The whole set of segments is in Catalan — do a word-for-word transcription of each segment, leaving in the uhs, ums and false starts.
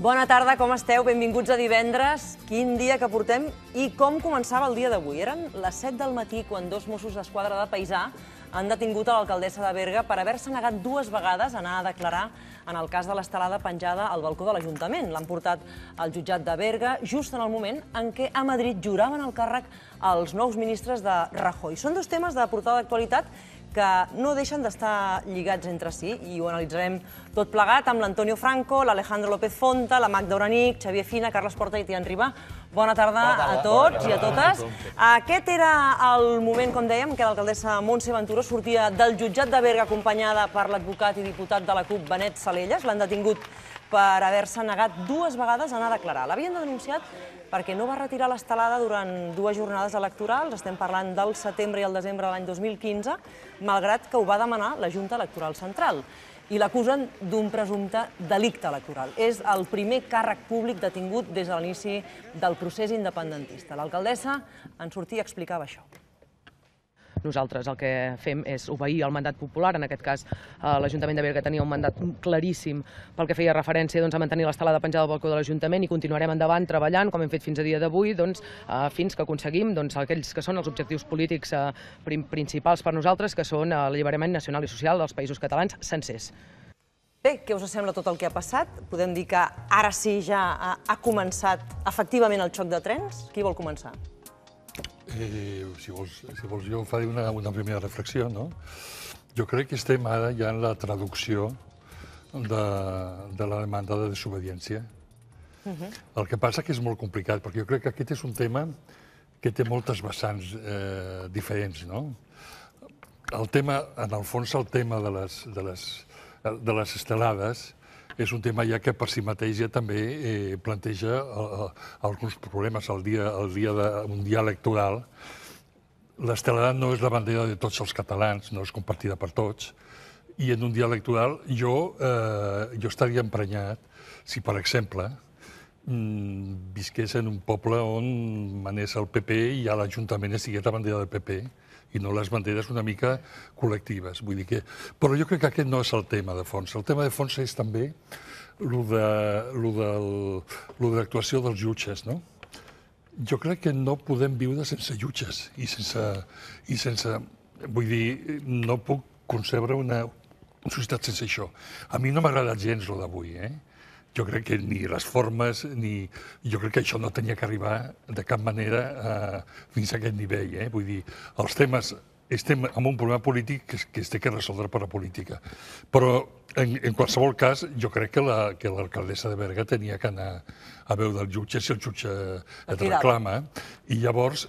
Bona tarda, com esteu? Benvinguts a divendres. Quin dia que portem i com començava el dia d'avui. Eren les set del matí quan dos Mossos d'Esquadra de Paisà han detingut a l'alcaldessa de Berga per haver-se negat dues vegades a anar a declarar en el cas de l'estelada penjada al balcó de l'Ajuntament. L'han portat al jutjat de Berga just en el moment en què a Madrid juraven el càrrec els nous ministres de Rajoy. Són dos temes de portada d'actualitat que no deixen d'estar lligats entre si i ho analitzarem tot plegat amb l'Antonio Franco, l'Alejandro López Fonta, la Magda Oranic, Xavier Fina, Carles Porta i Tian Ribà. Bona tarda a tots i a totes. Aquest era el moment, com dèiem, que l'alcaldessa Montse Venturó sortia del jutjat de Berga acompanyada per l'advocat i diputat de la CUP, Benet Salellas. L'han detingut per haver-se negat dues vegades a anar a declarar. L'havien denunciat perquè no va retirar l'estelada durant dues jornades electorals, estem parlant del setembre i el desembre de l'any dos mil quinze, malgrat que ho va demanar la Junta Electoral Central. I l'acusen d'un presumpte delicte electoral. És el primer càrrec públic detingut des de l'inici del procés independentista. L'alcaldessa en sortia i explicava això. Nosaltres el que fem és obeir el mandat popular. En aquest cas, l'Ajuntament de Berga tenia un mandat claríssim pel que feia referència a mantenir l'estelada penjada al balcó de l'Ajuntament i continuarem endavant treballant, com hem fet fins a dia d'avui, fins que aconseguim aquells que són els objectius polítics principals per nosaltres, que són l'alliberament nacional i social dels països catalans sencers. Bé, què us sembla tot el que ha passat? Podem dir que ara sí ja ha començat efectivament el xoc de trens? Qui vol començar? Si vols, jo faré una primera reflexió, no? Jo crec que estem ara ja en la traducció de la demanda de desobediència. El que passa que és molt complicat, perquè jo crec que aquest és un tema que té moltes vessants diferents, no? El tema, en el fons, el tema de les estelades és un tema ja que per si mateix ja també planteja alguns problemes el dia d'un dia electoral. L'estelada no és la bandera de tots els catalans, no és compartida per tots, i en un dia electoral jo estaria emprenyat si, per exemple, visqués en un poble on manés el P P i a l'Ajuntament estigués la bandera del P P, i no les banderes una mica col·lectives. Vull dir que... Però jo crec que aquest no és el tema de fons. El tema de fons és també el de l'actuació dels jutges, no? Jo crec que no podem viure sense jutges i sense... Vull dir, no puc concebre una societat sense això. A mi no m'ha agradat gens el d'avui, eh? Jo crec que ni les formes, ni... Jo crec que això no tenia que arribar de cap manera fins a aquest nivell, eh? Vull dir, els temes... Estem en un problema polític que es té que resoldre per la política. Però, en qualsevol cas, jo crec que l'alcaldessa de Berga tenia que anar a veure el jutge si el jutge et reclama. I llavors...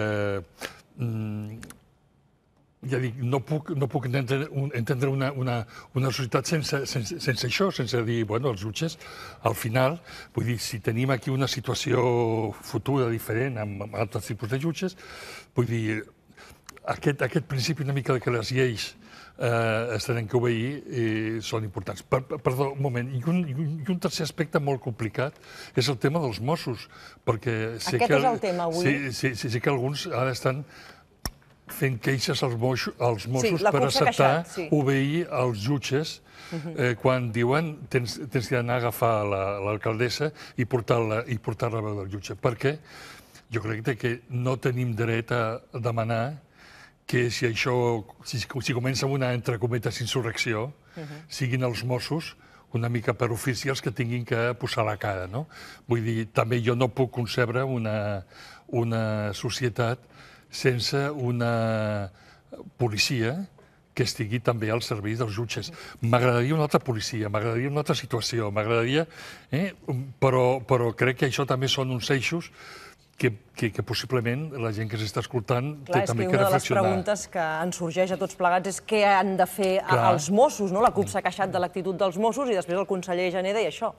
Ja dic, no puc entendre una societat sense això, sense dir, bueno, els jutges, al final, vull dir, si tenim aquí una situació futura diferent amb altres tipus de jutges, vull dir, aquest principi una mica que les lleis es tenen que obeir són importants. Perdó, un moment, i un tercer aspecte molt complicat és el tema dels Mossos, perquè... Aquest és el tema avui. Sí, sí que alguns ara estan fent queixes als Mossos per acceptar obeir els jutges quan diuen tens d'anar a agafar l'alcaldessa i portar-la a veure el jutge. Perquè jo crec que no tenim dret a demanar que si això, si comença amb una, entre cometes, insurrecció, siguin els Mossos una mica per ofici els que tinguin que posar la cara, no? Vull dir, també jo no puc concebre una societat sense una policia que estigui també al servei dels jutges. M'agradaria una altra policia, m'agradaria una altra situació, m'agradaria... Però crec que això també són uns eixos que possiblement la gent que s'està escoltant té també que reflexionar. Clar, és que una de les preguntes que ens sorgeix a tots plegats és què han de fer els Mossos, no? La CUP s'ha queixat de l'actitud dels Mossos i després el conseller Jané deia això.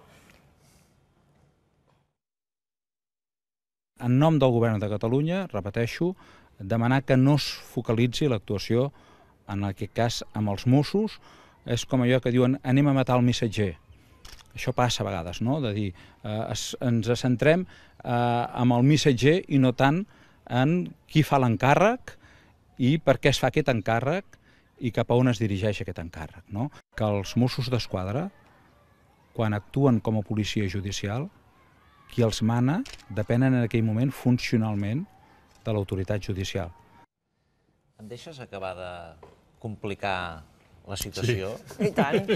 En nom del govern de Catalunya, repeteixo, demanar que no es focalitzi l'actuació, en aquest cas amb els Mossos, és com allò que diuen anem a matar el missatger. Això passa a vegades, no? De dir, ens centrem en el missatger i no tant en qui fa l'encàrrec i per què es fa aquest encàrrec i cap a on es dirigeix aquest encàrrec, no? Que els Mossos d'Esquadra quan actuen com a policia judicial, qui els mana depenen en aquell moment funcionalment de l'autoritat judicial. Em deixes acabar de complicar la situació? I tant.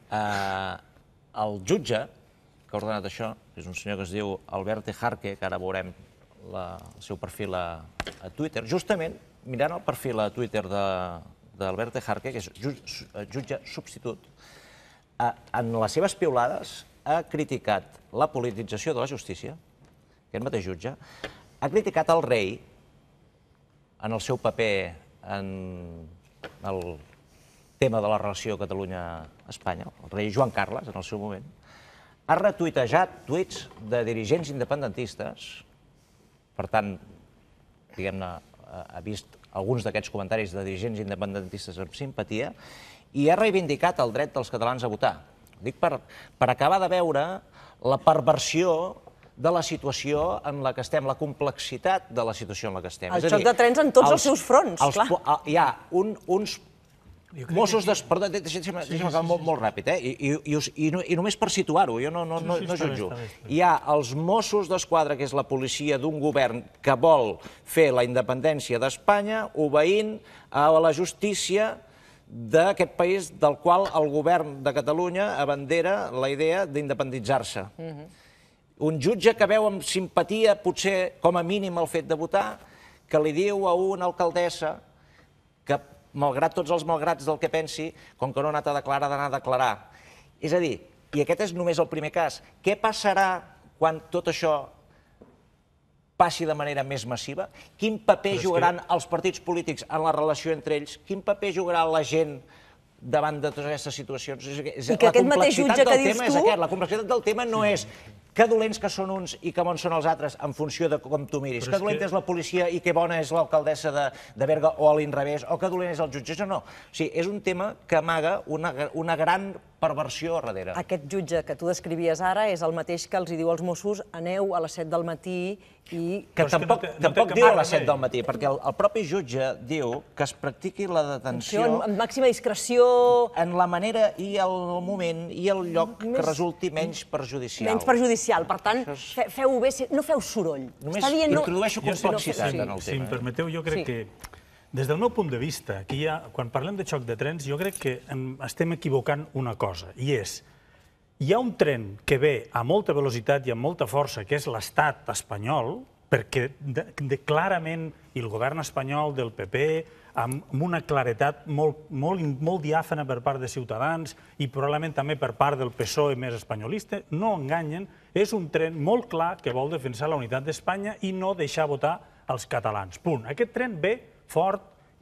El jutge que ha ordenat això és un senyor que es diu Albert Ejarque, que ara veurem el seu perfil a Twitter. Justament, mirant el perfil a Twitter d'Albert Ejarque, que és jutge substitut, en les seves piulades ha criticat la politització de la justícia, aquest mateix jutge, ha criticat el rei en el seu paper en el tema de la relació Catalunya-Espanya, el rei Joan Carles, en el seu moment, ha retuitejat tuits de dirigents independentistes, per tant, diguem-ne, ha vist alguns d'aquests comentaris de dirigents independentistes amb simpatia, i ha reivindicat el dret dels catalans a votar. Dic per acabar de veure la perversió de la situació en la que estem, la complexitat de la situació en la que estem. El xoc de trens en tots els seus fronts, clar. Hi ha uns Mossos d'Esquadra... Perdó, deixa'm acabar molt ràpid, i només per situar-ho, jo no jutjo. Hi ha els Mossos d'Esquadra, que és la policia d'un govern que vol fer la independència d'Espanya, obeint a la justícia d'aquest país del qual el govern de Catalunya abandera la idea d'independitzar-se. Un jutge que veu amb simpatia, potser com a mínim el fet de votar, que li diu a una alcaldessa que, malgrat tots els malgrats del que pensi, com que no ha anat a declarar, ha d'anar a declarar. És a dir, i aquest és només el primer cas, què passarà quan tot això passi de manera més massiva? Quin paper jugaran els partits polítics en la relació entre ells? Quin paper jugarà la gent davant de totes aquestes situacions? I que aquest mateix jutge que dius tu... La complexitat del tema no és que dolents que són uns i que bons són els altres en funció de com tu miris. Que dolent és la policia i que bona és l'alcaldessa de Berga o a l'inrevés, o que dolent és el jutge. No, o sigui, és un tema que amaga una gran perversió a darrere. Aquest jutge que tu descrivies ara és el mateix que els diu als Mossos aneu a les set del matí i... Que tampoc diu a les set del matí, perquè el propi jutge diu que es practiqui la detenció... Amb màxima discreció... En la manera i el moment i el lloc que resulti menys perjudicial. Menys perjudicial. Per tant, feu-ho bé, no feu soroll. Només introdueixo complexitat en el tema. Si em permeteu, jo crec que, des del meu punt de vista, quan parlem de xoc de trens, jo crec que estem equivocant una cosa, i és, hi ha un tren que ve a molta velocitat i amb molta força, que és l'estat espanyol, perquè clarament el govern espanyol del P P, amb una claretat molt diàfana per part de Ciutadans i probablement també per part del P S O E més espanyolista, no enganyen, és un tren molt clar que vol defensar la unitat d'Espanya i no deixar votar els catalans. Punt. Aquest tren ve fort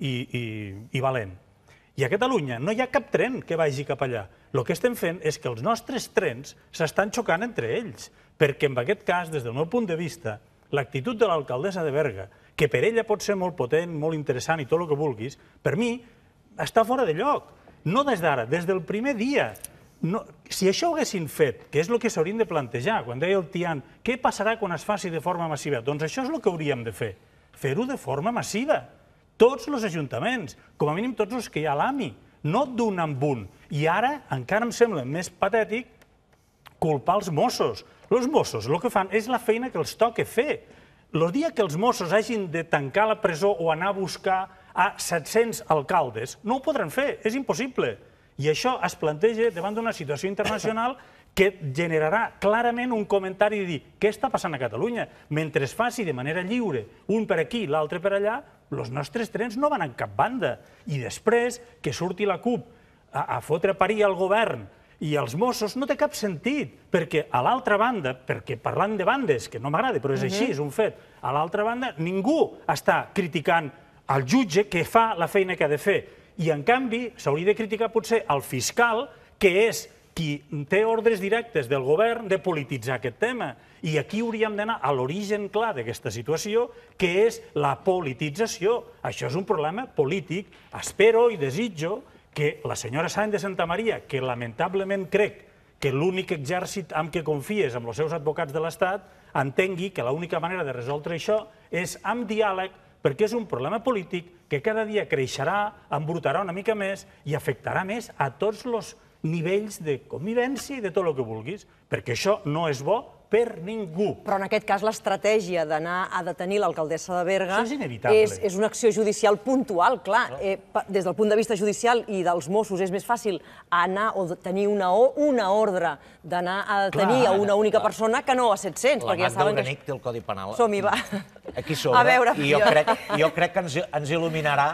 i valent. I a Catalunya no hi ha cap tren que vagi cap allà. El que estem fent és que els nostres trens s'estan xocant entre ells, perquè en aquest cas, des del meu punt de vista, l'actitud de l'alcaldessa de Berga, que per ella pot ser molt potent, molt interessant i tot el que vulguis, per mi està fora de lloc. No des d'ara, des del primer dia. Si això ho haguessin fet, que és el que s'haurien de plantejar, quan deia el Tian, què passarà quan es faci de forma massiva? Doncs això és el que hauríem de fer, fer-ho de forma massiva. Tots els ajuntaments, com a mínim tots els que hi ha a l'A M I, no d'un amb un. I ara encara em sembla més patètic culpar els Mossos. Els Mossos el que fan és la feina que els toca fer. El dia que els Mossos hagin de tancar la presó o anar a buscar a set-cents alcaldes, no ho podran fer, és impossible. I això es planteja davant d'una situació internacional que generarà clarament un comentari de dir què està passant a Catalunya. Mentre es faci de manera lliure, un per aquí, l'altre per allà, els nostres trens no van en cap banda. I després que surti la CUP a fotre a parir al govern i els Mossos no té cap sentit, perquè a l'altra banda, perquè parlant de bandes, que no m'agrada, però és així, és un fet, a l'altra banda ningú està criticant el jutge que fa la feina que ha de fer. I en canvi s'hauria de criticar potser el fiscal, que és qui té ordres directes del govern de polititzar aquest tema. I aquí hauríem d'anar a l'origen clar d'aquesta situació, que és la politització. Això és un problema polític. Espero i desitjo que la senyora Sáenz de Santamaría, que lamentablement crec que l'únic exèrcit amb què confies amb els seus advocats de l'Estat, entengui que l'única manera de resoldre això és amb diàleg, perquè és un problema polític que cada dia creixerà, embrutarà una mica més i afectarà més a tots els nivells de convivència i de tot el que vulguis, perquè això no és bo per ningú. Però en aquest cas l'estratègia d'anar a detenir l'alcaldessa de Berga és inevitable. És una acció judicial puntual, clar. Des del punt de vista judicial i dels Mossos és més fàcil anar o tenir una ordre d'anar a detenir a una única persona que no a set-cents. La Magda Uranic té el Codi Penal Som-hi, va. Aquí sobre, i jo crec que ens il·luminarà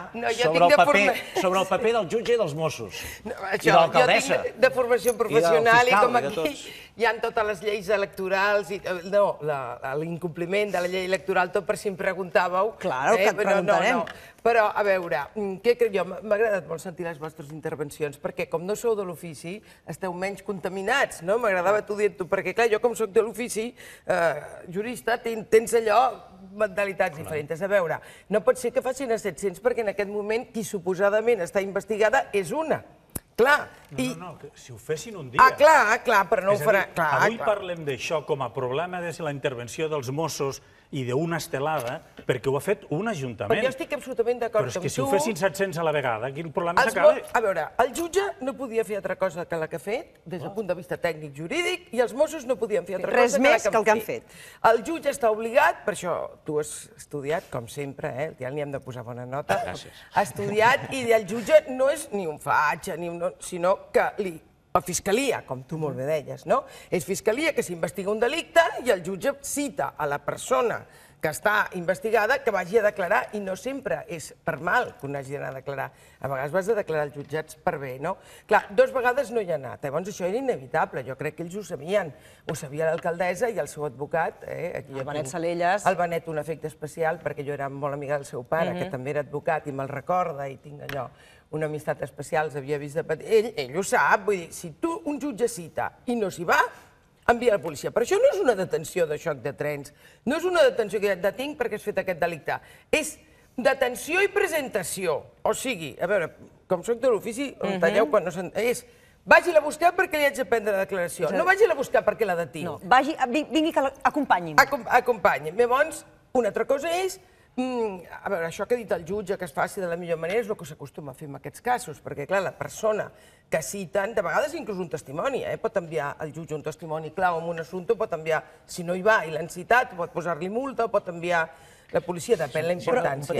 sobre el paper del jutge i dels Mossos. I de l'alcaldessa. Jo tinc de formació professional i com aquí hi ha totes les lleis electorals, no, l'incompliment de la llei electoral, tot per si em preguntàveu. Clar, que et preguntarem. Però, a veure, què crec jo? M'ha agradat molt sentir les vostres intervencions, perquè com no sou de l'ofici, esteu menys contaminats, no? M'agradava tu dient-ho, perquè clar, jo com soc de l'ofici, jurista, tens allò, mentalitats diferents. A veure, no pot ser que facin a set-cents, perquè en aquest moment qui suposadament està investigada és una. Clar. No, no, no, si ho fessin un dia. Ah, clar, clar, però no ho farà. Avui parlem d'això com a problema de la intervenció dels Mossos i d'una estelada, perquè ho ha fet un ajuntament. Però jo estic absolutament d'acord amb tu. Però és que si ho fessin set-cents a la vegada, aquí el problema s'acaba. A veure, el jutge no podia fer altra cosa que la que ha fet, des del punt de vista tècnic jurídic, i els Mossos no podien fer altra cosa que la que han fet. Res més que el que han fet. El jutge està obligat, per això tu has estudiat, com sempre, ja n'hi hem de posar bona nota, ha estudiat, i el jutge no és ni un fatge, sinó que li... La fiscalia, com tu molt bé deies, no? És fiscalia que s'investiga un delicte i el jutge cita a la persona que està investigada que vagi a declarar, i no sempre és per mal que un hagi d'anar a declarar. A vegades vas a declarar als jutjats per bé, no? Clar, dues vegades no hi ha anat, llavors això era inevitable, jo crec que ells ho sabien. Ho sabia l'alcaldessa i el seu advocat. El Benet Salellas. El Benet, un efecte especial, perquè jo era molt amiga del seu pare, que també era advocat i me'l recorda, i tinc allò, una amistat especial, s'havia vist de petit. Ell, ell ho sap, vull dir, si tu un jutge cita i no s'hi va, envia la policia. Però això no és una detenció de xoc de trens, no és una detenció que et detinc perquè has fet aquest delicte. És detenció i presentació. O sigui, a veure, com soc de l'ofici, on talleu quan no s'entén, és vagi-la a buscar perquè li haig de prendre la declaració. No vagi-la a buscar perquè la detinc. No, vingui que l'acompanyin. Acompanyin. Llavors, una altra cosa és a veure, això que ha dit el jutge, que es faci de la millor manera, és el que s'acostuma a fer en aquests casos, perquè, clar, la persona que citen, de vegades inclús un testimoni, pot enviar al jutge un testimoni clau en un assumpte, pot enviar, si no hi va i l'han citat, pot posar-li multa, pot enviar la policia, depèn la importància.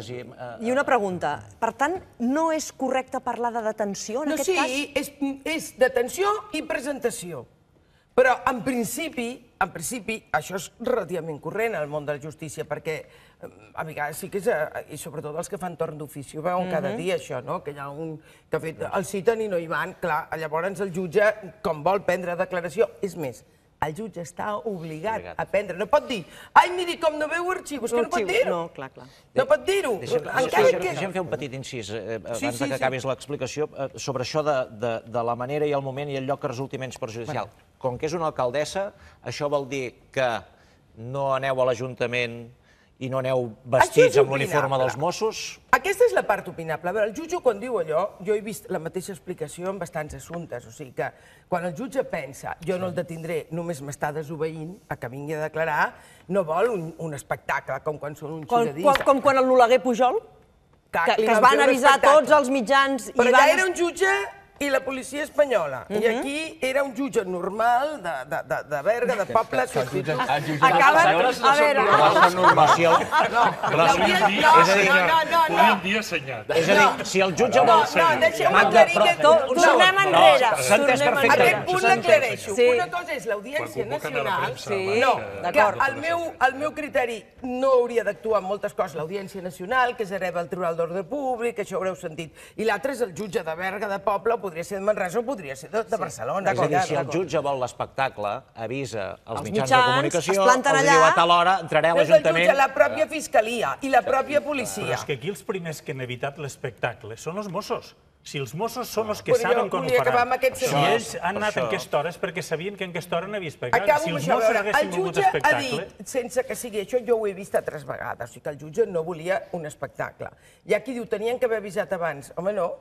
I una pregunta, per tant, no és correcte parlar de detenció en aquest cas? No, sí, és detenció i presentació. Però, en principi, en principi, això és relativament corrent al món de la justícia, perquè a vegades sí que és, i sobretot els que fan torn d'ofici, ho veuen cada dia, això, no? Que hi ha un que el citen i no hi van, clar, llavors el jutge, com vol prendre declaració, és més, el jutge està obligat a prendre, no pot dir, ai, miri, com no veu arxius, que no pot dir-ho. No, clar, clar. No pot dir-ho. Deixa'm fer un petit incís, abans que acabis l'explicació, sobre això de la manera i el moment i el lloc que resulti menys perjudicial. Com que és una alcaldessa, això vol dir que no aneu a l'Ajuntament i no aneu vestits amb l'uniforme dels Mossos? Aquesta és la part opinable. A veure, el jutge quan diu allò, jo he vist la mateixa explicació en bastants assumptes, o sigui que quan el jutge pensa jo no el detindré, només m'està desobeint a que vingui a declarar, no vol un espectacle com quan són un xiradís. Com quan l'Oleguer Pujol, que es van avisar tots els mitjans... Però ja era un jutge i la policia espanyola. I aquí era un jutge normal de Berga, de poble... Acaben... A veure... Un dia assenyat. És a dir, si el jutge vol... No, deixeu-me aclarir que... Tornem enrere. Aquest punt l'aclareixo. Una cosa és l'Audiència Nacional... No, que el meu criteri no hauria d'actuar en moltes coses. L'Audiència Nacional, que és hereva el Tribunal d'Ordre Públic, això ho haureu sentit. I l'altre és el jutge de Berga, de poble, podria ser de Manresa o podria ser de Barcelona. És a dir, si el jutge vol l'espectacle, avisa els mitjans de comunicació, els diu a tal hora, entraré a l'Ajuntament... És el jutge, la pròpia fiscalia i la pròpia policia. Però és que aquí els primers que han evitat l'espectacle són els Mossos. Si els Mossos són els que saben com ho faran. Si ells han anat en aquesta hora és perquè sabien que en aquesta hora no hi havia espectacle. Si els Mossos haguessin volgut espectacle... El jutge ha dit, sense que sigui això, jo ho he vist altres vegades, o sigui que el jutge no volia un espectacle. Hi ha qui diu, tenien que haver avisat abans. Home, no,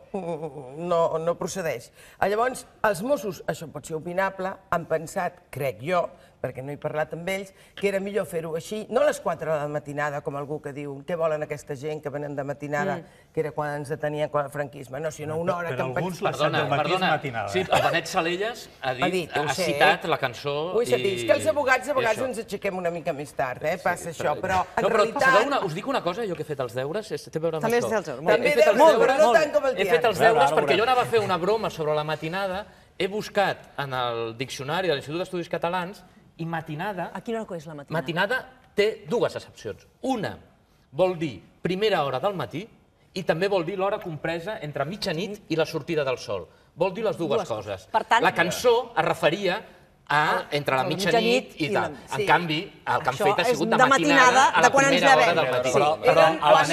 no procedeix. Llavors, els Mossos, això pot ser opinable, han pensat, crec jo, perquè no he parlat amb ells, que era millor fer-ho així, no a les quatre de la matinada, com algú que diu què volen aquesta gent que venen de matinada, que era quan ens detenien quan el franquisme, no, sinó una hora que em pensava... Per alguns, les set del matí és matinada. Sí, el Benet Salelles ha citat la cançó... Ho he sentit, és que els abogats a vegades ens aixequem una mica més tard, passa això, però en realitat... Us dic una cosa, jo que he fet els deures, té a veure amb això. També has fet els deures, però no tant com el diari. He fet els deures perquè jo anava a fer una broma sobre la matinada, he buscat en el diccionari de l'Institut d'Estudis Catalans i matinada... A quina hora és la matinada? Matinada té dues accepcions. Una vol dir primera hora del matí i també vol dir l'hora compresa entre mitjanit i la sortida del sol. Vol dir les dues coses. La cançó es referia a entre la mitjanit i tal. En canvi, el que han fet ha sigut de matinada a la primera hora del matí. Però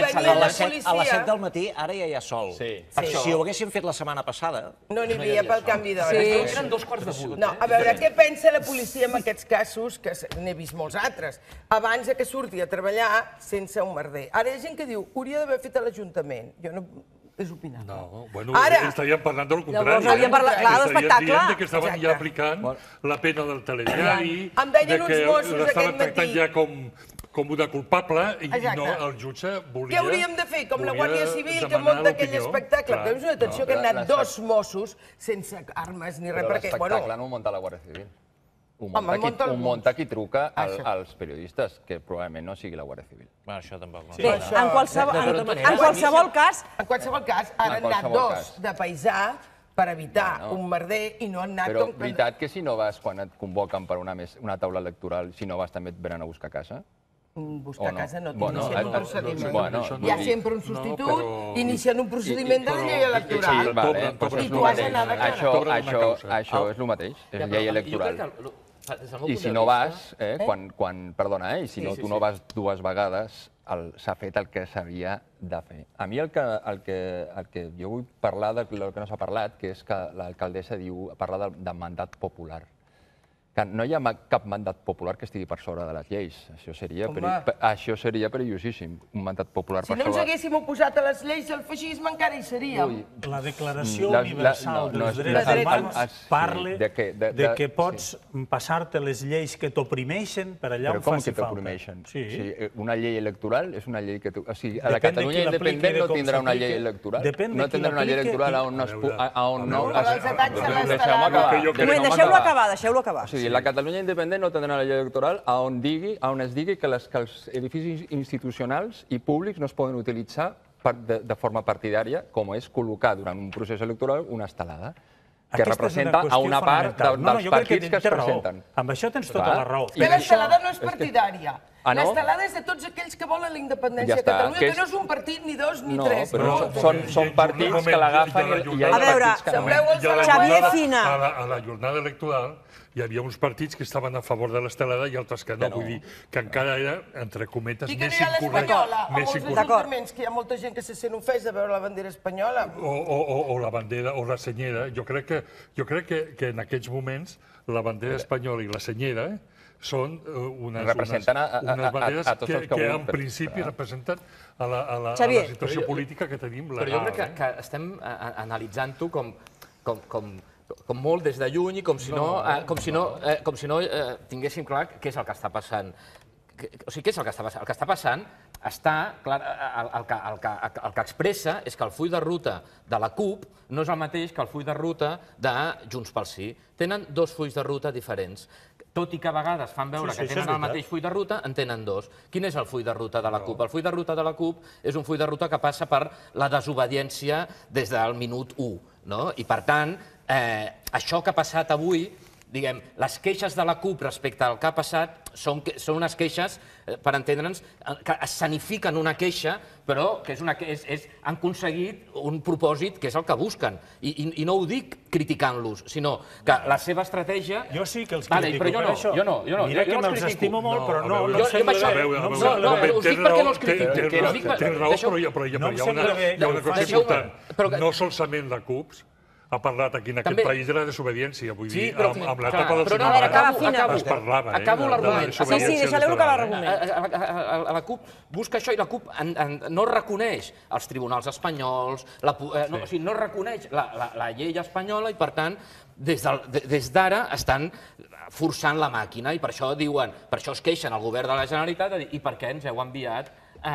a les set del matí ara ja hi ha sol. Si ho haguéssim fet la setmana passada... No n'hi havia pel canvi d'hora. Eren dos quarts de vuit. No, a veure, què pensa la policia en aquests casos, que n'he vist molts altres, abans que surti a treballar sense un merder? Ara hi ha gent que diu, hauria d'haver fet a l'Ajuntament. Jo no... és opinar. No, bueno, estaríem parlant del contrari. Llavors havíem parlat, clar, de l'espectacle. Estaríem dient que estaven ja aplicant la pena del telediari, em deien uns Mossos aquest matí... tractant ja com una culpable i no el jutge volia... Què hauríem de fer? Com la Guàrdia Civil que munta aquell espectacle. Però és una atenció que han anat dos Mossos sense armes ni res, perquè... Però l'espectacle no ho munta la Guàrdia Civil. Ho munta qui truca als periodistes, que probablement no sigui la Guàrdia Civil. Això tampoc. Bé, en qualsevol cas... En qualsevol cas, ara han anat dos de paisà per evitar un merder i no han anat... Però veritat que si no vas, quan et convoquen per una taula electoral, si no vas també et venen a buscar a casa? Buscar a casa no t'iniciant un procediment. Hi ha sempre un substitut iniciant un procediment de la llei electoral. I tu has d'anar de cara. Això és el mateix, és llei electoral. I si no vas, quan, perdona, i si tu no vas dues vegades, s'ha fet el que s'havia de fer. A mi el que jo vull parlar del que no s'ha parlat, que és que l'alcaldessa diu, parla de mandat popular. No hi ha cap mandat popular que estigui per sobre de les lleis. Això seria perillosíssim, un mandat popular per sobre... Si no ens haguéssim oposat a les lleis del feixisme encara hi seríem. La Declaració Universal dels Drets Humans parla de que pots passar-te les lleis que t'oprimeixen per allà on faci falta. Però com que t'oprimeixen? Una llei electoral és una llei que... O sigui, la Catalunya independent no tindrà una llei electoral. No tindrà una llei electoral on no... Els atacs a l'estelada... Deixeu-lo acabar, deixeu-lo acabar. La Catalunya independent no tindrà una llei electoral on es digui que els edificis institucionals i públics no es poden utilitzar de forma partidària, com és col·locar durant un procés electoral una estelada que representa a una part dels partits que es presenten. Amb això tens tota la raó. Però l'estelada no és partidària. L'estelada és de tots aquells que volen la independència de Catalunya, que no és un partit, ni dos, ni tres. No, però són partits que l'agafen i hi ha partits que no. Xavier Fina. A la jornada electoral hi havia uns partits que estaven a favor de l'estelada i altres que no. Vull dir que encara era, entre cometes, més incorrecte. I que no hi ha l'espanyola. A molts ajuntaments que hi ha molta gent que se sent ofès de veure la bandera espanyola. O la bandera, o la senyera. Jo crec que en aquests moments la bandera espanyola i la senyera són unes banderes que en principi representen a la situació política que tenim legal. Però jo crec que estem analitzant-ho com com molt des de lluny i com si no tinguéssim clar què és el que està passant. O sigui, què és el que està passant? El que està passant està... El que expressa és que el full de ruta de la CUP no és el mateix que el full de ruta de Junts pel Sí. Tenen dos fulls de ruta diferents. Tot i que a vegades fan veure que tenen el mateix full de ruta, en tenen dos. Quin és el full de ruta de la CUP? El full de ruta de la CUP és un full de ruta que passa per la desobediència des del minut u. I, per tant, això que ha passat avui, diguem, les queixes de la CUP respecte al que ha passat són unes queixes, per entendre'ns, que escenifiquen una queixa, però que han aconseguit un propòsit que és el que busquen. I no ho dic criticant-los, sinó que la seva estratègia... Jo sí que els critico per això. Jo no, jo no. Mira que me'ls estimo molt, però no em sembla bé. No, us dic per què no els critico. Tens raó, però hi ha una cosa important. No solament la CUP, ha parlat aquí en aquest país de la desobediència. Vull dir, amb l'etapa del senyor Mas es parlava. Acabo l'argument. Sí, sí, deixa-li acabar l'argument. La CUP busca això i la CUP no reconeix els tribunals espanyols, no reconeix la llei espanyola i, per tant, des d'ara estan forçant la màquina i per això diuen, per això es queixen al govern de la Generalitat i per què ens heu enviat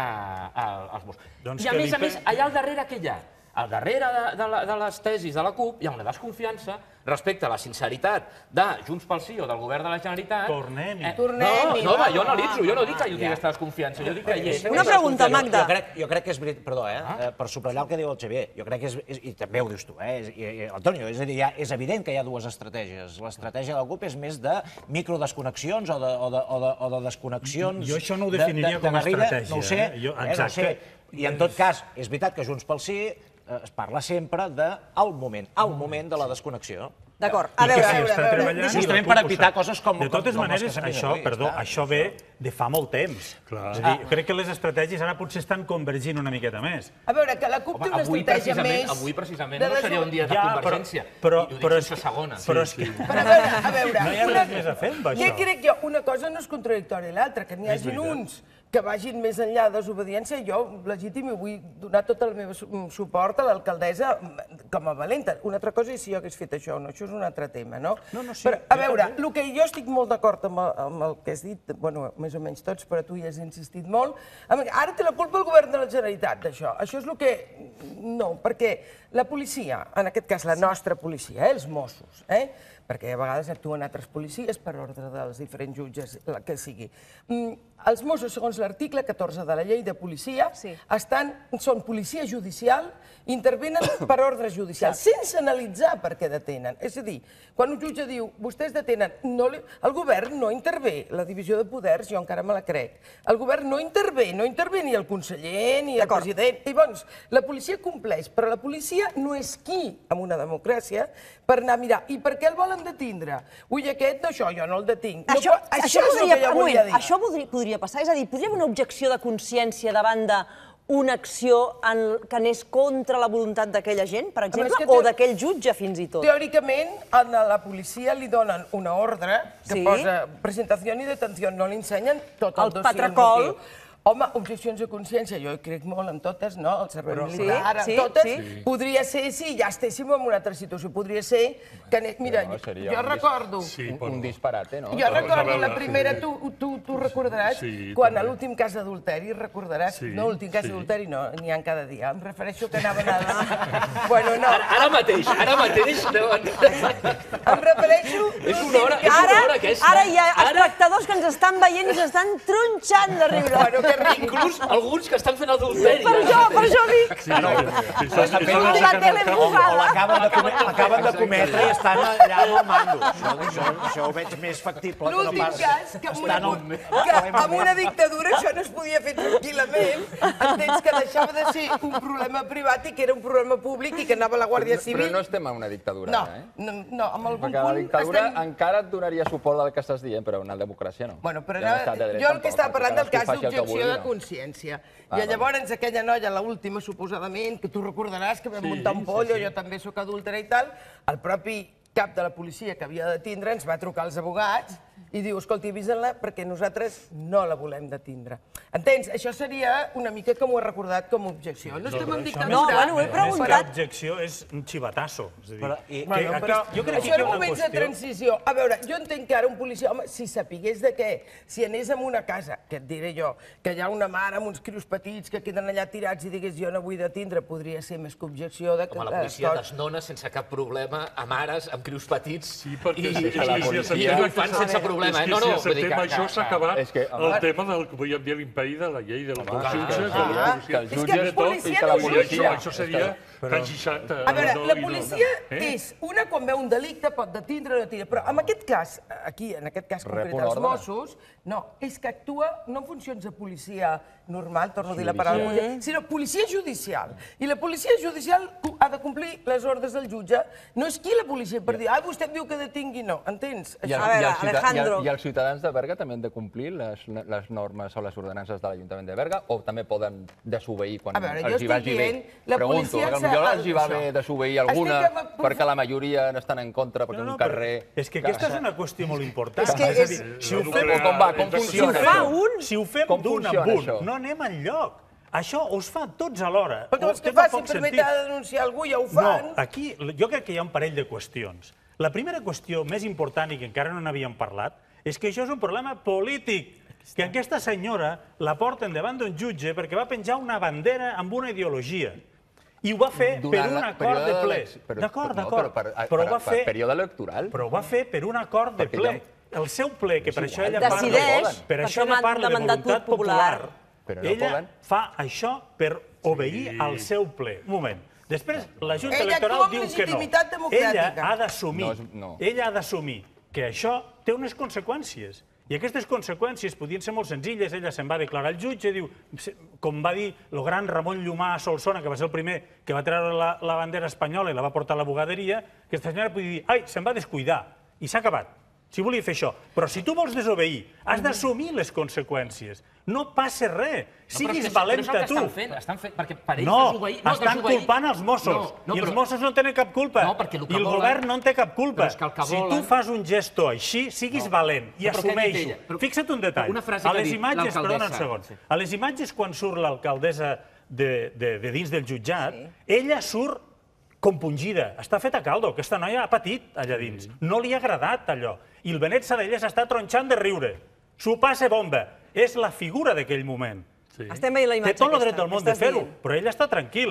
als Mossos. I a més a més, allà al darrere què hi ha? Al darrere de les tesis de la CUP hi ha una desconfiança respecte a la sinceritat de Junts pel Sí o del govern de la Generalitat. Tornem-hi. No, no, jo analitzo, jo no dic que jo tingui aquesta desconfiança, jo dic que hi és. Una pregunta, Magda. Jo crec que és veritat, perdó, per subratllar el que diu el Xavier, jo crec que és, i també ho dius tu, Antonio, és a dir, és evident que hi ha dues estratègies. L'estratègia de la CUP és més de microdesconnexions o de desconnexions... Jo això no ho definiria com a estratègia. No ho sé, no ho sé. I en tot cas, és veritat que Junts pel Sí es parla sempre del moment, el moment de la desconnexió. D'acord, a veure... Justament per evitar coses com... De totes maneres, això, perdó, això ve de fa molt temps. És a dir, crec que les estratègies ara potser estan convergint una miqueta més. A veure, que la CUP té una estratègia més... Avui, precisament, no seria un dia de convergència. Però és que segona. Però és que... A veure, no hi ha res més a fer amb això. Jo crec que una cosa no és contradictòria a l'altra, que n'hi hagin uns que vagin més enllà de desobediència. Jo, legítim, i vull donar tot el meu suport a l'alcaldessa com a valenta. Una altra cosa és si jo hagués fet això o no, això és un altre tema, no? Però, a veure, el que jo estic molt d'acord amb el que has dit, bueno, més o menys tots, però tu hi has insistit molt, ara té la culpa el govern de la Generalitat d'això. Això és el que... No, perquè la policia, en aquest cas la nostra policia, els Mossos, perquè a vegades actuen altres policies per ordre dels diferents jutges, la que sigui. Els Mossos, segons l'article catorze de la llei de policia, són policia judicial, intervenen per ordre judicial, sense analitzar per què detenen. És a dir, quan un jutge diu, vostès detenen, el govern no intervé, la divisió de poders, jo encara me la crec, el govern no intervé, no intervé ni el conseller, ni el president, i doncs, la policia compleix, però la policia no és qui, en una democràcia, per anar a mirar, i per què el volen detindre? Ui, aquest, no, això, jo no el detinc. Això és el que jo volia dir. Això podria passar? És a dir, podria haver una objecció de consciència davant d'una acció que anés contra la voluntat d'aquella gent, per exemple, o d'aquell jutge, fins i tot? Teòricament, a la policia li donen una ordre que posa presentació i detenció, no li ensenyen tot el dossier. El patracol. Home, objeccions de consciència, jo hi crec molt en totes, no? El servei militar, en totes. Podria ser, si ja estéssim en una altra situació, podria ser que... Mira, jo recordo... Un disparate, no? Jo recordo la primera, tu recordaràs, quan a l'últim cas d'adulteri, recordaràs, no, l'últim cas d'adulteri no, n'hi ha cada dia, em refereixo que anaven a... Bueno, no. Ara mateix, ara mateix... Em refereixo... És una hora, és una hora aquesta. Ara hi ha espectadors que ens estan veient i s'estan tronxant de riure. Inclús alguns que estan fent adulteri. Per això, per això dic. La tele embogada. L'acaben de cometre i estan allà amb el mando. Això ho veig més factible. L'últim cas, que amb una dictadura això no es podia fer tranquil·lament. Entens que deixava de ser un problema privat i que era un problema públic i que anava la Guàrdia Civil. Però no estem en una dictadura, eh? No, no, amb algun punt... Perquè la dictadura encara et donaria suport del que estàs dient, però una democràcia no. Bueno, però jo el que estava parlant del cas d'objecció de consciència. I llavors aquella noia, l'última, suposadament, que tu recordaràs que vam muntar un pollo, jo també sóc adúltera i tal, el propi cap de la policia que havia de detindre ens va trucar als abogats i diu, escolti, avisen-la perquè nosaltres no la volem detindre. Entens? Això seria una mica com ho he recordat com a objecció. No estem en dictadura. No, bueno, ho he preguntat. L'objecció és un xivatasso. Això era moments de transició. A veure, jo entenc que ara un policia, home, si sapigués de què, si anés a una casa, que et diré jo, que hi ha una mare amb uns crios petits que queden allà tirats i digués jo no vull detindre, podria ser més que objecció de... Home, la policia desnona sense cap problema a mares amb crios petits i infants sense problema. És que si acceptem això s'ha acabat el tema del que podíem dir l'imperi de la llei de la jutge, de la policia. És que la policia no policia. Això seria tan seixanta. A veure, la policia és una quan veu un delicte, pot detindre o no detindre, però en aquest cas, aquí, en aquest cas concret dels Mossos, no, és que actua no en funcions de policia normal, torno a dir la paraula, sinó policia judicial. I la policia judicial ha de complir les ordres del jutge. No és qui la policia per dir, ah, vostè em diu que detingui, no. Entens? A veure, Alejandro... I els ciutadans de Berga també han de complir les normes o les ordenances de l'Ajuntament de Berga o també poden desobeir quan els hi vagi bé? La policia s'ha potser els hi va bé desobeir alguna, perquè la majoria n'estan en contra, perquè un carrer... És que aquesta és una qüestió molt important. És que és... Si ho fem... Com va, com funciona? Si ho fem d'un en un, no anem enlloc. Això us fa tots alhora. Però és que fa, si permet denunciar algú, ja ho fan. No, aquí jo crec que hi ha un parell de qüestions. La primera qüestió més important i que encara no n'havíem parlat és que això és un problema polític, que aquesta senyora la porten davant d'un jutge perquè va penjar una bandera amb una ideologia. I ho va fer per un acord de ple. D'acord, d'acord. Però per període electoral? Però ho va fer per un acord de ple. El seu ple, que per això ella parla... Decideix, per això ella parla de voluntat popular. Ella fa això per obeir al seu ple. Un moment. Després, la Junta Electoral diu que no. Ella ha d'assumir, ella ha d'assumir que això té unes conseqüències. I aquestes conseqüències podien ser molt senzilles. Ella se'n va declarar al jutge, diu, com va dir el gran Ramon Llumà a Solsona, que va ser el primer que va treure la bandera espanyola i la va portar a la bugaderia, aquesta senyora podia dir, ai, se'n va descuidar, i s'ha acabat. Si volia fer això. Però si tu vols desobeir, has d'assumir les conseqüències. No passa res. Siguis valenta tu. No, estan culpant els Mossos. I els Mossos no tenen cap culpa. I el govern no en té cap culpa. Si tu fas un gesto així, siguis valent i assumeix-ho. Fixa't un detall. A les imatges, perdona un segon, a les imatges quan surt l'alcaldessa de dins del jutjat, ella surt compungida, està feta a caldo. Aquesta noia ha patit allà dins. No li ha agradat allò. I el Benet Salellas està tronxant de riure. S'ho passa bomba. És la figura d'aquell moment. Estem veient la imatge aquesta. Té tot el dret del món de fer-ho, però ella està tranquil.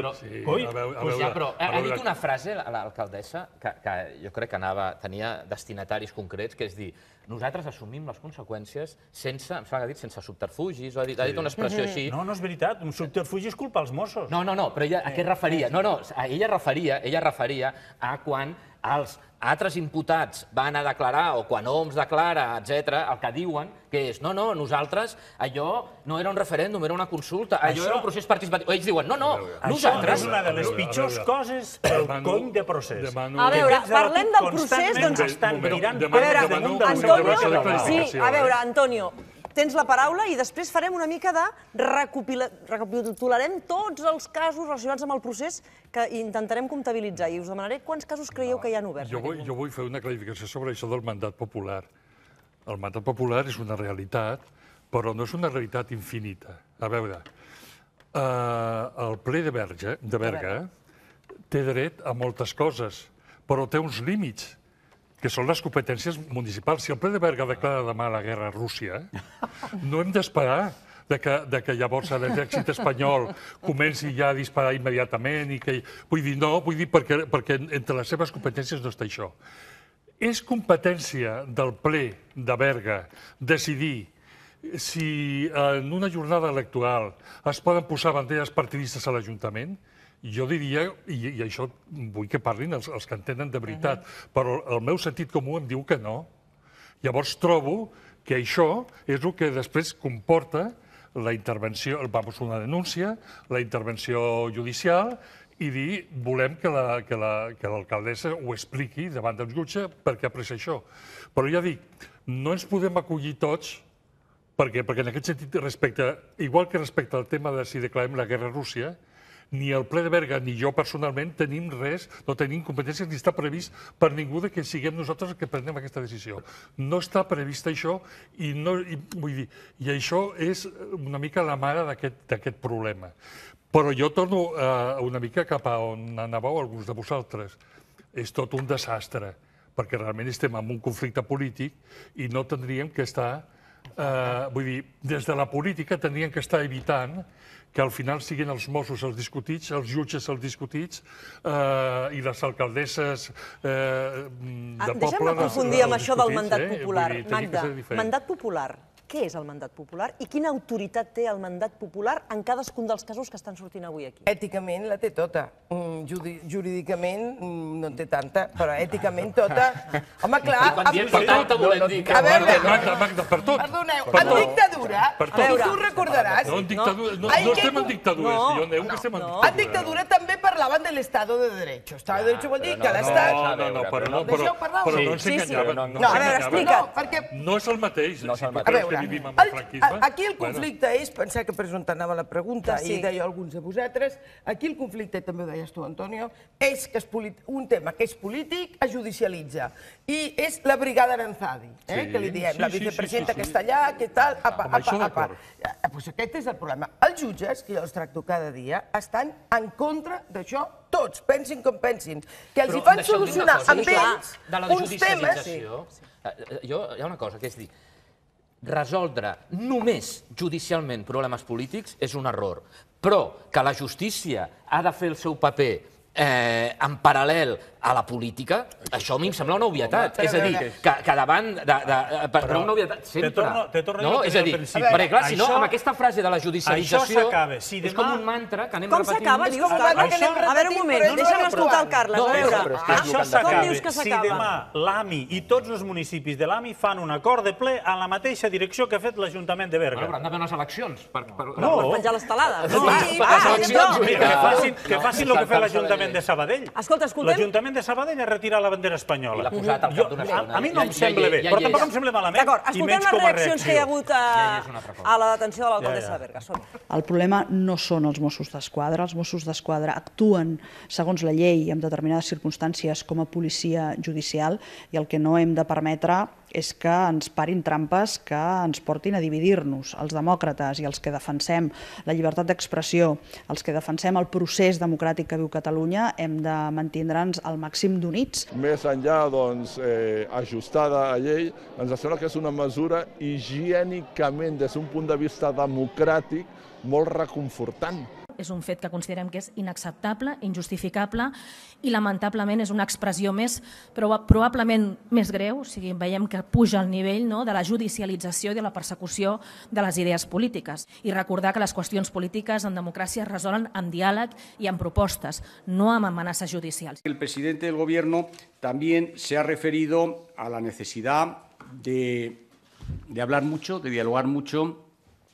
Ha dit una frase, l'alcaldessa, que jo crec que tenia destinataris concrets, que és dir, nosaltres assumim les conseqüències sense, em sembla que ha dit, sense subterfugis, ha dit una expressió així. No, no és veritat, un subterfugi és culpa als Mossos. No, no, no, però a què es referia? No, no, ella referia, ella referia a quan els altres imputats van a declarar, o quan Homs declara, etcètera, el que diuen, que és, no, no, nosaltres, allò no era un referèndum, era una consulta, allò era un procés participatiu. Ells diuen, no, no, nosaltres... Això és una de les pitjors coses pel cony de procés. A veure, parlem del procés, doncs... Estan mirant a veure, Antonio, sí, a veure, Antonio, tens la paraula i després farem una mica de... recapitularem tots els casos relacionats amb el procés que intentarem comptabilitzar i us demanaré quants casos creieu que hi ha oberts. Jo vull fer una clarificació sobre això del mandat popular. El mandat popular és una realitat, però no és una realitat infinita. A veure, el ple de Berga té dret a moltes coses, però té uns límits, que són les competències municipals. Si el ple de Berga declara demà la guerra a Rússia, no hem d'esperar que llavors l'exèrcit espanyol comenci ja a disparar immediatament. Vull dir, no, vull dir perquè entre les seves competències no està això. És competència del ple de Berga decidir si en una jornada electoral es poden posar banderes partidistes a l'Ajuntament. Jo diria, i això vull que parlin els que entenen de veritat, però el meu sentit comú em diu que no. Llavors trobo que això és el que després comporta la intervenció, vamos, una denúncia, la intervenció judicial i dir, volem que l'alcaldessa ho expliqui davant del jutge per què ha pres això. Però ja dic, no ens podem acollir tots, perquè en aquest sentit, igual que respecte al tema de si declarem la guerra a Rússia, ni el ple de Berga ni jo personalment tenim res, no tenim competències ni està previst per ningú que siguem nosaltres els que prenem aquesta decisió. No està previst això i això és una mica la mare d'aquest problema. Però jo torno una mica cap a on anàveu alguns de vosaltres. És tot un desastre, perquè realment estem en un conflicte polític i no tindríem que estar... Vull dir, des de la política tindríem que estar evitant que al final siguin els Mossos els discutits, els jutges els discutits i les alcaldesses de poble... Deixa'm aprofundir amb això del mandat popular. Magda, mandat popular. Què és el mandat popular i quina autoritat té el mandat popular en cadascun dels casos que estan sortint avui aquí? Èticament la té tota. Jurídicament no en té tanta, però èticament tota. Home, clar... I quan diem per tota volem dir que... A veure... Magda, Magda, per tot. Perdoneu, en dictadura, i tu recordaràs... No estem en dictadura, senyor Neu, que estem en dictadura. En dictadura també per parlaven de l'Estado de Derecho. Estado de Derecho vol dir que l'Estat... No, no, no, però no, però, però no ens enganyava. No, a veure, explica't. No és el mateix. A veure, aquí el conflicte és, pensar que per on anava la pregunta, i deia alguns de vosaltres, aquí el conflicte, també ho deies tu, Antonio, és que un tema que és polític es judicialitza. I és la brigada Aranzadi, que li diem, la vicepresidenta que està allà, que tal, apa, apa, apa. Doncs aquest és el problema. Els jutges, que jo els tracto cada dia, estan en contra d'això tots, pensin com pensin, que els hi fan solucionar amb ells uns temes... Jo, hi ha una cosa, que és dir, resoldre només judicialment problemes polítics és un error, però que la justícia ha de fer el seu paper en paral·lel a la política, això a mi em sembla una obvietat. És a dir, que davant de... Però una obvietat sempre. No? És a dir, perquè clar, si no, amb aquesta frase de la judicialització és com un mantra que anem repetint. Com s'acaba? Dius, a veure un moment, deixa'm escoltar el Carles, a veure. Això s'acaba si demà l'A M I i tots els municipis de l'A M I fan un acord de ple en la mateixa direcció que ha fet l'Ajuntament de Berga. Però han d'haver unes eleccions. No, per penjar l'estelada. Que facin el que fa l'Ajuntament de Sabadell. Escolta, escoltem. L'Ajuntament de Sabadell ha retirat la bandera espanyola. I l'ha posat al cap d'una estona. A mi no em sembla bé, però tampoc em sembla malament. D'acord, escoltem les reaccions que hi ha hagut a la detenció de l'alcaldessa de Berga. El problema no són els Mossos d'Esquadra. Els Mossos d'Esquadra actuen segons la llei en determinades circumstàncies com a policia judicial i el que no hem de permetre és que ens parin trampes que ens portin a dividir-nos. Els demòcrates i els que defensem la llibertat d'expressió, els que defensem el procés democràtic que viu Catalunya, hem de mantindre'ns al màxim d'units. Més enllà, doncs, ajustada a llei, ens sembla que és una mesura higiènicament, des d'un punt de vista democràtic, molt reconfortant. És un fet que considerem que és inacceptable, injustificable i lamentablement és una expressió més, però probablement més greu, o sigui, veiem que puja el nivell de la judicialització i de la persecució de les idees polítiques. I recordar que les qüestions polítiques en democràcia es resolen amb diàleg i amb propostes, no amb amenaces judicials. El presidente del Gobierno también se ha referido a la necesidad de, de hablar mucho, de dialogar mucho,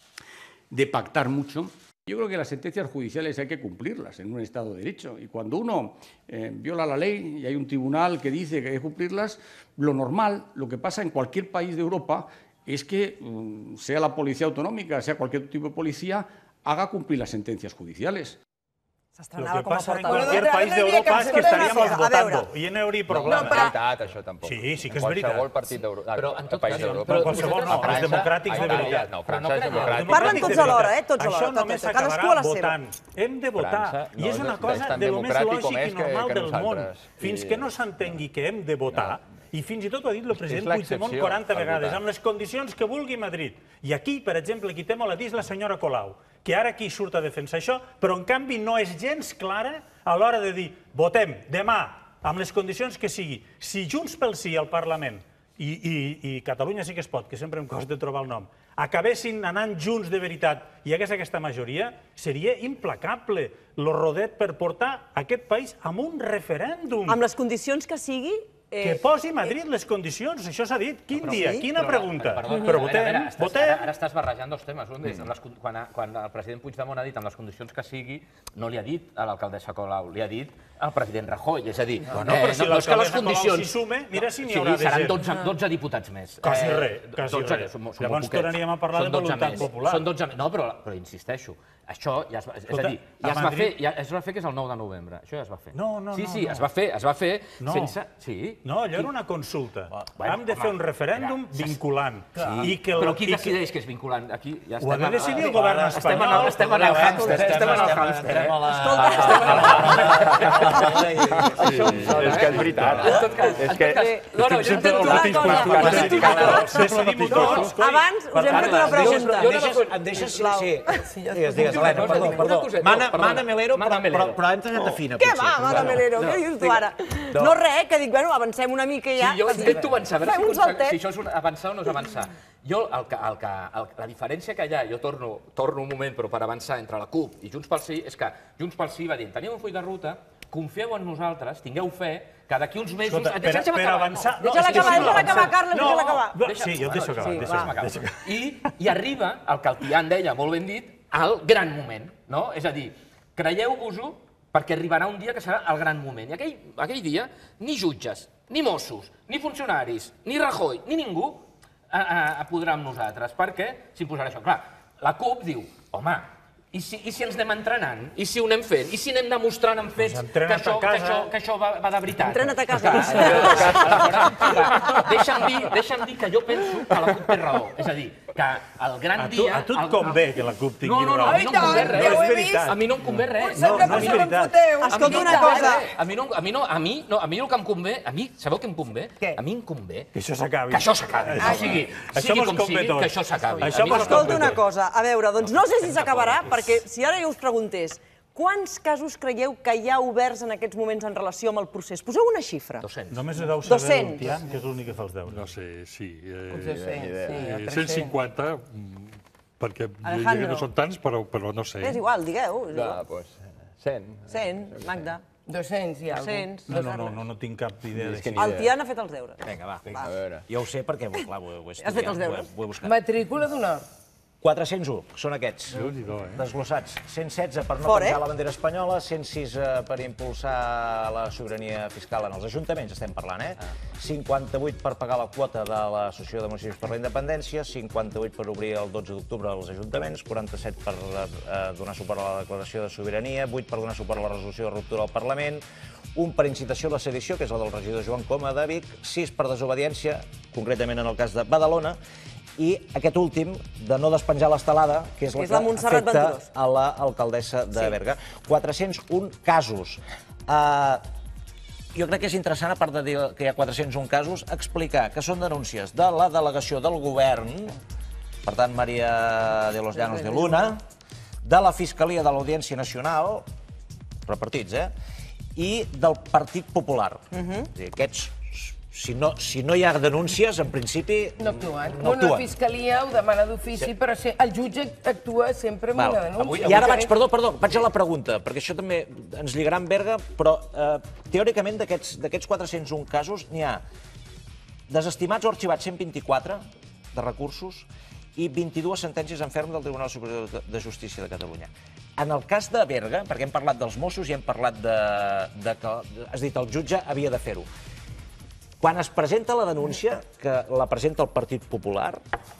de pactar mucho. Yo creo que las sentencias judiciales hay que cumplirlas en un Estado de Derecho. Y cuando uno eh, viola la ley y hay un tribunal que dice que hay que cumplirlas, lo normal, lo que pasa en cualquier país de Europa, es que um, sea la policía autonómica, sea cualquier tipo de policía, haga cumplir las sentencias judiciales. Lo que pasa en cualquier país d'Europa és que estaríamos votando i no hi hauria problema. No, és veritat, això tampoc. Sí, sí que és veritat. Qualsevol partit d'Europa. Però en tot cas, però qualsevol no, els democràtics de veritat. No, França és democràtic. Parlen tots alhora, eh? Tots alhora. Això només s'acabarà votant. Hem de votar. I és una cosa de lo més lògic i normal del món. Fins que no s'entengui que hem de votar, i fins i tot ho ha dit el president Puigdemont quaranta vegades, amb les condicions que vulgui Madrid. I aquí, per exemple, qui té molt a dir és la senyora Colau, que ara aquí surt a defensar això, però en canvi no és gens clara a l'hora de dir votem demà amb les condicions que sigui. Si Junts pel Sí al Parlament i Catalunya sí que es pot, que sempre em costa trobar el nom, acabessin anant junts de veritat i hi hagués aquesta majoria, seria implacable el rodet per portar aquest país a un referèndum. Amb les condicions que sigui... Que posi Madrid les condicions, això s'ha dit. Quin dia? Quina pregunta? Però votem, votem... Ara estàs barrejant dos temes. Quan el president Puigdemont ha dit amb les condicions que sigui, no li ha dit a l'alcaldessa Colau, li ha dit al president Rajoy. És a dir, no és que les condicions... S'hi sume, mira si n'hi haurà de ser. Seran dotze diputats més. Quasi res, quasi res. Llavors tornaríem a parlar de voluntat popular. No, però insisteixo, això ja es va... És a dir, ja es va fer, es va fer que és el nou de novembre. Això ja es va fer. No, no, no. Sí, sí, es va fer, es va fer sense... Sí. No, allò era una consulta. Hem de fer un referèndum vinculant. Però qui decideix que és vinculant? Ho ha de decidir el govern espanyol. Estem en el hàmster. Estem en el hàmster. És que és veritat. És que... No, no, jo intento una cosa. Abans us hem fet una pregunta. Em deixes... Sí, digues, digues, Helena, perdó, perdó. Mana Melero, però hem tallat a fina. Què va, Mana Melero? Què dius tu ara? No res, que dic, bueno, avancem una mica ja. Sí, jo intento avançar, a veure si això és avançar o no és avançar. Jo, la diferència que hi ha, jo torno un moment, però per avançar entre la CUP i Junts pel Sí, és que Junts pel Sí va dir, tenim un full de ruta, confieu en nosaltres, tingueu fe, que d'aquí uns mesos... Per avançar... Deixa-la acabar, deixa-la acabar, Carles, deixa-la acabar. Sí, jo et deixo acabar. I arriba, el que el Tian deia, molt ben dit, al gran moment, no? És a dir, creieu-vos-ho, perquè arribarà un dia que serà el gran moment. I aquell dia ni jutges, ni Mossos, ni funcionaris, ni Rajoy, ni ningú podrà amb nosaltres, perquè s'imposarà això. Clar, la CUP diu, home, i si ens anem entrenant? I si ho anem fent? I si anem demostrant amb fets que això va de veritat? Entrena't a casa. Deixa'm dir que jo penso que la CUP té raó. És a dir, que el gran dia... A tu et convé que la CUP tingui raó. No, no, a mi no em convé res. A mi no em convé res. No, no és veritat. Escolta una cosa. A mi no, a mi no, a mi el que em convé, a mi, sabeu què em convé? A mi em convé... Que això s'acabi. Que això s'acabi. O sigui, sigui com sigui, que això s'acabi. Escolta una cosa, a veure, doncs no sé si s'acabarà, perquè si ara jo us preguntés quants casos creieu que hi ha oberts en aquests moments en relació amb el procés? Poseu una xifra. dos-cents. Només deu saber l'Ultian, que és l'únic que fa els deures. No sé, sí. cent cinquanta, perquè no són tants, però no sé. És igual, digueu. Doncs cent. cent, Magda. dos-cents i alguna cosa. No, no, no, no tinc cap idea de El Tian ha fet els deures. Vinga, va. Jo ho sé perquè, clar, ho he estudiat. Has fet els deures. Ho he buscat. Matrícula d'honor. quatre-cents u són aquests, desglossats. cent setze per no penjar la bandera espanyola, cent sis per impulsar la sobirania fiscal en els ajuntaments, estem parlant, eh? cinquanta-vuit per pagar la quota de l'Associació de Municipis per la Independència, cinquanta-vuit per obrir el dotze d'octubre als ajuntaments, quaranta-set per donar suport a la declaració de sobirania, vuit per donar suport a la resolució de ruptura del Parlament, un per incitació a la sedició, que és la del regidor Joan Coma de Vic, sis per desobediència, concretament en el cas de Badalona, i aquest últim, de no despenjar l'estelada, que és la que afecta a l'alcaldessa de Berga. quatre-cents un casos. Jo crec que és interessant, a part de dir que hi ha quatre-cents un casos, explicar que són denúncies de la delegació del govern, per tant, Maria de los Llanos de Luna, de la Fiscalia de l'Audiència Nacional, repartits, eh? I del Partit Popular. Aquests... Si no hi ha denúncies, en principi... No actuen. Una fiscalia ho demana d'ofici, però el jutge actua sempre amb una denúncia. I ara vaig, perdó, perdó, vaig a la pregunta, perquè això també ens lligarà amb Berga, però teòricament d'aquests quatre-cents un casos n'hi ha desestimats o arxivats cent vint-i-quatre de recursos i vint-i-dues sentències en ferm del Tribunal Superior de Justícia de Catalunya. En el cas de Berga, perquè hem parlat dels Mossos i hem parlat de que, has dit, el jutge havia de fer-ho. Quan es presenta la denúncia, que la presenta el Partit Popular,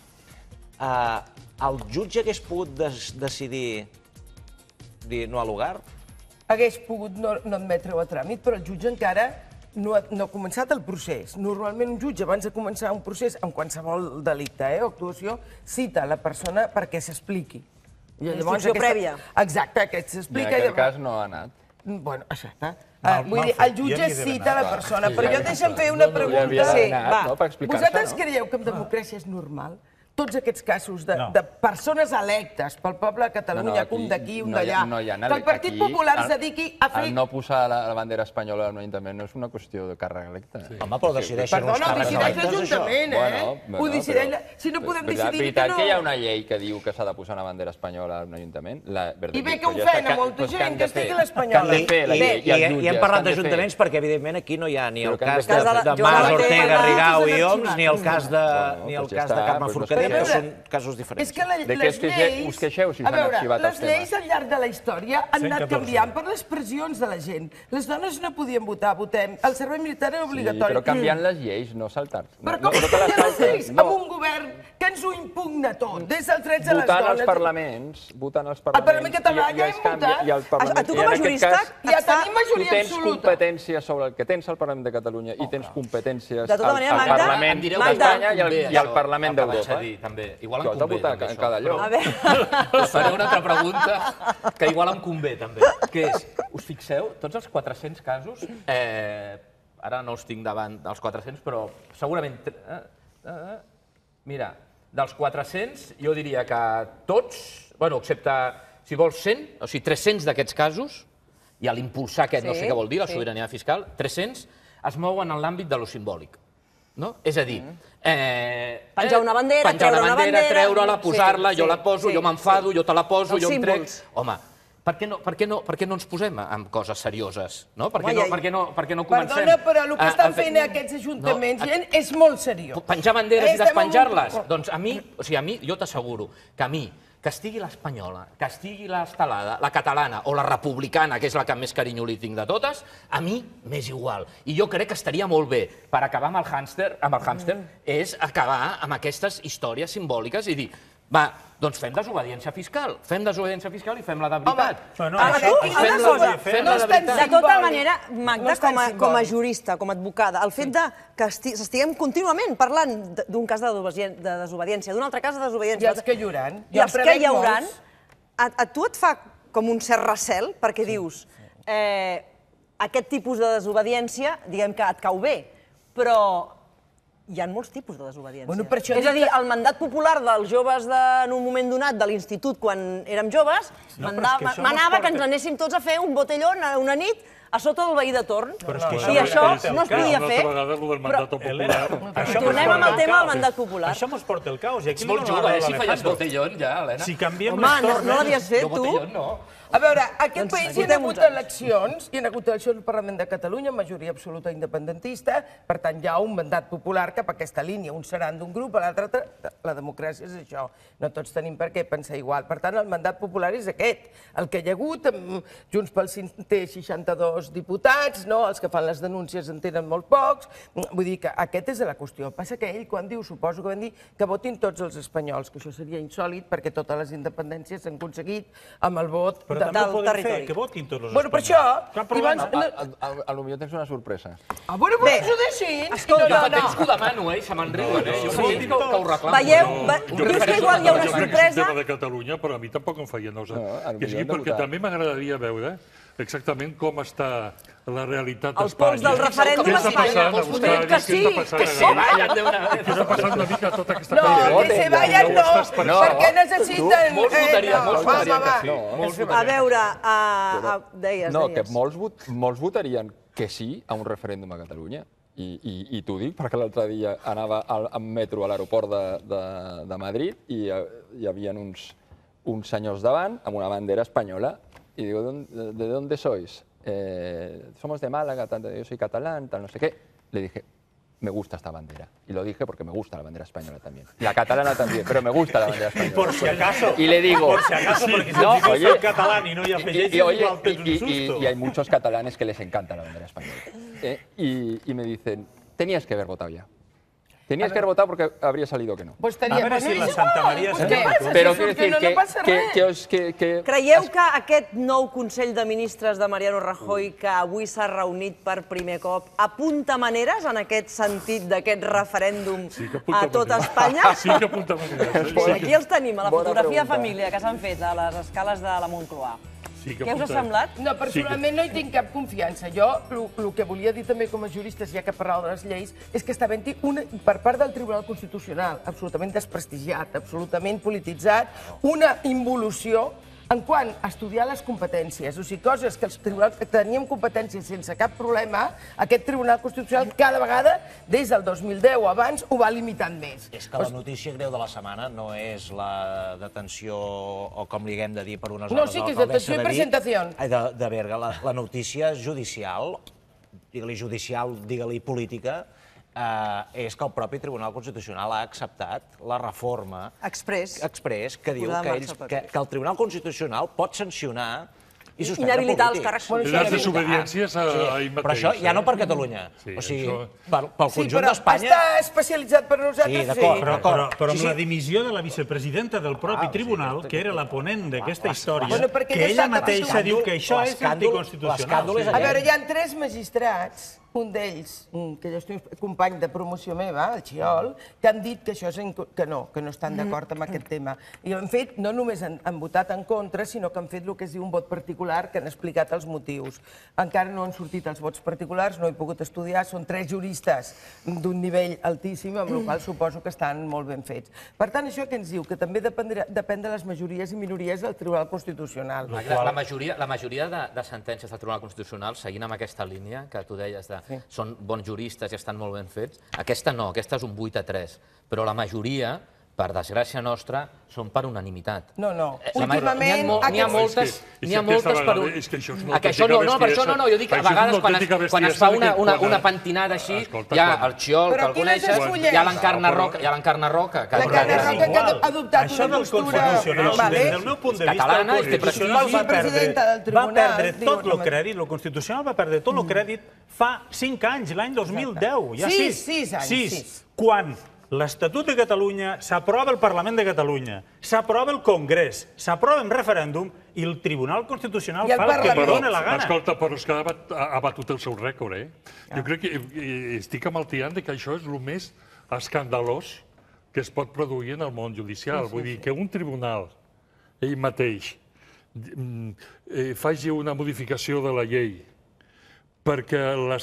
el jutge hagués pogut decidir dir no al lugar? Hagués pogut no admetre-ho a tràmit, però el jutge encara no ha començat el procés. Normalment un jutge, abans de començar un procés, en qualsevol delicte o actuació, cita la persona perquè s'expliqui. Instrucció prèvia. Exacte, que s'explica... I en aquest cas no ha anat. Bueno, això està. Vull dir, el jutge cita la persona, però jo deixa'm fer una pregunta. Vosaltres creieu que en democràcia és normal? Tots aquests casos de persones electes pel poble de Catalunya, un d'aquí, un d'allà, que el Partit Popular es dediqui a fer... El no posar la bandera espanyola en un ajuntament no és una qüestió de càrrega electa. Home, però decideixen uns càrrecs electes, això. Perdona, ho decideix l'Ajuntament, eh? Ho decideix... Si no podem decidir que no... És veritat que hi ha una llei que diu que s'ha de posar una bandera espanyola en un ajuntament? I bé que ho feien a molta gent, que estigui l'espanyola. I hem parlat d'ajuntaments perquè, evidentment, aquí no hi ha ni el cas de Mas, Ortega, Rigau i Oms, ni el cas de Carme Forcadell, que són casos diferents. És que les lleis... Us queixeu si s'han arxivat els temes. Les lleis al llarg de la història han anat canviant per les pressions de la gent. Les dones no podien votar, votem. El servei militar era obligatori. Sí, però canviant les lleis, no saltar-se. Però com canviant les lleis? Amb un govern que ens ho impugna tot, des dels drets de les dones... Votant als parlaments, votant als parlaments... Al Parlament català ja hem votat. A tu com a jurista... Ja tenim majoria absoluta. Tu tens competències sobre el que tens al Parlament de Catalunya i tens competències al Parlament d'Espanya i al Parlament d'Europa. Igual em convé, també, això. Cada lloc. Us faré una altra pregunta que igual em convé, també, que és, us fixeu, tots els quatre-cents casos, ara no els tinc davant dels quatre-cents, però segurament... Mira, dels quatre-cents, jo diria que tots, bueno, excepte, si vols, cent, o sigui, tres-cents d'aquests casos, i a l'impulsar aquest, no sé què vol dir, la sobirania fiscal, tres-cents es mouen en l'àmbit de lo simbòlic. És a dir, penjar una bandera, treure una bandera... treure-la, posar-la, jo la poso, jo m'enfado, jo te la poso, jo em trec... Home, Per què no, per què no, per què no ens posem amb coses serioses? No? Per, què no, per, què no, per què no comencem... Perdona, però el que estan fent aquests ajuntaments no, a... és molt seriós. Penjar banderes i despenjar-les? Doncs a mi, o sigui, a mi, jo t'asseguro que a mi, que estigui l'espanyola, que estigui l'estelada, la catalana o la republicana, que és la que més carinyo li tinc de totes, a mi m'és igual. I jo crec que estaria molt bé per acabar amb el hàmster, amb el hàmster, és acabar amb aquestes històries simbòliques i dir, va, doncs fem desobediència fiscal, fem desobediència fiscal i fem-la de veritat. De tota manera, Magda, com a jurista, com a advocada, el fet que estiguem contínuament parlant d'un cas de desobediència, d'un altre cas de desobediència... I els que hi haurà. I els que hi haurà, a tu et fa com un cert recel, perquè dius, aquest tipus de desobediència, diguem que et cau bé, però... hi ha molts tipus de desobediència. És a dir, el mandat popular dels joves en un moment donat de l'institut, quan érem joves, manava que ens anéssim tots a fer un botellón una nit a sota del veí de torn. I això no es podia fer. Tornem amb el tema del mandat popular. Això mos porta el caos. És molt jove, eh, si falles botellón, ja, Helena. Si canviem les tornes... Home, no l'havies fet, tu? A veure, aquest país hi ha hagut eleccions, hi ha hagut eleccions al Parlament de Catalunya, majoria absoluta independentista, per tant hi ha un mandat popular cap a aquesta línia, uns seran d'un grup, l'altre... La democràcia és això, no tots tenim per què pensar igual. Per tant, el mandat popular és aquest, el que hi ha hagut, Junts pel Sí té seixanta-dos diputats, els que fan les denúncies en tenen molt pocs, vull dir que aquest és la qüestió. Passa que ell, quan diu, suposo que van dir que votin tots els espanyols, que això seria insòlid perquè totes les independències s'han aconseguit amb el vot del territori. Però també ho podem fer, que votin tots els espanyols. Bueno, per això... A lo millor tens una sorpresa. Ah, bueno, però ens ho deixin. Escolta, tens que ho demano, eh, se me'n riuen, eh? Jo que ho reclamo. Veieu? Dius que igual hi ha una sorpresa... Jo crec que és un tema de Catalunya, però a mi tampoc em feia nosa. Perquè també m'agradaria veure exactament com està la realitat d'Espanya. El pols del referèndum a Espanya. Que sí, que sí. Què està passant una mica tota aquesta cosa? No, que se vayan no, perquè necessiten... Molts votarien, molts votarien que sí. A veure, deies, No, que molts votarien que sí a un referèndum a Catalunya. I t'ho dic perquè l'altre dia anava en metro a l'aeroport de Madrid i hi havia uns senyors davant amb una bandera espanyola y digo, ¿de dónde sois? Eh, somos de Málaga, yo soy catalán, tal, no sé qué. Le dije, me gusta esta bandera. Y lo dije porque me gusta la bandera española también. La catalana también, pero me gusta la bandera española. Y por si acaso, y le digo, por si acaso, porque si no, dices oye, soy catalán y no ya apellido, y, oye, y, y, y hay muchos catalanes que les encanta la bandera española. Eh, y, y me dicen, tenías que haber votado ya. Tenías que haber votado porque habría salido que no. Pues tenia... A veure si la Santa Maria... Però quiero decir que... Creieu que aquest nou Consell de Ministres de Mariano Rajoy, que avui s'ha reunit per primer cop, apunta maneres en aquest sentit d'aquest referèndum a tot Espanya? Sí que apunta maneres. Aquí els tenim, a la fotografia de família que s'han fet a les escales de la Moncloa. Què us ha semblat? No, personalment no hi tinc cap confiança. Jo el que volia dir també com a juristes, ja que parlàveu de les lleis, és que està havent-hi per part del Tribunal Constitucional, absolutament desprestigiat, absolutament polititzat, una involució en quant a estudiar les competències. O sigui, coses que els tribunals teníem competències sense cap problema, aquest Tribunal Constitucional cada vegada, des del dos mil deu o abans, ho va limitant més. És que la notícia greu de la setmana no és la detenció, o com li haguem de dir, per unes hores no, sí que és detenció i presentació. De Berga. La notícia judicial, digue-li judicial, digue-li política, és que el propi Tribunal Constitucional ha acceptat la reforma express que diu que el Tribunal Constitucional pot sancionar i suspendre inhabilitar els càrrecs polítics. Les desobediències a ell mateix. Però això ja no per Catalunya, o sigui, pel conjunt d'Espanya... Sí, però està especialitzat per nosaltres, sí. Però amb la dimissió de la vicepresidenta del propi tribunal, que era la ponent d'aquesta història, que ella mateixa diu que això és anticonstitucional. A veure, hi ha tres magistrats, un d'ells, que jo estic company de promoció meva, el Xiol, que han dit que això que no, que no estan d'acord amb aquest tema. I han fet, no només han votat en contra, sinó que han fet el que es diu un vot particular, que han explicat els motius. Encara no han sortit els vots particulars, no he pogut estudiar, són tres juristes d'un nivell altíssim, amb el qual suposo que estan molt ben fets. Per tant, això que ens diu, que també depèn de les majories i minories del Tribunal Constitucional. La majoria de sentències del Tribunal Constitucional, seguint amb aquesta línia que tu deies de són bons juristes i estan molt ben fets. Aquesta no, aquesta és un vuit a tres. Però la majoria per desgràcia nostra, són per unanimitat. No, no. Últimament... N'hi ha moltes... N'hi ha moltes per un... És que això és una autèntica bestiesa. No, per això no, no. Jo dic, a vegades, quan es fa una pentinada així, hi ha el Xiol, que el coneixes, hi ha l'Encarna Roca. Hi ha l'Encarna Roca. L'Encarna Roca que ha adoptat una postura... Des del meu punt de vista, el Constitucional va perdre tot el crèdit, el Constitucional va perdre tot el crèdit fa cinc anys, l'any dos mil deu. Sis, sis anys, sis. Quan l'Estatut de Catalunya s'aprova al Parlament de Catalunya, s'aprova al Congrés, s'aprova en referèndum i el Tribunal Constitucional fa el que li dóna la gana. Escolta, però és que ha batut el seu rècord, eh? Jo crec que estic amaltiant que això és el més escandalós que es pot produir en el món judicial. Vull dir, que un tribunal, ell mateix, faci una modificació de la llei perquè les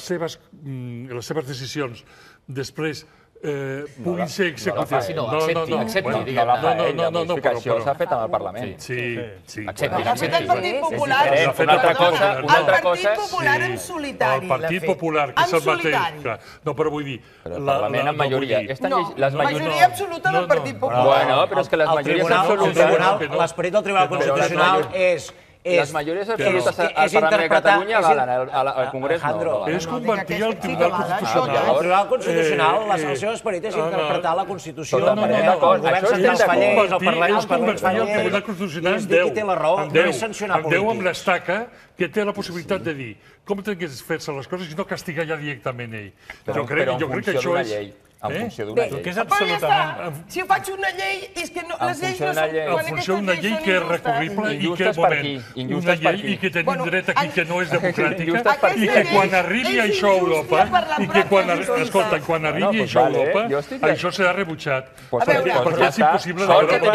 seves decisions després puguin ser executives. No, accepti, accepti. No la fa ell, la modificació s'ha fet en el Parlament. Sí, sí. Accepti, accepti. El Partit Popular... Una altra cosa... El Partit Popular en solitari. El Partit Popular, que és el mateix. No, però vull dir... Però el Parlament amb majoria. No, majoria absoluta del Partit Popular. Bueno, però és que les majories absolutes... L'esperit del Tribunal Constitucional és... Les majories absolutes al Parlament de Catalunya valen, al Congrés no. És convertir el Tribunal Constitucional. El Tribunal Constitucional, el seu esperit és interpretar la Constitució. No, no, no, el govern central fa lleis, el Parlament fa lleis, i es diu qui té la raó, no és sancionar polítics. En Déu amb l'estaca que té la possibilitat de dir com tingués de fer-se les coses i no castigar ja directament ell. Jo crec que això és... En funció d'una llei. Que és absolutament... Si faig una llei, és que les lleis no són... En funció d'una llei que és recurrible i que, moment, una llei i que tenim dret aquí que no és democràtica i que quan arribi això a Europa, i que quan, escolta, quan arribi això a Europa, això serà rebutjat. Perquè és impossible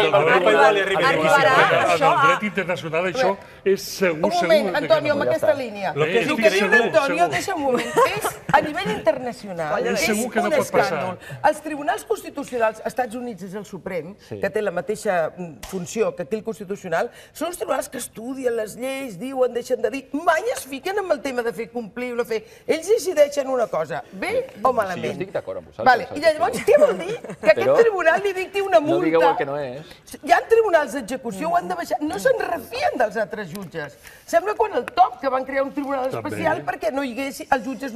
de en el dret internacional això és segur, segur. Un moment, Antonio, amb aquesta línia. El que diu l'Antonio, deixa un moment, és a nivell internacional, és un escàndol. Els tribunals constitucionals, als Estats Units és el Suprem, que té la mateixa funció que té el Constitucional, són els tribunals que estudien les lleis, diuen, deixen de dir, mai es fiquen amb el tema de fer complir o fer... Ells decideixen una cosa, bé o malament. Sí, jo estic d'acord amb vosaltres. I llavors, què vol dir? Que aquest tribunal li dicti una multa... No digueu el que no és. Hi ha tribunals d'execució, ho han de baixar. No se'n refien dels altres jutges. Sembla quan el Top, que van crear un tribunal especial perquè no hi haguessin els jutges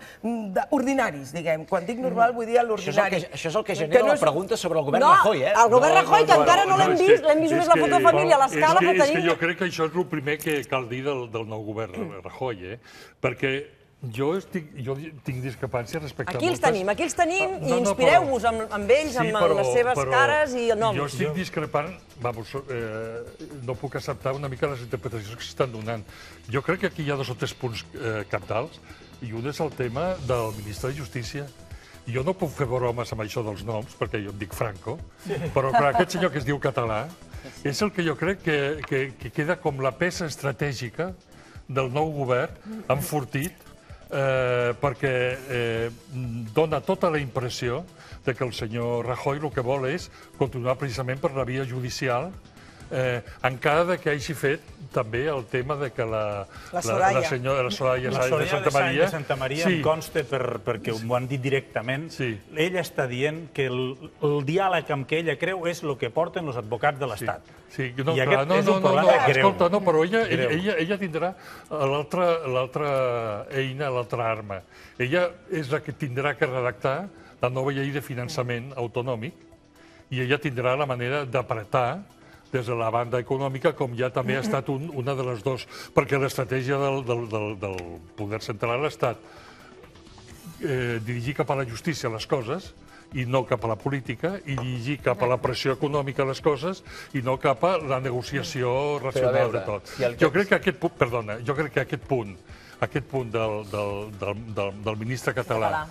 ordinaris, diguem. Quan dic normal, vull dir l'ordinari. Això és el que genera la pregunta sobre el govern Rajoy, eh? No, el govern Rajoy, que encara no l'hem vist, l'hem vist només la foto de família a l'escala que tenim. És que jo crec que això és el primer que cal dir del nou govern Rajoy, eh? Perquè jo tinc discrepància respecte a moltes... Aquí els tenim, aquí els tenim i inspireu-vos amb ells, amb les seves cares i noms. Jo estic discrepant, no puc acceptar una mica les interpretacions que s'estan donant. Jo crec que aquí hi ha dos o tres punts cabdals i un és el tema del ministre de Justícia. Jo no puc fer bromes amb això dels noms, perquè jo em dic Franco, però aquest senyor que es diu Català és el que jo crec que queda com la peça estratègica del nou govern enfortit, perquè dona tota la impressió que el senyor Rajoy el que vol és continuar precisament per la via judicial, encara que hagi fet també el tema de que la senyora Soraya de Santa Maria em consta, perquè m'ho han dit directament, ella està dient que el diàleg amb què ella creu és el que porten els advocats de l'Estat. I aquest és un problema greu. Escolta, no, però ella tindrà l'altra eina, l'altra arma. Ella és la que tindrà que redactar la nova llei de finançament autonòmic i ella tindrà la manera d'apretar des de la banda econòmica, com ja també ha estat una de les dues, perquè l'estratègia del poder central ha estat dirigir cap a la justícia les coses i no cap a la política, i dirigir cap a la pressió econòmica les coses i no cap a la negociació racional de tot. Jo crec que aquest punt, perdona, jo crec que aquest punt, aquest punt del ministre català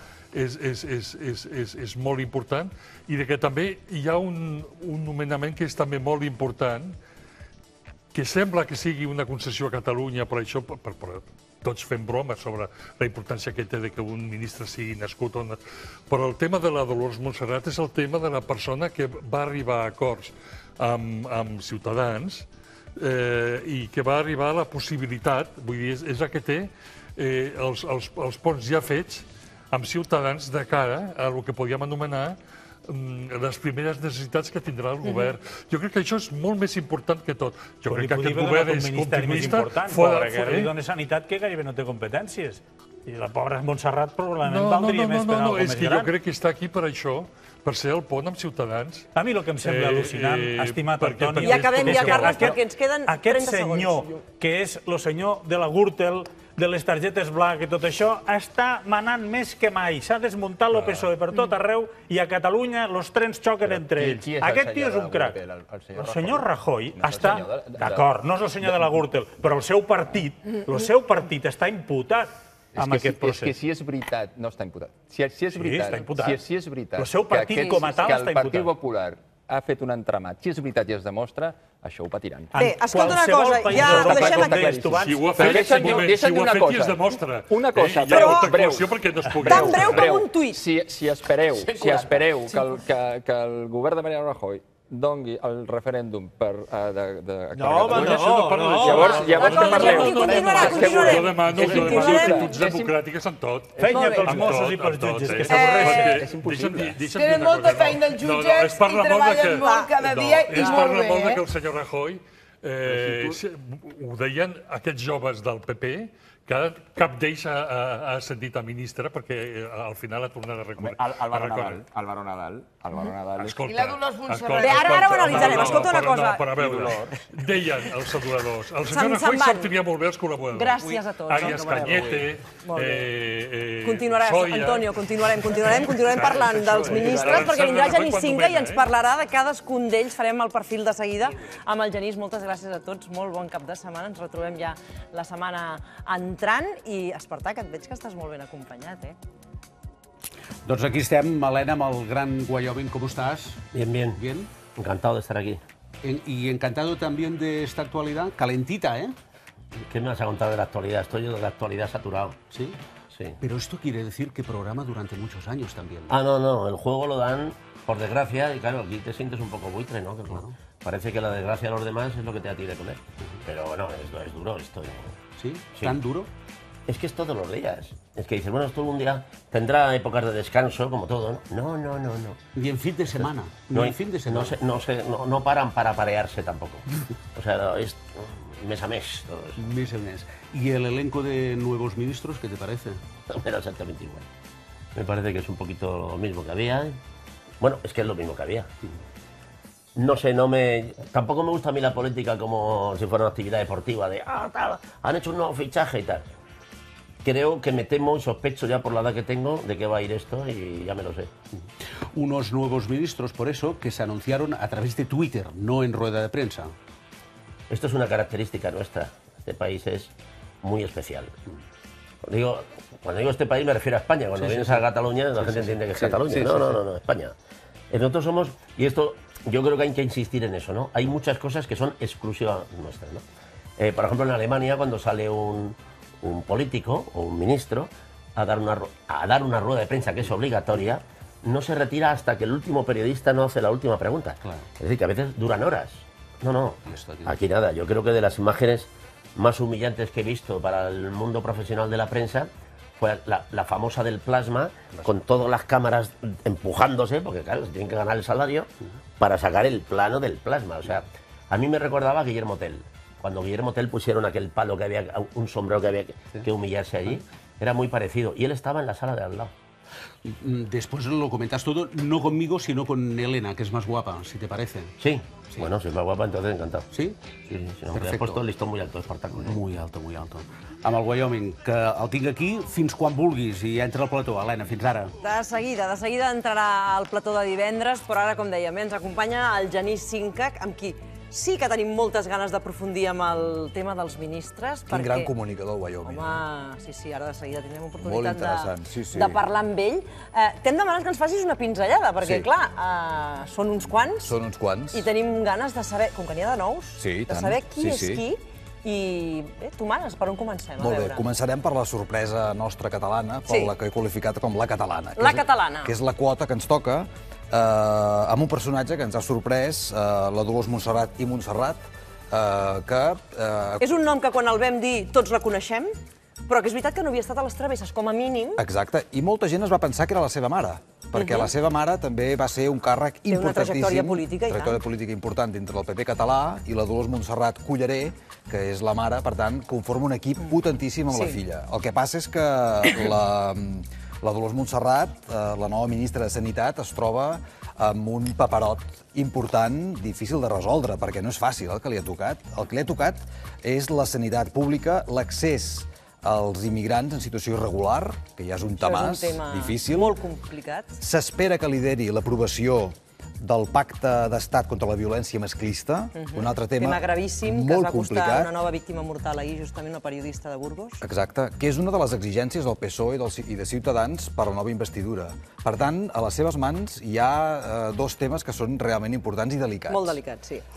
és molt important i que també hi ha un nomenament que és també molt important, que sembla que sigui una concessió a Catalunya, per això tots fem bromes sobre la importància que té que un ministre sigui nascut on... Però el tema de la Dolors Montserrat és el tema de la persona que va arribar a acords amb Ciutadans i que va arribar a la possibilitat, vull dir, és la que té els ponts ja fets amb Ciutadans de cara a el que podíem anomenar les primeres necessitats que tindrà el govern. Jo crec que això és molt més important que tot. Jo crec que aquest govern és continuista. Que li dona sanitat que gairebé no té competències. I la pobra Montserrat probablement valdria més per alguna més gran. És que jo crec que està aquí per això, per ser el pont amb Ciutadans. A mi el que em sembla al·lucinant, estimat Antoni... I acabem ja, Carles, perquè ens queden trenta segons. Aquest senyor, que és el senyor de la Gürtel, de les targetes black i tot això, està manant més que mai. S'ha desmuntat el P S O E per tot arreu i a Catalunya els trens xoquen entre ells. Aquest tio és un crac. El senyor Rajoy està... D'acord, no és el senyor de la Gürtel, però el seu partit, el seu partit està imputat amb aquest procés. És que si és veritat, no està imputat. Si és veritat, si és veritat el seu partit com a tal està imputat. Que el Partit Popular ha fet un entramat, si és veritat i es demostra, això ho patiran. Bé, escolta una cosa, ja ho deixem aquí. Si ho ha fet, si ho ha fet i es demostra. Una cosa, breu, breu. Tan breu com un tuit. Si espereu que el govern de Mariano Rajoy dongui el referèndum per... No, home, no. Llavors, què parleu? Continuarà, continuarem. Jo demano actituds democràtiques en tot. Feina pels Mossos i pels jutges, que s'avorreixen. És impossible. Tenen molta feina els jutges i treballen molt cada dia i molt bé. Es parla molt que el senyor Rajoy, ho deien aquests joves del P P, que cap d'ells ha ascendit a ministre perquè al final ha tornat a recórrer. Álvaro Nadal. Álvaro Nadal. Álvaro Nadal. I la Dolors Montserrat. Bé, ara ho analitzarem. Escolta una cosa. Per a veure, deien els adoradors. El senyor Rajoy sortiria molt bé els col·laboradors. Gràcies a tots. Arias Cañete, Continuaràs, Antonio, continuarem, continuarem, continuarem parlant dels ministres, perquè vindrà Genís Cinca i ens parlarà de cadascun d'ells. Farem el perfil de seguida amb el Genís. Moltes gràcies a tots, molt bon cap de setmana. Ens retrobem ja la setmana entrant i, Espartà, que et veig que estàs molt ben acompanyat, eh? Doncs aquí estem, Malena, amb el gran Wyoming. ¿Cómo estás? Bien, bien. Bien. Encantado de estar aquí. Y encantado también de esta actualidad, calentita, ¿eh? ¿Qué me vas a contar de la actualidad? Estoy yo de la actualidad saturado. ¿Sí? Sí. Pero esto quiere decir que programa durante muchos años también. Ah, no, no, el juego lo dan, por desgracia, y claro, aquí te sientes un poco buitre, ¿no? Que Claro. Parece que la desgracia de los demás es lo que te da a ti de comer. Pero bueno, es, es duro esto. ¿Sí? ¿Tan duro? Es que es todos los días. Es que dices, bueno, esto algún día tendrá épocas de descanso, como todo, ¿no? No, no, no, no. Ni en fin de semana. No, Ni en fin de semana. No, se, no, se, no, no paran para parearse tampoco. O sea, no, es mes a mes. Todo eso. Mes a mes. ¿Y el elenco de nuevos ministros, qué te parece? Era exactamente igual. Me parece que es un poquito lo mismo que había. Bueno, es que es lo mismo que había. No sé, no me... Tampoco me gusta a mí la política como si fuera una actividad deportiva, de, ah, tal, han hecho un nuevo fichaje y tal. Creo que me temo y sospecho ya por la edad que tengo de que va a ir esto y ya me lo sé. Unos nuevos ministros, por eso, que se anunciaron a través de Twitter, no en rueda de prensa. Esto es una característica nuestra. Este país es muy especial. Digo, cuando digo este país me refiero a España. Cuando Sí, vienes sí, a sí. Cataluña la Sí, gente sí, entiende que es sí, Cataluña. sí, no, sí, no, sí. no, no, España. Nosotros somos, y esto yo creo que hay que insistir en eso, ¿no? Hay muchas cosas que son exclusivas nuestras, ¿no? Eh, por ejemplo, en Alemania, cuando sale un, un político o un ministro a dar, una, a dar una rueda de prensa que es obligatoria, no se retira hasta que el último periodista no hace la última pregunta. Claro. Es decir, que a veces duran horas. No, no, aquí nada. Yo creo que de las imágenes más humillantes que he visto para el mundo profesional de la prensa fue la, la famosa del plasma, con todas las cámaras empujándose, porque claro, se tienen que ganar el salario, para sacar el plano del plasma. O sea, a mí me recordaba a Guillermo Tell. Cuando Guillermo Tell pusieron aquel palo que había, un sombrero que había que, que humillarse allí, era muy parecido. Y él estaba en la sala de al lado. Después lo comentas todo, no conmigo, sino con Elena, que es más guapa, si te parece. Sí, sí. Bueno, si es más guapa, entonces encantado. Sí? Sí, sí, sí. Perfecto. Has puesto el listón muy alto, Espartaco. ¿eh? Muy alto, muy alto. Amb el Wyoming, que el tinc aquí fins quan vulguis i entra al plató. Helena, fins ara. De seguida, de seguida entrarà al plató de divendres, però ara, com dèiem, ens acompanya el Genís Cinca, amb qui sí que tenim moltes ganes d'aprofundir amb el tema dels ministres. Quin gran comunicador, el Wyoming. Home, sí, sí, ara de seguida tindrem oportunitat Molt interessant, sí, sí. de parlar amb ell. Eh, T'hem demanat que ens facis una pinzellada, perquè, Sí. clar, eh, són uns quants Són uns quants. i tenim ganes de saber, com que n'hi ha de nous, Sí, i de tant. saber qui Sí, és sí. qui. I bé, tu manes, per on comencem? A Molt bé, veure. començarem per la sorpresa nostra catalana, per Sí. la que he qualificat com la catalana. que La és- catalana. Que és la quota que ens toca, eh, amb un personatge que ens ha sorprès, eh, la Dolors Montserrat i Montserrat, eh, que... Eh, És un nom que quan el vam dir tots reconeixem? Però que és veritat que no havia estat a les travesses, com a mínim. Exacte, i molta gent es va pensar que era la seva mare, perquè la seva mare també va ser un càrrec importantíssim. Té una trajectòria política, i tant. Trajectòria política important dintre del P P català, i la Dolors Montserrat Culleré, que és la mare, per tant, conforma un equip potentíssim amb la filla. El que passa és que la, la Dolors Montserrat, la nova ministra de Sanitat, es troba amb un paperot important, difícil de resoldre, perquè no és fàcil el que li ha tocat. El que li ha tocat és la sanitat pública, l'accés als immigrants en situació irregular, que ja és un tamàs difícil. Molt complicat. S'espera que lideri l'aprovació del Pacte d'Estat contra la Violència Masclista, un altre tema Tema gravíssim, que es va costar una nova víctima mortal ahir, justament una periodista de Burgos. Exacte, que és una de les exigències del P S O E i de Ciutadans per a la nova investidura. Per tant, a les seves mans hi ha dos temes que són realment importants i delicats. Molt delicats, sí.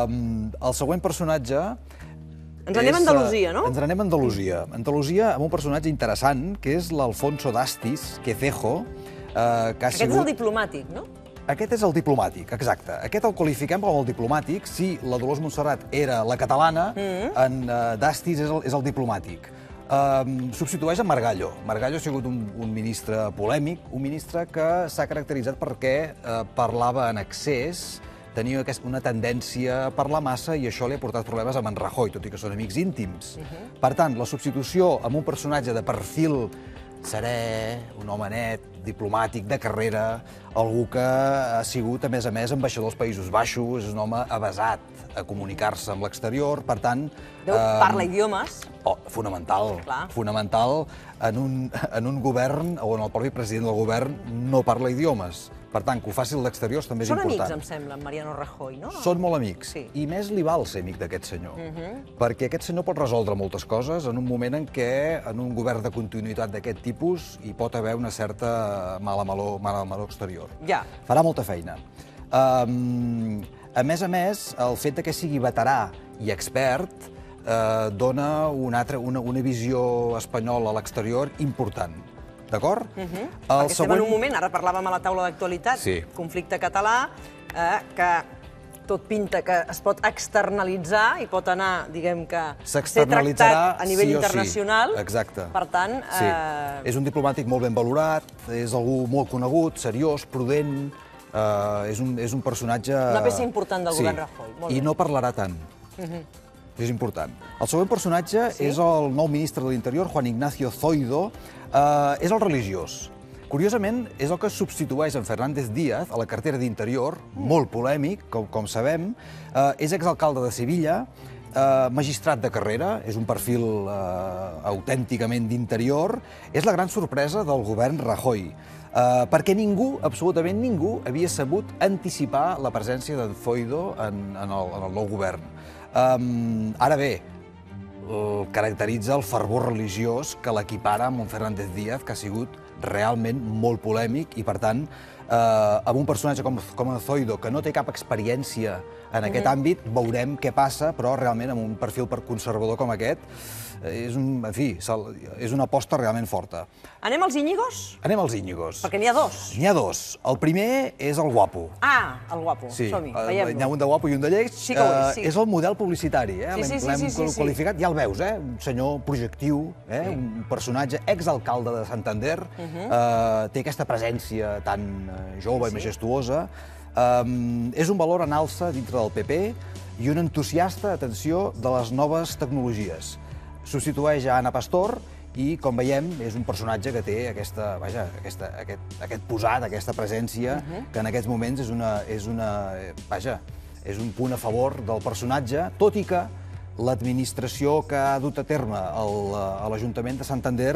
El següent personatge... Ens anem a Andalusia, no? Ens anem a Andalusia. Andalusia amb un personatge interessant, que és l'Alfonso Dastis, Quecejo, que ha sigut... Aquest és el diplomàtic, no? Aquest és el diplomàtic, exacte. Aquest el qualifiquem com el diplomàtic. Si la Dolors Montserrat era la catalana, en Dastis és el diplomàtic. Substitueix a Margallo. Margallo ha sigut un ministre polèmic, un ministre que s'ha caracteritzat perquè parlava en excés, tenia una tendència a parlar massa i això li ha portat problemes amb en Rajoy, tot i que són amics íntims. Per tant, la substitució amb un personatge de perfil serè, un home net, diplomàtic, de carrera, algú que ha sigut, a més a més, ambaixador dels Països Baixos, és un home avesat a comunicar-se amb l'exterior, per tant... Parla idiomes. Oh, fonamental, fonamental en un govern on el propi president del govern no parla idiomes. Per tant, que ho faci a l'exterior també és important. Són amics, em sembla, en Mariano Rajoy, no? Són molt amics. I més li val ser amic d'aquest senyor. Perquè aquest senyor pot resoldre moltes coses en un moment en què, en un govern de continuïtat d'aquest tipus, hi pot haver una certa mala meló exterior. Ja. Farà molta feina. A més a més, el fet que sigui veterà i expert dona una visió espanyola a l'exterior important. D'acord? Perquè estem en un moment, ara parlàvem a la taula d'actualitat, conflicte català, que tot pinta que es pot externalitzar i pot anar, diguem que, ser tractat a nivell internacional. Exacte. Per tant... És un diplomàtic molt ben valorat, és algú molt conegut, seriós, prudent, és un personatge... Una peça important del govern Rajoy. I no parlarà tant. És important. El següent personatge és el nou ministre de l'Interior, Juan Ignacio Zoido. És el religiós. Curiosament, és el que substitueix en Fernández Díaz a la cartera d'Interior, molt polèmic, com sabem. És exalcalde de Sevilla, magistrat de carrera, és un perfil autènticament d'Interior. És la gran sorpresa del govern Rajoy, perquè ningú, absolutament ningú, havia sabut anticipar la presència d'en Zoido en el nou govern. Ara bé, el caracteritza el fervor religiós que l'equipara amb un Fernández Díaz, que ha sigut realment molt polèmic i, per tant, amb un personatge com en Zoido, que no té cap experiència en aquest àmbit, veurem què passa, però realment amb un perfil conservador com aquest, és una aposta realment forta. Anem als Íñigos? Anem als Íñigos. Perquè n'hi ha dos. N'hi ha dos. El primer és el guapo. Ah, el guapo. Som-hi, veiem-lo. N'hi ha un de guapo i un de lleig. Sí que ho és, sí. És el model publicitari, eh? L'hem qualificat, ja el veus, eh? Un senyor projectiu, un personatge, exalcalde de Santander, té aquesta presència tan jove i majestuosa. És un valor en alça dintre del P P i un entusiasta, atenció, de les noves tecnologies. Substitueix a Ana Pastor i, com veiem, és un personatge que té aquest posat, aquesta presència, que en aquests moments és un punt a favor del personatge, tot i que l'administració que ha dut a terme a l'Ajuntament de Santander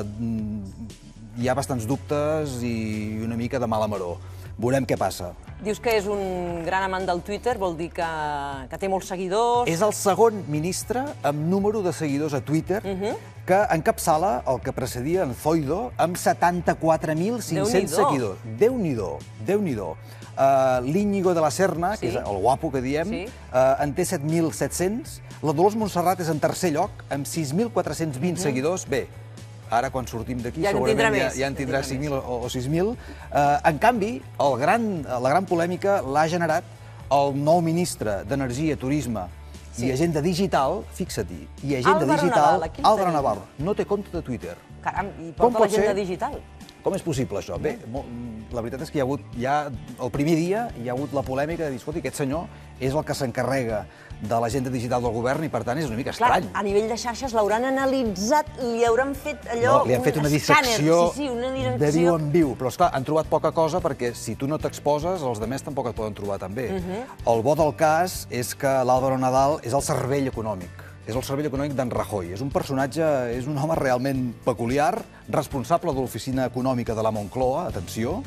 hi ha bastants dubtes i una mica de mala maror. Veurem què passa. Dius que és un gran amant del Twitter, vol dir que té molts seguidors... És el segon ministre amb número de seguidors a Twitter que encapçala el que precedia en Zoido amb setanta-quatre mil cinc-cents seguidors. Déu-n'hi-do, Déu-n'hi-do. L'Íñigo de la Serna, que és el guapo que diem, en té set mil set-cents. La Dolors Montserrat és en tercer lloc, amb sis mil quatre-cents vint seguidors. Bé, ara, quan sortim d'aquí, segurament ja en tindrà cinc mil o sis mil. En canvi, la gran polèmica l'ha generat el nou ministre d'Energia, Turisme I agenda digital, fixa-t'hi, i agenda digital, Álvaro Navarro, no té compte de Twitter. Caram, i porta l'agenda digital. Com és possible això? Bé, la veritat és que hi ha hagut, ja el primer dia, hi ha hagut la polèmica de dir, escolta, aquest senyor és el que s'encarrega de l'agenda digital del govern i, per tant, és una mica estrany. Clar, a nivell de xarxes l'hauran analitzat, li hauran fet allò... No, li han fet una dissecció sí, sí, una de direcció... viu en viu, però, esclar, han trobat poca cosa perquè si tu no t'exposes, els altres tampoc et poden trobar tan bé. El bo del cas és que l'Álvaro Nadal és el cervell econòmic. És el cervell econòmic d'en Rajoy. És un personatge, és un home realment peculiar, responsable de l'oficina econòmica de la Moncloa, atenció,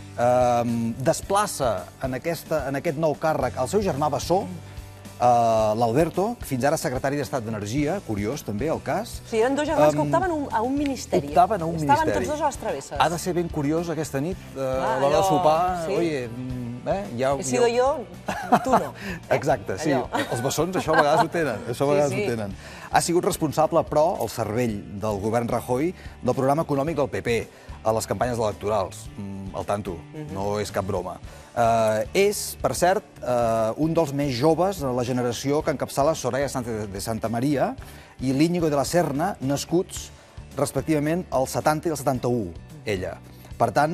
desplaça en aquest nou càrrec el seu germà bessó, l'Alberto, fins ara secretari d'Estat d'Energia, curiós també el cas. Sí, eren dos germans que optaven a un ministeri. Optaven a un ministeri. Estaven tots dos a les travesses. Ha de ser ben curiós aquesta nit, a l'hora de sopar, oye... He sido jo, tu no. Exacte, sí. Els bessons això a vegades ho tenen. Això a vegades ho tenen. Ha sigut responsable, però, el cervell del govern Rajoy, del programa econòmic del P P a les campanyes electorals. Al tanto, no és cap broma. És, per cert, un dels més joves de la generació que encapçala Soraya Sánchez de Santa Maria i l'Íñigo de la Serna, nascuts respectivament el setanta i el setanta-u, ella. Per tant,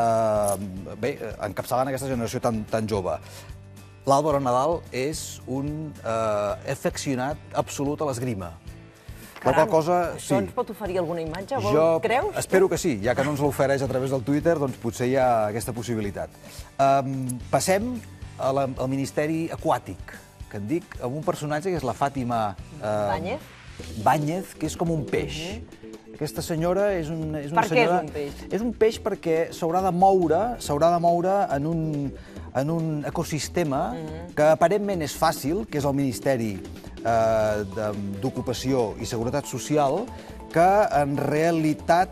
bé, encapçalant aquesta generació tan jove. L'Álvaro Nadal és un aficionat absolut a l'esgrima. Caram, això ens pot oferir alguna imatge? Creus? Espero que sí. Ja que no ens l'ofereix a través del Twitter, doncs potser hi ha aquesta possibilitat. Passem al Ministeri Aquàtic, que en dic amb un personatge que és la Fàtima... Báñez? Báñez, que és com un peix. Aquesta senyora és una senyora... Per què és un peix? És un peix perquè s'haurà de moure, s'haurà de moure en un, en un ecosistema que aparentment és fàcil, que és el Ministeri d'Ocupació i Seguretat Social, que en realitat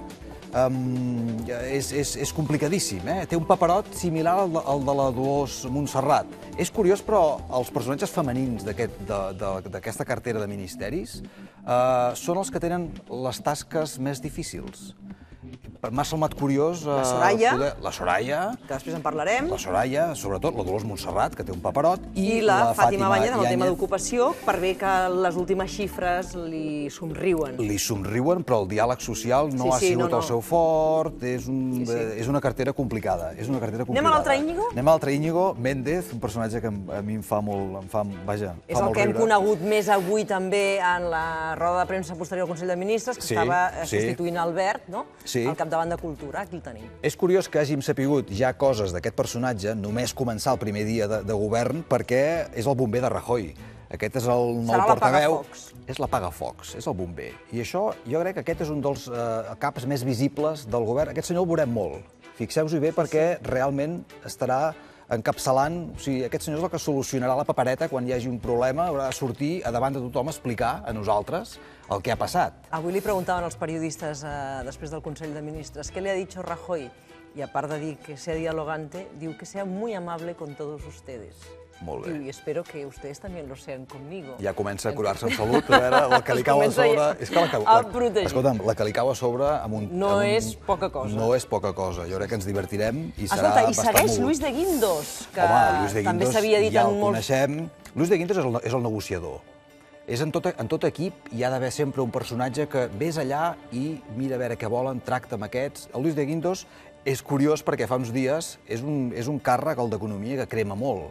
és complicadíssim. Té un paperot similar al de la Dolors Montserrat. És curiós, però els personatges femenins d'aquesta cartera de ministeris són els que tenen les tasques més difícils. M'ha semblat curiós... La Soraya. La Soraya. Que després en parlarem. La Soraya, sobretot la Dolors Montserrat, que té un paperot. I la Fàtima Báñez, amb el tema d'ocupació, per bé que les últimes xifres li somriuen. Li somriuen, però el diàleg social no ha sigut el seu fort. És una cartera complicada. Anem a l'altre Íñigo? Anem a l'altre Íñigo, Méndez, un personatge que a mi em fa molt... Vaja, és el que hem conegut més avui també en la roda de premsa posterior al Consell de Ministres, que estava substituint Albert, no? Al capdavant de Cultura, aquí el tenim. És curiós que hàgim sapigut ja coses d'aquest personatge només començar el primer dia de govern perquè és el bomber de Rajoy. Aquest és el nou portaveu. És l'apagafocs, és el bomber. I això, jo crec que aquest és un dels caps més visibles del govern. Aquest senyor el veurem molt. Fixeu-vos-hi bé perquè realment estarà encapçalant... O sigui, aquest senyor és el que solucionarà la papereta quan hi hagi un problema, haurà de sortir a davant de tothom a explicar a nosaltres el que ha passat. Avui li preguntaven als periodistes després del Consell de Ministres què li ha dicho Rajoy y aparte de dir que sea dialogante, diu que sea muy amable con todos ustedes. Molt bé. Y espero que ustedes también lo sean conmigo. Ja comença a curar-se en salut, a veure, la que li cau a sobre... Escolta'm, la que li cau a sobre amb un... No és poca cosa. No és poca cosa. Jo crec que ens divertirem i serà bastant mogut. I segueix Luis de Guindos, que també s'havia dit en molts... Ja el coneixem. Luis de Guindos és el negociador. És en tot equip hi ha d'haver sempre un personatge que vés allà i mira a veure què volen, tracta amb aquests. El Luis de Guindos és curiós perquè fa uns dies és un càrrec, el d'Economia, que crema molt.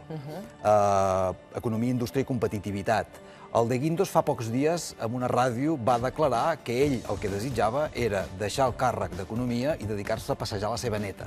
Economia, Indústria i Competitivitat. El de Guindos fa pocs dies en una ràdio va declarar que ell el que desitjava era deixar el càrrec d'Economia i dedicar-se a passejar la seva neta.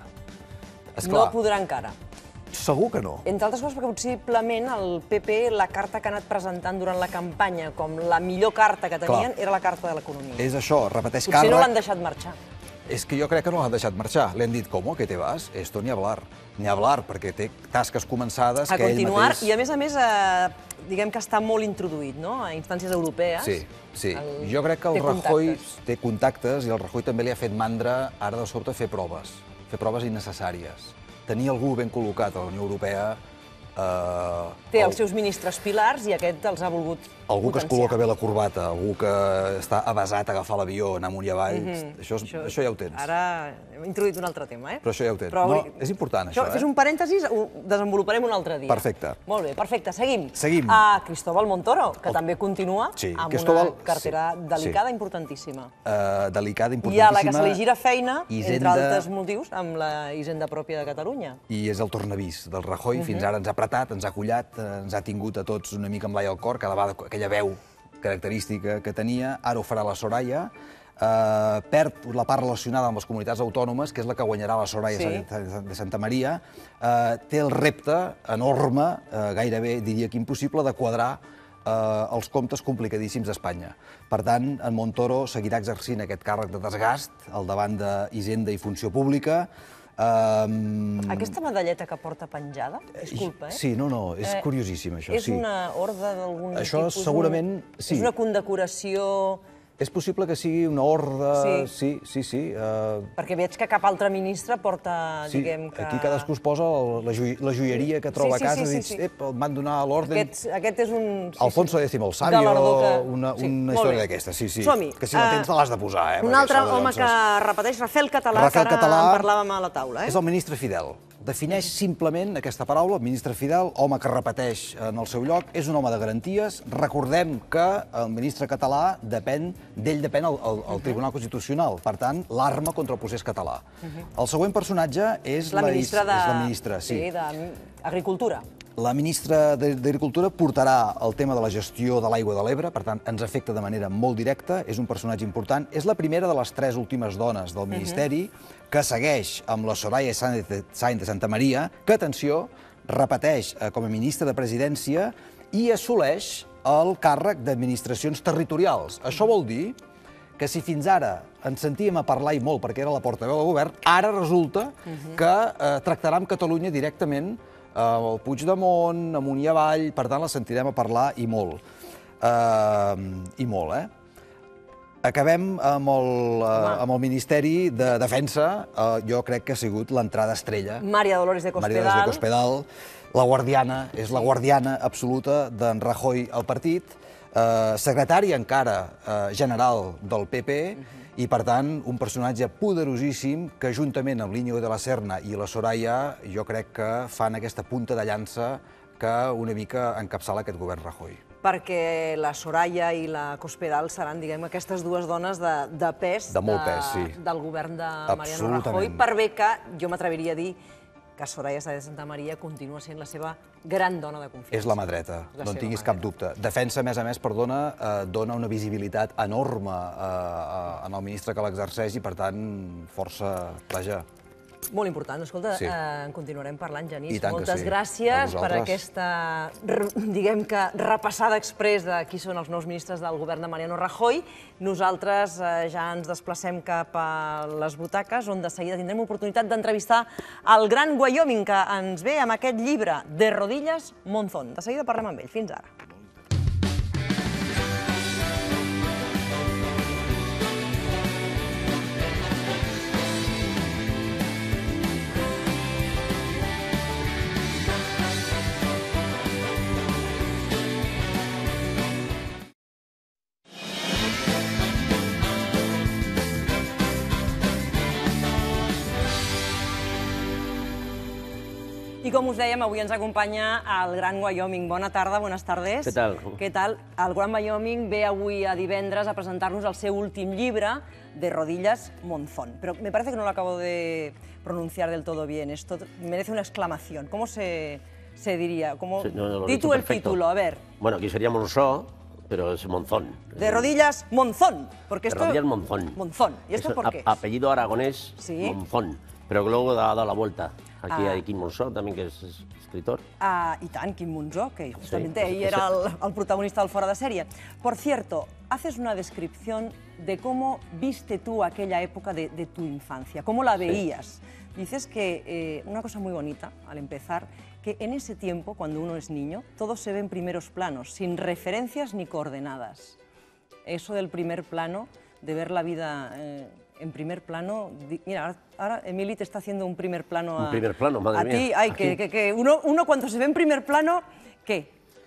No podrà encara. Segur que no. Entre altres coses perquè possiblement el P P, la carta que ha anat presentant durant la campanya com la millor carta que tenien era la carta de l'economia. És això, repeteix càrrec... Potser no l'han deixat marxar. És que jo crec que no l'han deixat marxar. Li han dit, ¿cómo? ¿Que te vas? Esto ni hablar. Ni hablar, perquè té tasques començades que ell mateix... A continuar, i a més a més, diguem que està molt introduït, no?, a instàncies europees. Sí, sí. Jo crec que el Rajoy té contactes i el Rajoy també li ha fet mandra ara de sobte fer proves, fer proves innecessàries. Tenir algú ben col·locat a la Unió Europea... Té els seus ministres pilars i aquest els ha volgut algú que es col·loca bé la corbata, algú que està avasat a agafar l'avió, anar amunt i avall, això ja ho tens. Ara hem introduït un altre tema, eh? Però això ja ho tens. No, és important, això, eh? Fes un parèntesis, ho desenvoluparem un altre dia. Perfecte. Molt bé, perfecte, seguim. Seguim. A Cristóbal Montoro, que també continua amb una cartera delicada, importantíssima. Delicada, importantíssima. I a la que se li gira feina, entre altres motius, amb la Hisenda pròpia de Catalunya. I és el tornavís del Rajoy, fins ara ens ha apretat, ens ha collat, ens ha tingut a tots una mica amb l'ai al cor, cada vegada aquella veu característica que tenia, ara ho farà la Soraya, perd la part relacionada amb les comunitats autònomes, que és la que guanyarà la Soraya de Santa Maria, té el repte enorme, gairebé diria que impossible, de quadrar els comptes complicadíssims d'Espanya. Per tant, en Montoro seguirà exercint aquest càrrec de desgast al davant d'Hisenda i Funció Pública. Aquesta medalleta que porta penjada, disculpa, eh? Sí, no, no, és curiosíssim, això. És una orde d'algun tipus? Això segurament, sí. És una condecoració... És possible que sigui una orde... Sí, sí, sí. Perquè veig que cap altre ministre porta, diguem que... Aquí cadascú es posa la joieria que troba a casa i dius, ep, em van donar l'ordre... Aquest és un... Alfonso X el Sabio, una història d'aquesta, sí, sí. Som-hi. Que si la tens te l'has de posar, eh? Un altre home que repeteix, Rafel Català, que ara en parlàvem a la taula, eh? És el ministre Fidel. Defineix simplement aquesta paraula, el ministre Fidel, home que repeteix en el seu lloc, és un home de garanties. Recordem que el ministre català depèn, d'ell depèn el, el, el Tribunal Constitucional, per tant, l'arma contra el procés català. El següent personatge és la ministra d'Agricultura. La ministra d'Agricultura portarà el tema de la gestió de l'aigua de l'Ebre, per tant, ens afecta de manera molt directa, és un personatge important. És la primera de les tres últimes dones del Ministeri que segueix amb la Soraya Sáenz de Santa Maria, que, atenció, repeteix com a ministra de Presidència i assoleix el càrrec d'administracions territorials. Això vol dir que si fins ara ens sentíem a parlar i molt perquè era la portaveu del govern, ara resulta que tractarà amb Catalunya directament el Puigdemont, amunt i avall, per tant la sentirem a parlar i molt. I molt, eh? Acabem amb el Ministeri de Defensa. Jo crec que ha sigut l'entrada estrella. María Dolores de Cospedal. María Dolores de Cospedal, la guardiana, és la guardiana absoluta d'en Rajoy al partit, secretària encara general del P P, i, per tant, un personatge poderosíssim que, juntament amb l'Íñigo de la Serna i la Soraya, jo crec que fan aquesta punta de llança que una mica encapçala aquest govern Rajoy. Perquè la Soraya i la Cospedal seran, diguem, aquestes dues dones de pes del govern de Mariano Rajoy, per bé que jo m'atreviria a dir que Soraya Sáenz de Santa Maria continua sent la seva gran dona de confiança. És la mà dreta, no en tinguis cap dubte. Defensa, a més a més, perdona, dona una visibilitat enorme en el ministre que l'exerceix i, per tant, força, vaja... Molt important. Escolta, en continuarem parlant, Genís. Moltes gràcies per aquesta, diguem que, repassada exprés de qui són els nous ministres del govern de Mariano Rajoy. Nosaltres ja ens desplacem cap a les butaques, on de seguida tindrem oportunitat d'entrevistar el gran Wyoming, que ens ve amb aquest llibre, De rodillas, Monzón. De seguida parlem amb ell. Fins ara. I com us dèiem, avui ens acompanya el Gran Wyoming. Bona tarda, buenas tardes. Què tal? Què tal? El Gran Wyoming ve avui a divendres a presentar-nos el seu últim llibre, De rodillas, Monzón. Pero me parece que no lo acabo de pronunciar del todo bien. Esto merece una exclamación. ¿Cómo se, se diría? ¿Cómo... Sí, no, no, Di tú el título, a ver. Bueno, aquí sería Monzó, pero es Monzón. De rodillas, Monzón. Porque esto... De rodillas, Monzón. Monzón. ¿Y esto es por qué? Apellido aragonés, ¿Sí? Monzón. Pero que luego ha dado la vuelta. Aquí ah. hay Quim Monzó, también, que es, es escritor. Ah, y tan, Quim Monzó, que justamente sí, ahí ese... era el, el protagonista del Fuera de Serie. Por cierto, haces una descripción de cómo viste tú aquella época de, de tu infancia, cómo la veías. Sí. Dices que eh, una cosa muy bonita, al empezar, que en ese tiempo, cuando uno es niño, todo se ve en primeros planos, sin referencias ni coordenadas. Eso del primer plano, de ver la vida... Eh, en primer plano, mira, ahora Emili te está haciendo un primer plano a, un primer plano, madre a ti. Mía. Ay, que, que, que uno, uno cuando se ve en primer plano, ¿qué?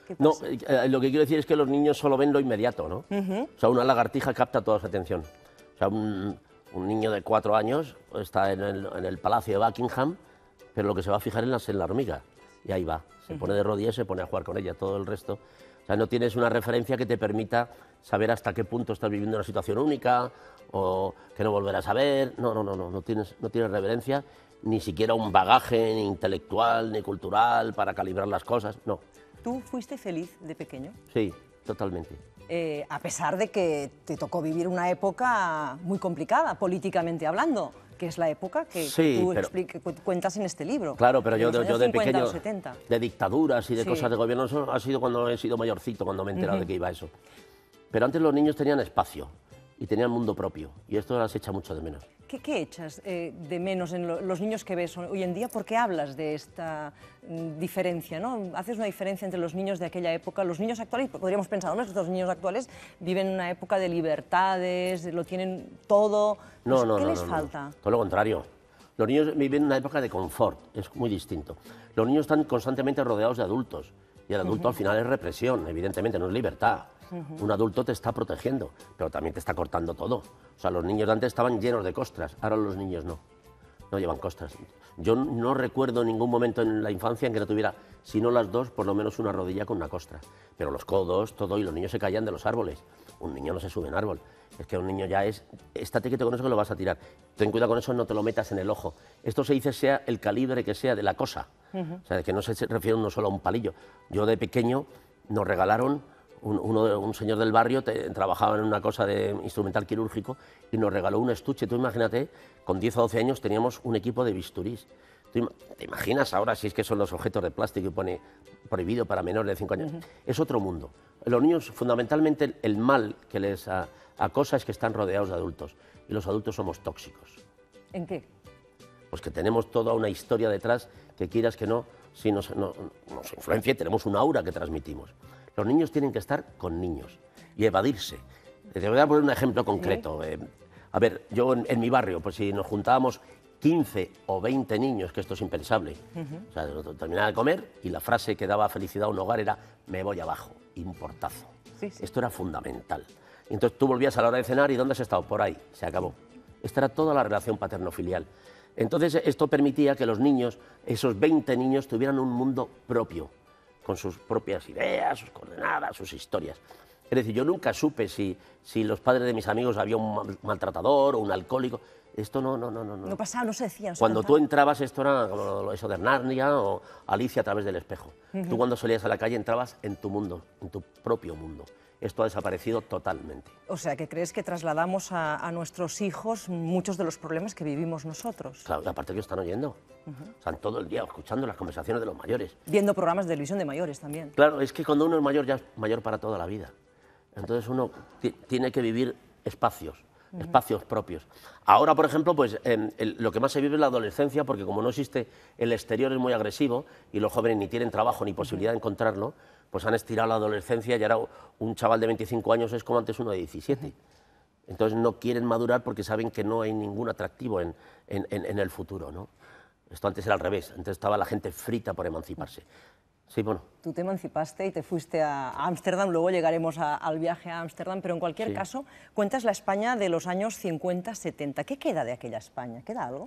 No, eh, lo que quiero decir es que los niños solo ven lo inmediato, ¿no? Uh-huh. O sea, una lagartija capta toda su atención. O sea, un, un niño de cuatro años está en el, en el Palacio de Buckingham, pero lo que se va a fijar es en la hormiga. Y ahí va, se pone de rodillas y se pone a jugar con ella. Todo el resto... O sea, no tienes una referencia que te permita saber hasta qué punto estás viviendo una situación única o que no volverás a ver. No, no, no, no, no tienes, no tienes reverencia, ni siquiera un bagaje ni intelectual ni cultural para calibrar las cosas, no. ¿Tú fuiste feliz de pequeño? Sí, totalmente. Eh, a pesar de que te tocó vivir una época muy complicada, políticamente hablando, que es la época que sí, tú pero... explique, cuentas en este libro. Claro, pero yo, yo de pequeño, setenta. de dictaduras y de Sí. cosas de gobierno, eso ha sido cuando he sido mayorcito, cuando me he enterado Uh-huh. de que iba eso. Pero antes los niños tenían espacio y tenían mundo propio, y esto las echa mucho de menos. ¿Qué, qué echas eh, de menos en lo, los niños que ves hoy en día? ¿Por qué hablas de esta mm, diferencia, ¿no? Haces una diferencia entre los niños de aquella época, los niños actuales, podríamos pensar, ¿no? Estos niños actuales viven una época de libertades, lo tienen todo. No, Pues, no, ¿Qué no, les no, no. falta? Todo lo contrario. Los niños viven una época de confort, es muy distinto. Los niños están constantemente rodeados de adultos, y el adulto Ujú. al final es represión, evidentemente, no es libertad. Ujú. Un adulto te está protegiendo, pero también te está cortando todo. O sea, los niños de antes estaban llenos de costras, ahora los niños no, no llevan costras. Yo no recuerdo ningún momento en la infancia en que no tuviera, si no las dos, por lo menos una rodilla con una costra. Pero los codos, todo, y los niños se caían de los árboles. Un niño no se sube en árbol. Es que un niño ya es, estate quieto con eso que lo vas a tirar. Ten cuidado con eso, no te lo metas en el ojo. Esto se dice sea el calibre que sea de la cosa. Ujú. O sea, de que no se refiere uno solo a un palillo. Yo de pequeño nos regalaron, un, uno de- un señor del barrio te- trabajaba en una cosa de instrumental quirúrgico y nos regaló un estuche. Tú imagínate, con diez o doce años teníamos un equipo de bisturís. ¿Tú im- ¿Te imaginas ahora si es que son los objetos de plástico y pone prohibido para menores de cinco años? Ujú. Es otro mundo. Los niños, fundamentalmente, el, el mal que les a- acosa es que están rodeados de adultos. Y los adultos somos tóxicos. ¿En qué? Pues que tenemos toda una historia detrás que quieras que no, si nos, no- nos influencia, tenemos un aura que transmitimos. Los niños tienen que estar con niños y evadirse. Te voy a poner un ejemplo concreto. Eh, a ver, yo en, en mi barrio, pues si nos juntábamos quince o veinte niños, que esto es impensable, o sea, terminaba de comer y la frase que daba felicidad a un hogar era me voy abajo, y un portazo. Sí, sí. Esto era fundamental. Y entonces tú volvías a la hora de cenar y ¿dónde has estado? Por ahí, se acabó. Esta era toda la relación paterno-filial. Entonces esto permitía que los niños, esos veinte niños, tuvieran un mundo propio, con sus propias ideas, sus coordenadas, sus historias. Es decir, yo nunca supe si, si los padres de mis amigos había un mal- maltratador o un alcohólico. Esto no, no, no, no. no. No pasaba, no se decía. No se Cuando tú contaba. entrabas, esto era como eso de Narnia o Alicia a través del espejo. Ujú. Tú cuando salías a la calle entrabas en tu mundo, en tu propio mundo. Esto ha desaparecido totalmente. O sea, que crees que trasladamos a, a nuestros hijos muchos de los problemas que vivimos nosotros. Claro, y aparte que lo están oyendo. Ujú. Están todo el día escuchando las conversaciones de los mayores. Viendo programas de televisión de mayores también. Claro, es que cuando uno es mayor ya es mayor para toda la vida. Entonces uno ti- tiene que vivir espacios, Ujú. espacios propios. Ahora, por ejemplo, pues em, el- lo que más se vive es la adolescencia, porque como no existe, el exterior es muy agresivo y los jóvenes ni tienen trabajo ni posibilidad de encontrarlo, pues han estirado la adolescencia y ahora un chaval de veinticinco años es como antes uno de diecisiete. Entonces no quieren madurar porque saben que no hay ningún atractivo en, en- en- en el futuro, ¿no? Esto antes era al revés, antes estaba la gente frita por emanciparse. Sí, bueno. Tú te emancipaste y te fuiste a Ámsterdam, luego llegaremos a- al viaje a Ámsterdam, pero en cualquier Sí. caso, cuentas la España de los años cincuenta, setenta. ¿Qué queda de aquella España? ¿Queda algo?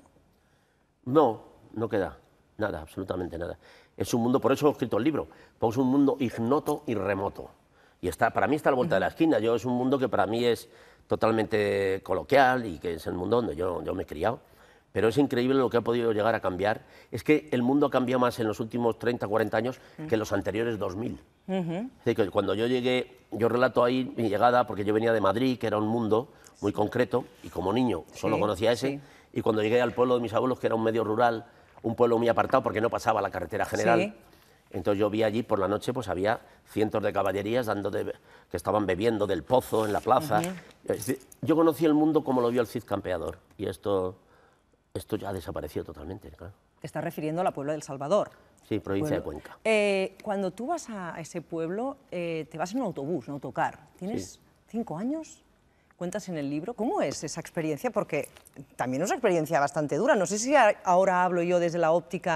No, no queda nada, absolutamente nada. Es un mundo, por eso he escrito el libro, porque es un mundo ignoto y remoto. Y está, para mí está a la vuelta de la esquina. Yo, es un mundo que para mí es totalmente coloquial y que es el mundo donde yo, yo me he criado. Pero es increíble lo que ha podido llegar a cambiar. Es que el mundo ha cambiado más en los últimos treinta, cuarenta años que en los anteriores dos mil. Ujú. Es decir, que cuando yo llegué, yo relato ahí mi llegada, porque yo venía de Madrid, que era un mundo muy concreto, y como niño solo Sí, conocía ese, sí. y cuando llegué al pueblo de mis abuelos, que era un medio rural, un pueblo muy apartado, porque no pasaba la carretera general, Sí. entonces yo vi allí por la noche, pues había cientos de caballerías dando de- que estaban bebiendo del pozo en la plaza. Ujú. Es decir, yo conocí el mundo como lo vio el Cid Campeador, y esto, esto ya ha desaparecido totalmente, claro. Te estás refiriendo a la Puebla del Salvador. Sí, provincia Pueblo. de Cuenca. Eh, cuando tú vas a ese pueblo, eh, te vas en un autobús, un autocar. ¿Tienes Sí. cinco años? Cuentas en el libro. ¿Cómo es esa experiencia? Porque también es una experiencia bastante dura. No sé si a- ahora hablo yo desde la óptica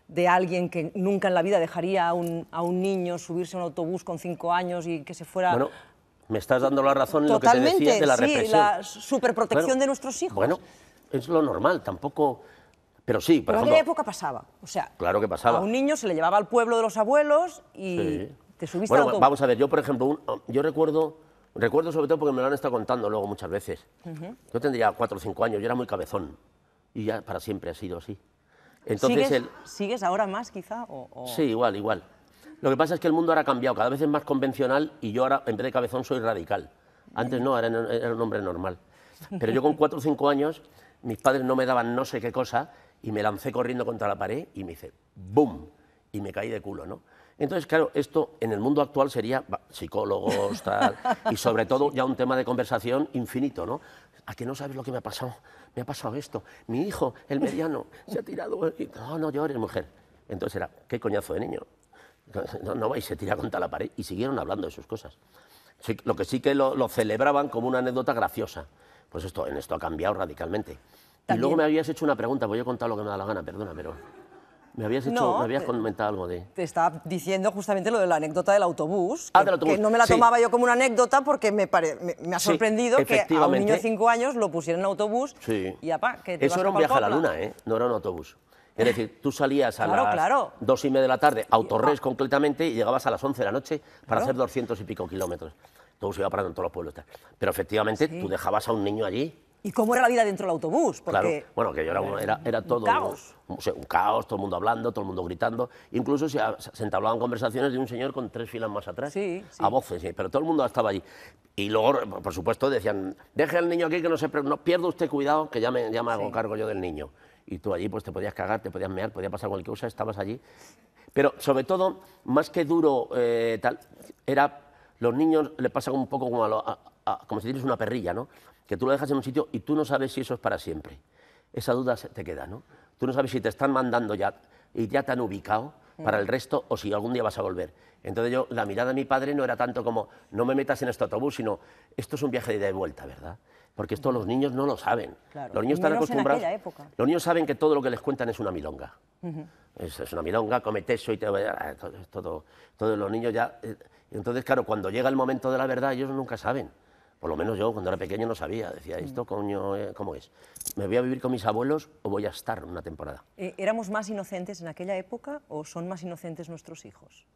de alguien que nunca en la vida dejaría a un, a un niño subirse a un autobús con cinco años y que se fuera... Bueno, me estás dando la razón en lo que te decía de la represión. Totalmente, sí, la superprotección bueno, de nuestros hijos. Bueno, es lo normal, tampoco... Pero sí, por Pero ejemplo... en aquella época pasaba, o sea... Claro que pasaba. A un niño se le llevaba al pueblo de los abuelos y sí. te subiste bueno, al autobús. Vamos a ver, yo por ejemplo, un, yo recuerdo, recuerdo sobre todo porque me lo han estado contando luego muchas veces. Uh-huh. Yo tendría cuatro o cinco años, yo era muy cabezón y ya para siempre ha sido así. Entonces, ¿Sigues, el... ¿Sigues ahora más quizá? O, o... Sí, igual, igual. Lo que pasa es que el mundo ahora ha cambiado, cada vez es más convencional y yo ahora en vez de cabezón soy radical. Antes no, era, era un hombre normal. Pero yo con cuatro o cinco años, mis padres no me daban no sé qué cosa y me lancé corriendo contra la pared y me hice ¡bum! Y me caí de culo, ¿no? Entonces, claro, esto en el mundo actual sería bah, psicólogos, tal, y sobre todo ya un tema de conversación infinito, ¿no? ¿A que no sabes lo que me ha pasado? Me ha pasado esto. Mi hijo, el mediano, se ha tirado... Y, no, no llores, mujer. Entonces era, ¿qué coñazo de niño? No, no vais, se tira contra la pared. Y siguieron hablando de sus cosas. Sí, lo que sí que lo, lo celebraban como una anécdota graciosa. Pues esto, en esto ha cambiado radicalmente. ¿También? Y luego me habías hecho una pregunta, pues yo he contado lo que me da la gana, perdona, pero... Me habías, hecho, no, me habías te, comentado algo de... Te estaba diciendo justamente lo de la anécdota del autobús, ah, que, del autobús. que no me la sí. tomaba yo como una anécdota porque me, pare, me, me ha sorprendido sí, que a un niño de cinco años lo pusieran en autobús sí. y apa, que te Eso vas era un viaje a la luna, ¿eh? No era un autobús. Es decir, tú salías a claro, las claro. dos y media de la tarde, Autorres completamente, y llegabas a las once de la noche para claro. hacer doscientos y pico kilómetros. Todo se iba parando en todos los pueblos. Pero efectivamente sí. tú dejabas a un niño allí. ¿Y cómo era la vida dentro del autobús? Porque... Claro, bueno, que yo era, un, era, era todo... Un caos. Un, un caos, todo el mundo hablando, todo el mundo gritando. Incluso se, se entablaban conversaciones de un señor con tres filas más atrás. Sí, sí. A voces, sí, pero todo el mundo estaba allí. Y luego, por supuesto, decían, deje al niño aquí, que no se no pierda usted cuidado, que ya me, ya me hago sí. cargo yo del niño. Y tú allí pues te podías cagar, te podías mear, podía pasar cualquier cosa, estabas allí. Pero sobre todo, más que duro, eh, tal, era... Los niños les pasa un poco como, a lo, a, a, como si tienes una perrilla, ¿no? Que tú lo dejas en un sitio y tú no sabes si eso es para siempre. Esa duda te queda, ¿no? Tú no sabes si te están mandando ya y ya te han ubicado para el resto o si algún día vas a volver. Entonces yo, la mirada de mi padre no era tanto como no me metas en este autobús, sino esto es un viaje de ida y vuelta, ¿verdad? Porque esto los niños no lo saben. Claro. Los niños están acostumbrados. En aquella época. Los niños saben que todo lo que les cuentan es una milonga. Uh-huh. es, es una milonga, comete eso y te todo, todo, todos los niños ya. Eh, entonces, claro, cuando llega el momento de la verdad, ellos nunca saben. Por lo menos yo, cuando era pequeño, no sabía. Decía, ¿esto coño, eh, cómo es? ¿Me voy a vivir con mis abuelos o voy a estar una temporada? Eh, ¿Éramos más inocentes en aquella época o son más inocentes nuestros hijos?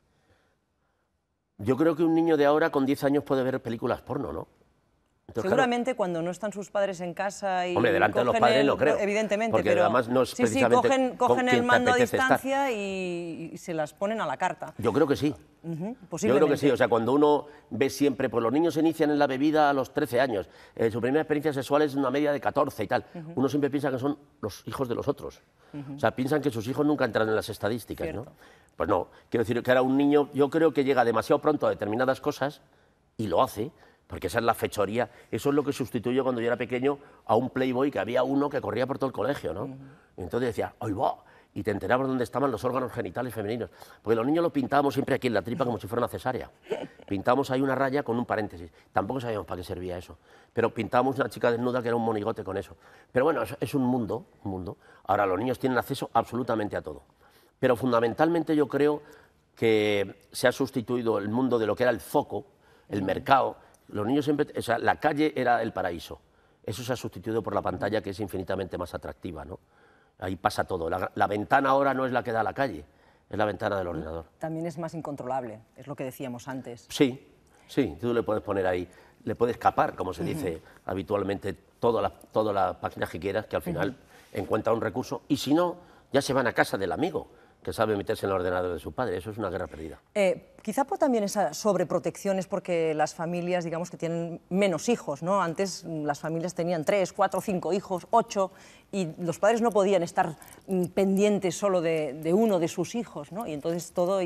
Yo creo que un niño de ahora con diez años puede ver películas porno, ¿no? Entonces, seguramente claro, cuando no están sus padres en casa y hombre, delante de los padres el, no creo. Evidentemente, porque pero además no es sí, precisamente sí, cogen, cogen el mando a distancia estar. Y, y se las ponen a la carta. Yo creo que sí. Uh-huh, Yo creo que sí, o sea, cuando uno ve siempre, pues los niños se inician en la bebida a los trece años, eh, su primera experiencia sexual es una media de catorce y tal. Uh-huh. Uno siempre piensa que son los hijos de los otros. Uh-huh. O sea, piensan que sus hijos nunca entran en las estadísticas, Cierto. ¿no? Pues no, quiero decir que era un niño, yo creo que llega demasiado pronto a determinadas cosas y lo hace. Porque esa es la fechoría, eso es lo que sustituyó cuando yo era pequeño a un playboy que había uno que corría por todo el colegio, ¿no? Uh-huh. Y entonces decía, ¡ay, va! Y te enterabas dónde estaban los órganos genitales femeninos. Porque los niños los pintábamos siempre aquí en la tripa como si fuera una cesárea. Pintábamos ahí una raya con un paréntesis. Tampoco sabíamos para qué servía eso. Pero pintábamos una chica desnuda que era un monigote con eso. Pero bueno, es, es un mundo, un mundo. Ahora los niños tienen acceso absolutamente a todo. Pero fundamentalmente yo creo que se ha sustituido el mundo de lo que era el foco, el mercado. Los niños siempre, o sea, la calle era el paraíso. Eso se ha sustituido por la pantalla, que es infinitamente más atractiva, ¿no? Ahí pasa todo. La, la ventana ahora no es la que da a la calle, es la ventana del ordenador. También es más incontrolable, es lo que decíamos antes. Sí, sí, tú le puedes poner ahí, le puedes escapar, como se dice uh-huh. habitualmente, todas las toda la páginas que quieras, que al final uh-huh. encuentra un recurso, y si no, ya se van a casa del amigo, que sabe meterse en el ordenador de su padre. Eso es una guerra perdida. Eh, quizá por también esa sobreprotección es porque las familias, digamos, que tienen menos hijos, ¿no? Antes las familias tenían tres, cuatro, cinco hijos, ocho, y los padres no podían estar pendientes solo de, de uno de sus hijos, ¿no? Y entonces todo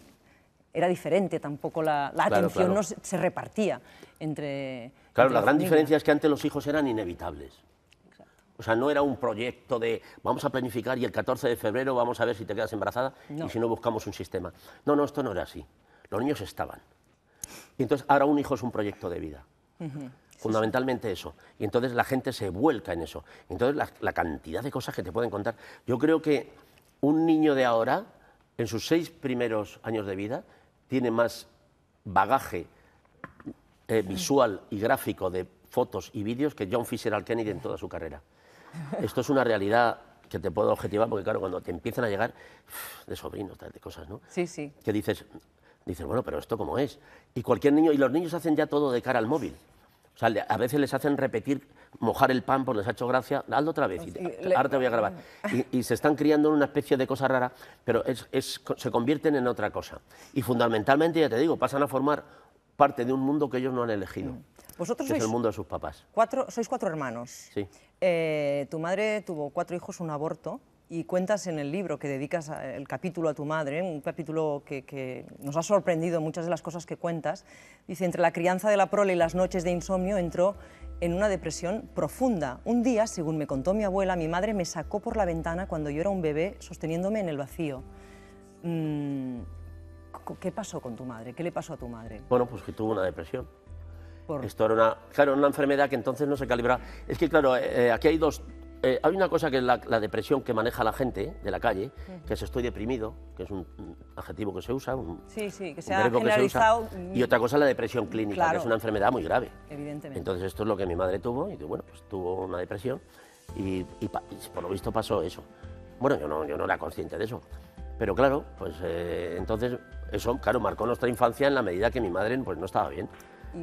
era diferente, tampoco la, la claro, atención claro. no se, se repartía entre... Claro, entre la gran familia. diferencia es que antes los hijos eran inevitables. O sea, no era un proyecto de vamos a planificar y el catorce de febrero vamos a ver si te quedas embarazada no. y si no buscamos un sistema. No, no, esto no era así. Los niños estaban. Y entonces ahora un hijo es un proyecto de vida. Uh-huh. Fundamentalmente sí, sí. eso. Y entonces la gente se vuelca en eso. Entonces la, la cantidad de cosas que te pueden contar. Yo creo que un niño de ahora, en sus seis primeros años de vida, tiene más bagaje eh, visual y gráfico de fotos y vídeos que John Fitzgerald Kennedy en toda su carrera. Esto es una realidad que te puedo objetivar, porque claro, cuando te empiezan a llegar uff, de sobrinos, de cosas, ¿no? Sí, sí. Que dices, dices, bueno, pero ¿esto cómo es? Y cualquier niño, y los niños hacen ya todo de cara al móvil. O sea, a veces les hacen repetir, mojar el pan porque les ha hecho gracia, hazlo otra vez, y te, ahora te voy a grabar. Y, y se están criando en una especie de cosa rara, pero es, es, se convierten en otra cosa. Y fundamentalmente, ya te digo, pasan a formar parte de un mundo que ellos no han elegido. Vosotros que sois es el mundo de sus papás. Cuatro, sois cuatro hermanos. Sí. Eh, tu madre tuvo cuatro hijos, un aborto, y cuentas en el libro que dedicas a, el capítulo a tu madre, un capítulo que, que nos ha sorprendido muchas de las cosas que cuentas. Dice, entre la crianza de la prole y las noches de insomnio entró en una depresión profunda. Un día, según me contó mi abuela, mi madre me sacó por la ventana cuando yo era un bebé sosteniéndome en el vacío. Mm, ¿Qué pasó con tu madre? ¿Qué le pasó a tu madre? Bueno, pues que tuvo una depresión. Por... Esto era una, claro, una enfermedad que entonces no se calibraba. Es que, claro, eh, aquí hay dos... Eh, hay una cosa que es la, la depresión que maneja la gente de la calle, uh-huh. que es estoy deprimido, que es un, un adjetivo que se usa, un, sí, sí, que se un ha generalizado. Que se usa, y otra cosa es la depresión clínica, claro. que es una enfermedad muy grave. Evidentemente. Entonces esto es lo que mi madre tuvo, y bueno, pues tuvo una depresión, y, y, y por lo visto pasó eso. Bueno, yo no, yo no era consciente de eso, pero claro, pues eh, entonces eso, claro, marcó nuestra infancia en la medida que mi madre pues no estaba bien.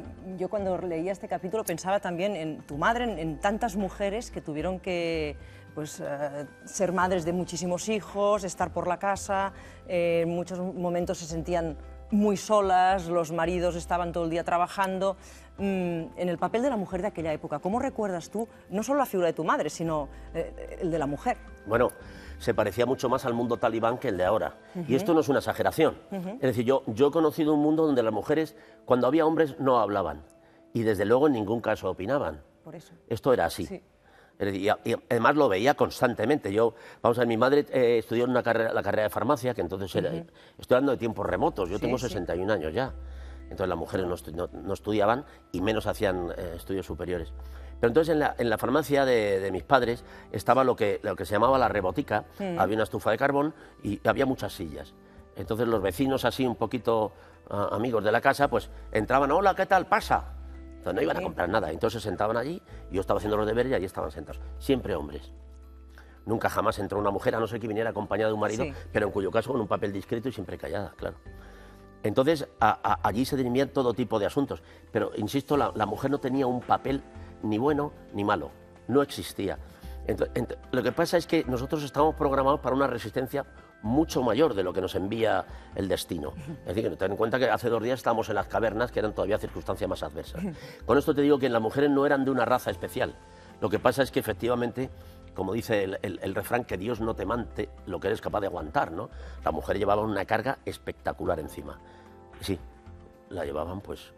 Y yo cuando leía este capítulo pensaba también en tu madre, en, en tantas mujeres que tuvieron que pues, uh, ser madres de muchísimos hijos, estar por la casa, eh, en muchos momentos se sentían muy solas, los maridos estaban todo el día trabajando. Mm, en el papel de la mujer de aquella época, ¿cómo recuerdas tú no solo la figura de tu madre, sino eh, el de la mujer? Bueno, se parecía mucho más al mundo talibán que el de ahora. Uh-huh. Y esto no es una exageración. Uh-huh. Es decir, yo, yo he conocido un mundo donde las mujeres, cuando había hombres, no hablaban. Y desde luego en ningún caso opinaban. Por eso. Esto era así. Sí. Es decir, y, y además lo veía constantemente. Yo, vamos a ver, mi madre eh, estudió en una carrera, la carrera de farmacia, que entonces era... Uh-huh. Estoy hablando de tiempos remotos, yo sí, tengo sesenta y un sí. años ya. Entonces las mujeres no, estu no, no estudiaban y menos hacían eh, estudios superiores. Pero entonces en la, en la farmacia de, de mis padres estaba lo que, lo que se llamaba la rebotica, mm. había una estufa de carbón y había muchas sillas. Entonces los vecinos así un poquito uh, amigos de la casa, pues entraban, hola, ¿qué tal? Pasa. Entonces no iban a comprar nada, entonces se sentaban allí, yo estaba haciendo los deberes y allí estaban sentados, siempre hombres. Nunca jamás entró una mujer, a no ser que viniera acompañada de un marido, sí. pero en cuyo caso con un papel discreto y siempre callada, claro. Entonces a, a, allí se dirimían todo tipo de asuntos, pero insisto, la, la mujer no tenía un papel ni bueno ni malo, no existía. Entonces, ent lo que pasa es que nosotros estamos programados para una resistencia mucho mayor de lo que nos envía el destino. Es decir, que ten en cuenta que hace dos días estábamos en las cavernas, que eran todavía circunstancias más adversas. Con esto te digo que las mujeres no eran de una raza especial. Lo que pasa es que efectivamente, como dice el, el, el refrán, que Dios no te mante lo que eres capaz de aguantar, ¿no? La mujer llevaba una carga espectacular encima. Sí, la llevaban pues...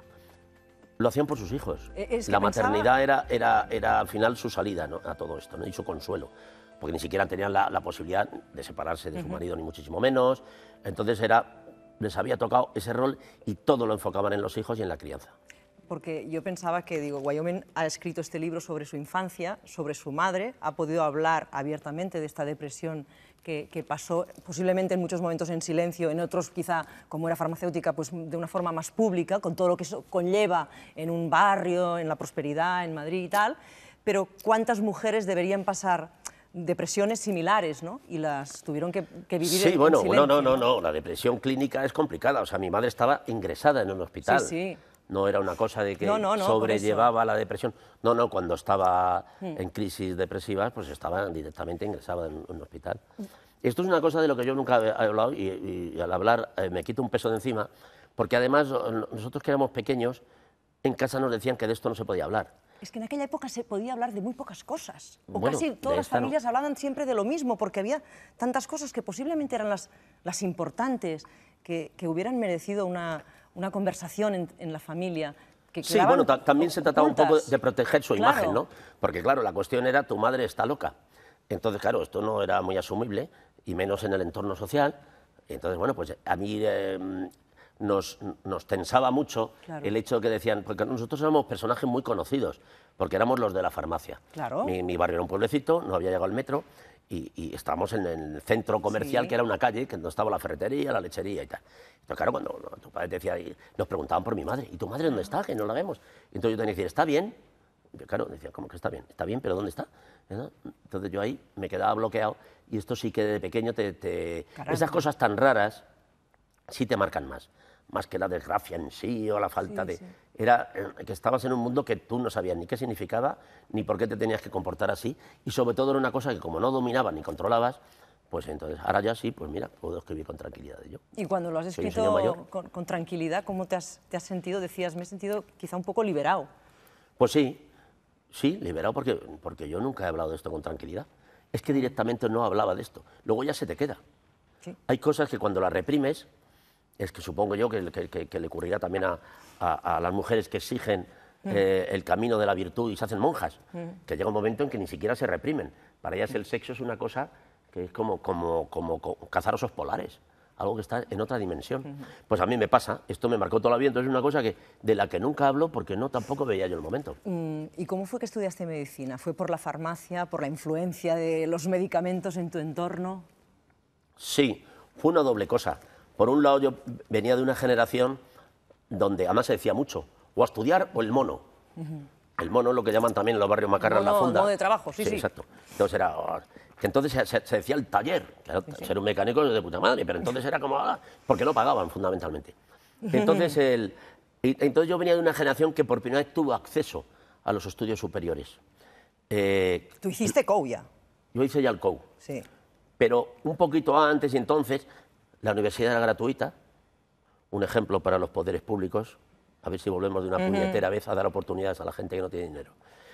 Lo hacían por sus hijos. Es que la pensaba... maternidad era, era, era al final su salida, ¿no? A todo esto, ¿no? Y su consuelo. Porque ni siquiera tenían la, la posibilidad de separarse de su uh-huh. marido, ni muchísimo menos. Entonces era, les había tocado ese rol y todo lo enfocaban en los hijos y en la crianza. Porque yo pensaba que, digo, Wyoming ha escrito este libro sobre su infancia, sobre su madre, ha podido hablar abiertamente de esta depresión que, que pasó, posiblemente en muchos momentos en silencio, en otros quizá, como era farmacéutica, pues de una forma más pública, con todo lo que eso conlleva en un barrio, en la prosperidad, en Madrid y tal, pero ¿cuántas mujeres deberían pasar depresiones similares, ¿no? Y las tuvieron que, que vivir sí, en, bueno, en silencio. No, no, no, no, la depresión clínica es complicada, o sea, mi madre estaba ingresada en un hospital. Sí, sí. No era una cosa de que no, no, no, sobrellevaba la depresión. No, no, cuando estaba hmm. en crisis depresivas, pues estaba directamente ingresada en un hospital. Esto es una cosa de lo que yo nunca he hablado y, y, y al hablar eh, me quito un peso de encima, porque además nosotros que éramos pequeños, en casa nos decían que de esto no se podía hablar. Es que en aquella época se podía hablar de muy pocas cosas. O bueno, casi todas las familias no. hablaban siempre de lo mismo, porque había tantas cosas que posiblemente eran las, las importantes, que, que hubieran merecido una... una conversación en, en la familia. Que sí, bueno, también se trataba ocultas. un poco de proteger su claro. imagen, ¿no? Porque, claro, la cuestión era tu madre está loca. Entonces, claro, esto no era muy asumible, y menos en el entorno social. Entonces, bueno, pues a mí eh, nos, nos tensaba mucho claro. el hecho de que decían, porque nosotros éramos personajes muy conocidos, porque éramos los de la farmacia. Claro. Mi, mi barrio era un pueblecito, no había llegado el metro, y, y estábamos en el centro comercial, sí, que era una calle, que donde estaba la ferretería, la lechería y tal. Entonces, claro, cuando tu padre te decía, y nos preguntaban por mi madre, ¿y tu madre dónde está? Que no la vemos. Y entonces yo tenía que decir, ¿está bien? Y yo, claro, decía, ¿cómo que está bien? Está bien, pero ¿dónde está? ¿No? Entonces yo ahí me quedaba bloqueado, y esto sí que de pequeño te... te... Esas cosas tan raras sí te marcan más, más que la desgracia en sí o la falta sí, de... Sí. Era que estabas en un mundo que tú no sabías ni qué significaba, ni por qué te tenías que comportar así, y sobre todo era una cosa que como no dominabas ni controlabas, pues entonces ahora ya sí, pues mira, puedo escribir con tranquilidad de ello. Y cuando lo has escrito con, con tranquilidad, ¿cómo te has, te has sentido? Decías, me he sentido quizá un poco liberado. Pues sí, sí, liberado porque, porque yo nunca he hablado de esto con tranquilidad. Es que directamente no hablaba de esto, luego ya se te queda. Sí. Hay cosas que cuando las reprimes, es que supongo yo que, que, que, que le ocurrirá también a, a, a las mujeres que exigen mm. eh, el camino de la virtud y se hacen monjas, mm. que llega un momento en que ni siquiera se reprimen. Para ellas el sexo es una cosa que es como, como, como, como cazar osos polares, algo que está en otra dimensión. Mm. Pues a mí me pasa, esto me marcó toda la vida, entonces es una cosa que, de la que nunca hablo porque no tampoco veía yo el momento. Mm. ¿Y cómo fue que estudiaste medicina? ¿Fue por la farmacia, por la influencia de los medicamentos en tu entorno? Sí, fue una doble cosa. Por un lado, yo venía de una generación donde además se decía mucho, o a estudiar o el mono. Uh-huh. El mono es lo que llaman también en los barrios macarras la funda. El mono de trabajo, sí, sí. Sí, exacto. Entonces era... Que entonces se, se, se decía el taller, que era, sí, sí. ser un mecánico de puta madre, pero entonces era como... Ah, porque no pagaban, fundamentalmente. Entonces, el, y, entonces yo venía de una generación que por primera vez tuvo acceso a los estudios superiores. Eh, ¿Tú hiciste C O U ya? Yo hice ya el C O U. Sí. Pero un poquito antes y entonces... La universidad era gratuita, un ejemplo para los poderes públicos, a ver si volvemos de una puñetera vez a dar oportunidades a la gente que no tiene dinero.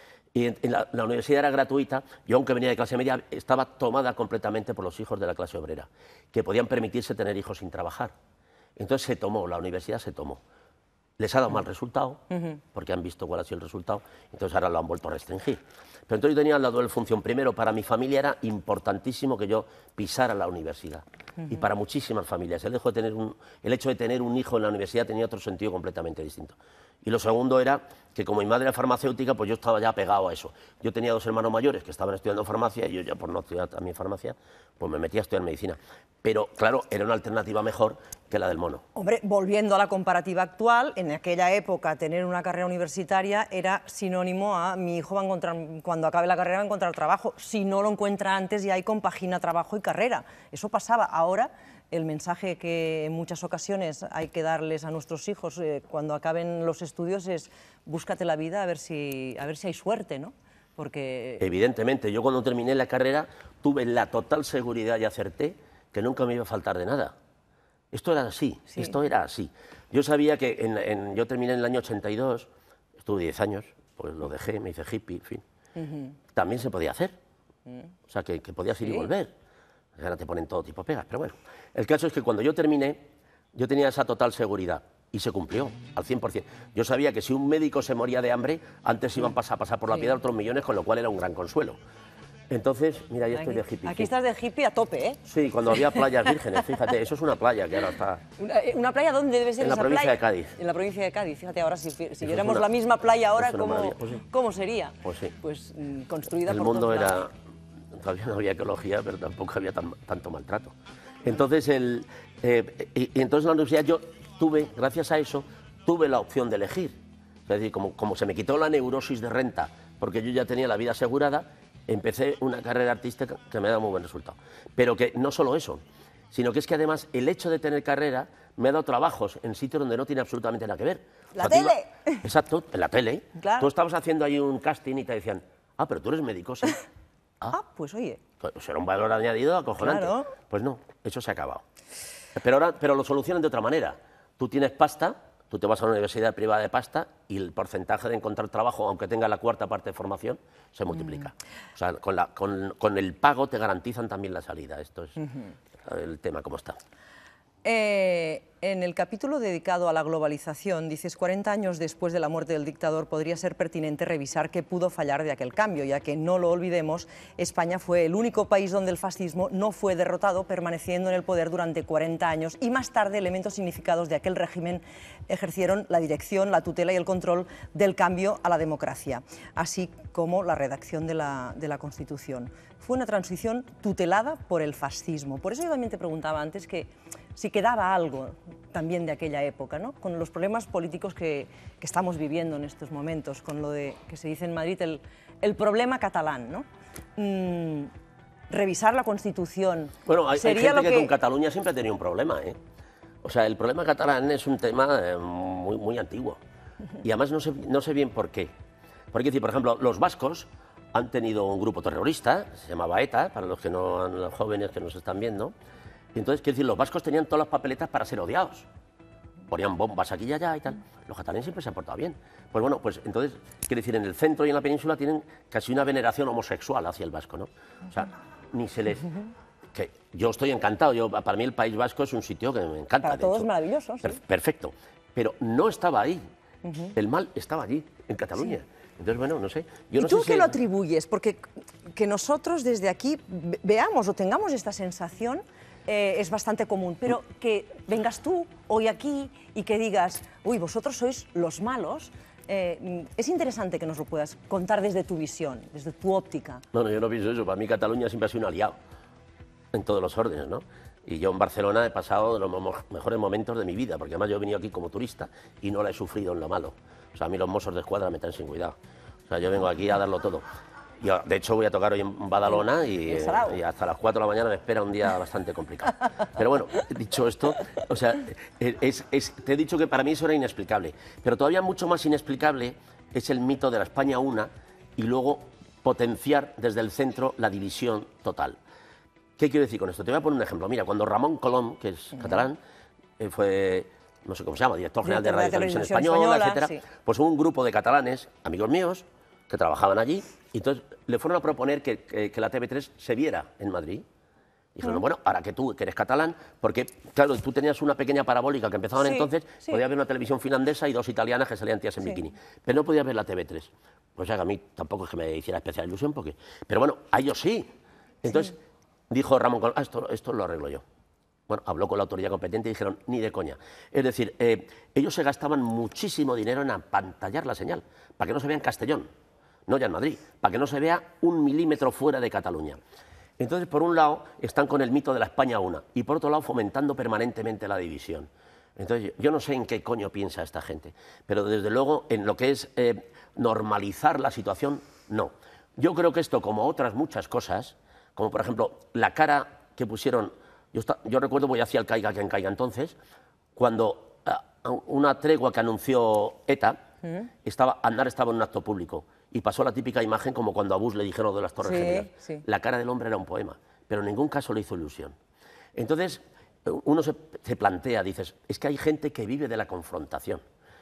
Y en, en la, la universidad era gratuita, yo aunque venía de clase media, estaba tomada completamente por los hijos de la clase obrera, que podían permitirse tener hijos sin trabajar. Entonces se tomó, la universidad se tomó. Les ha dado mal resultado, uh-huh. porque han visto cuál ha sido el resultado, entonces ahora lo han vuelto a restringir. Pero entonces yo tenía la doble función. Primero, para mi familia era importantísimo que yo pisara la universidad. Uh-huh. Y para muchísimas familias. El hecho, de tener un, el hecho de tener un hijo en la universidad tenía otro sentido completamente distinto. Y lo segundo era que como mi madre era farmacéutica, pues yo estaba ya pegado a eso. Yo tenía dos hermanos mayores que estaban estudiando farmacia y yo ya por no estudiar también farmacia, pues me metí a estudiar medicina. Pero claro, era una alternativa mejor que la del mono. Hombre, volviendo a la comparativa actual, en aquella época tener una carrera universitaria era sinónimo a mi hijo va a encontrar, cuando acabe la carrera va a encontrar trabajo. Si no lo encuentra antes ya hay compagina trabajo y carrera. Eso pasaba. Ahora el mensaje que en muchas ocasiones hay que darles a nuestros hijos eh, cuando acaben los estudios es búscate la vida a ver si, a ver si hay suerte, ¿no? Porque... Evidentemente, yo cuando terminé la carrera tuve la total seguridad y acerté que nunca me iba a faltar de nada. Esto era así, sí. esto era así. Yo sabía que en, en, yo terminé en el año ochenta y dos, estuve diez años, pues lo dejé, me hice hippie, en fin. Uh-huh. También se podía hacer, uh-huh. o sea, que, que podías ir ¿Sí? y volver. Ahora te ponen todo tipo de pegas, pero bueno. El caso es que cuando yo terminé, yo tenía esa total seguridad y se cumplió al cien por cien. Yo sabía que si un médico se moría de hambre, antes iban a pasar, pasar por la sí. piedra otros millones, con lo cual era un gran consuelo. Entonces, mira, yo estoy aquí, de hippie. Aquí estás de hippie a tope, ¿eh? Sí, cuando había playas vírgenes, fíjate, eso es una playa que ahora está... ¿Una, una playa dónde debe ser en esa la provincia playa? de Cádiz. En la provincia de Cádiz, fíjate, ahora si, si viéramos la misma playa ahora, ¿cómo, pues sí. ¿cómo sería? Pues sí. Pues mm, construida El por mundo todos era... lados. Todavía no había ecología, pero tampoco había tan, tanto maltrato. Entonces, el, eh, y, y entonces en la universidad yo tuve, gracias a eso, tuve la opción de elegir. Es decir, como, como se me quitó la neurosis de renta, porque yo ya tenía la vida asegurada, empecé una carrera artística que me ha dado muy buen resultado. Pero que no solo eso, sino que es que además el hecho de tener carrera me ha dado trabajos en sitios donde no tiene absolutamente nada que ver. ¡La o sea, tele! Iba, exacto, en la tele. Claro. Tú estabas haciendo ahí un casting y te decían, ah, pero tú eres médico, ¿sí? Ah, ah, pues oye. Pues era un valor añadido acojonante. Claro. Pues no, eso se ha acabado. Pero ahora pero lo solucionan de otra manera. Tú tienes pasta, tú te vas a una universidad privada de pasta y el porcentaje de encontrar trabajo, aunque tenga la cuarta parte de formación, se multiplica. Mm. O sea, con, la, con, con el pago te garantizan también la salida. Esto es uh-huh. el tema como está. Eh, en el capítulo dedicado a la globalización, dices, cuarenta años después de la muerte del dictador podría ser pertinente revisar qué pudo fallar de aquel cambio, ya que, no lo olvidemos, España fue el único país donde el fascismo no fue derrotado, permaneciendo en el poder durante cuarenta años, y más tarde elementos significados de aquel régimen ejercieron la dirección, la tutela y el control del cambio a la democracia, así como la redacción de la, de la Constitución. Fue una transición tutelada por el fascismo. Por eso yo también te preguntaba antes que si quedaba algo también de aquella época, ¿no? Con los problemas políticos que, que estamos viviendo en estos momentos, con lo de que se dice en Madrid el, el problema catalán, ¿no? Mm, revisar la Constitución. Bueno, hay, sería hay gente lo que... que con Cataluña siempre ha tenido un problema, ¿eh? O sea, el problema catalán es un tema eh, muy, muy antiguo. Y además no sé, no sé bien por qué. Porque, por ejemplo, los vascos han tenido un grupo terrorista, se llamaba ETA, para los, que no, los jóvenes que nos están viendo. Y entonces, quiero decir, los vascos tenían todas las papeletas para ser odiados. Ponían bombas aquí y allá y tal. Los catalanes siempre se han portado bien. Pues bueno, pues entonces, quiero decir, en el centro y en la península tienen casi una veneración homosexual hacia el vasco, ¿no? O sea, ni se les... Que yo estoy encantado, yo, para mí el País Vasco es un sitio que me encanta. Para todos maravilloso, sí. Per perfecto. Pero no estaba ahí. Uh-huh. El mal estaba allí, en Cataluña. Sí. Entonces, bueno, no sé. Yo ¿Y no tú sé qué si... lo atribuyes? Porque que nosotros desde aquí veamos o tengamos esta sensación eh, es bastante común, pero que vengas tú hoy aquí y que digas, uy, vosotros sois los malos, eh, es interesante que nos lo puedas contar desde tu visión, desde tu óptica. No, no, yo no pienso eso. Para mí Cataluña siempre ha sido un aliado en todos los órdenes, ¿no? Y yo en Barcelona he pasado los mejores momentos de mi vida, porque además yo he venido aquí como turista y no la he sufrido en lo malo. O sea, a mí los Mossos de Escuadra me están sin cuidado. O sea, yo vengo aquí a darlo todo. Yo, de hecho, voy a tocar hoy en Badalona y, eh, y hasta las cuatro de la mañana me espera un día bastante complicado. Pero bueno, dicho esto, o sea, es, es, te he dicho que para mí eso era inexplicable. Pero todavía mucho más inexplicable es el mito de la España una y luego potenciar desde el centro la división total. ¿Qué quiero decir con esto? Te voy a poner un ejemplo. Mira, cuando Ramón Colom, que es catalán, eh, fue, no sé cómo se llama, director general de Radio y Televisión Española, etcétera, sí. Pues hubo un grupo de catalanes, amigos míos, que trabajaban allí, y entonces le fueron a proponer que, que, que la T V tres se viera en Madrid. Y dijeron, uh-huh. bueno, ahora que tú, que eres catalán, porque, claro, tú tenías una pequeña parabólica que empezaban sí, entonces, sí. podía haber una televisión finlandesa y dos italianas que salían tías en sí. bikini, pero no podía ver la T V tres. Pues a mí tampoco es que me hiciera especial ilusión, porque... Pero bueno, a ellos sí. Entonces... Sí. Dijo Ramón Colom, ah, esto, esto lo arreglo yo. Bueno, habló con la autoridad competente y dijeron, ni de coña. Es decir, eh, ellos se gastaban muchísimo dinero en apantallar la señal, para que no se vea en Castellón, no ya en Madrid, para que no se vea un milímetro fuera de Cataluña. Entonces, por un lado, están con el mito de la España una, y por otro lado, fomentando permanentemente la división. Entonces, yo no sé en qué coño piensa esta gente, pero desde luego, en lo que es eh, normalizar la situación, no. Yo creo que esto, como otras muchas cosas, como por ejemplo la cara que pusieron, yo, está, yo recuerdo, voy hacia el caiga quien caiga entonces, cuando uh, una tregua que anunció ETA, ¿Mm? estaba, Aznar estaba en un acto público y pasó la típica imagen como cuando a Bush le dijeron lo de las Torres sí, Gemelas. Sí. La cara del hombre era un poema, pero en ningún caso le hizo ilusión. Entonces uno se, se plantea, dices, es que hay gente que vive de la confrontación.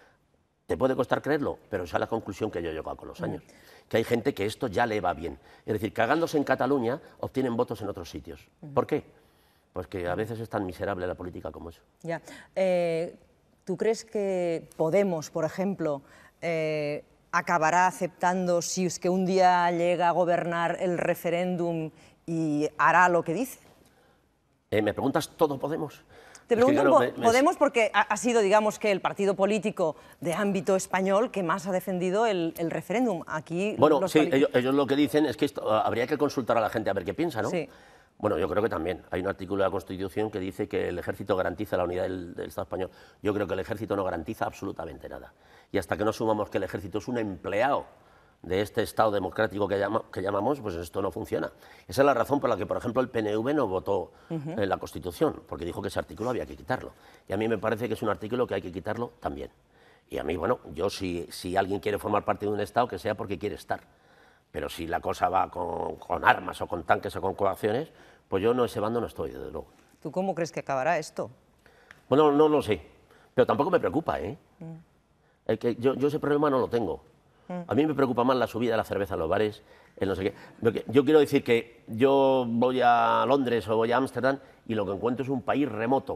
Te puede costar creerlo, pero esa es la conclusión que yo he llegado con los años. Mm. Que hay gente que esto ya le va bien. Es decir, cagándose en Cataluña, obtienen votos en otros sitios. Mm. ¿Por qué? Pues que a veces es tan miserable la política como eso. Ya. Eh, ¿Tú crees que Podemos, por ejemplo, eh, acabará aceptando si es que un día llega a gobernar el referéndum y hará lo que dice? Eh, ¿Me preguntas todo Podemos? Te pregunto, es que, claro, me, Podemos, porque ha, ha sido, digamos, que el partido político de ámbito español que más ha defendido el, el referéndum. Aquí bueno, los sí, ellos, ellos lo que dicen es que esto, habría que consultar a la gente a ver qué piensa, ¿no? Sí. Bueno, yo creo que también. Hay un artículo de la Constitución que dice que el ejército garantiza la unidad del, del Estado español. Yo creo que el ejército no garantiza absolutamente nada. Y hasta que no sumamos que el ejército es un empleado de este Estado democrático que, llama, que llamamos, pues esto no funciona. Esa es la razón por la que, por ejemplo, el P N V no votó uh-huh. en la Constitución, porque dijo que ese artículo había que quitarlo. Y a mí me parece que es un artículo que hay que quitarlo también. Y a mí, bueno, yo si, si alguien quiere formar parte de un Estado, que sea porque quiere estar. Pero si la cosa va con, con armas o con tanques o con coacciones, pues yo no ese bando no estoy, desde luego. ¿Tú cómo crees que acabará esto? Bueno, no lo sé, pero tampoco me preocupa, ¿eh? Mm. El que yo, yo ese problema no lo tengo. A mí me preocupa más la subida de la cerveza en los bares, el no sé qué. Yo quiero decir que yo voy a Londres o voy a Ámsterdam y lo que encuentro es un país remoto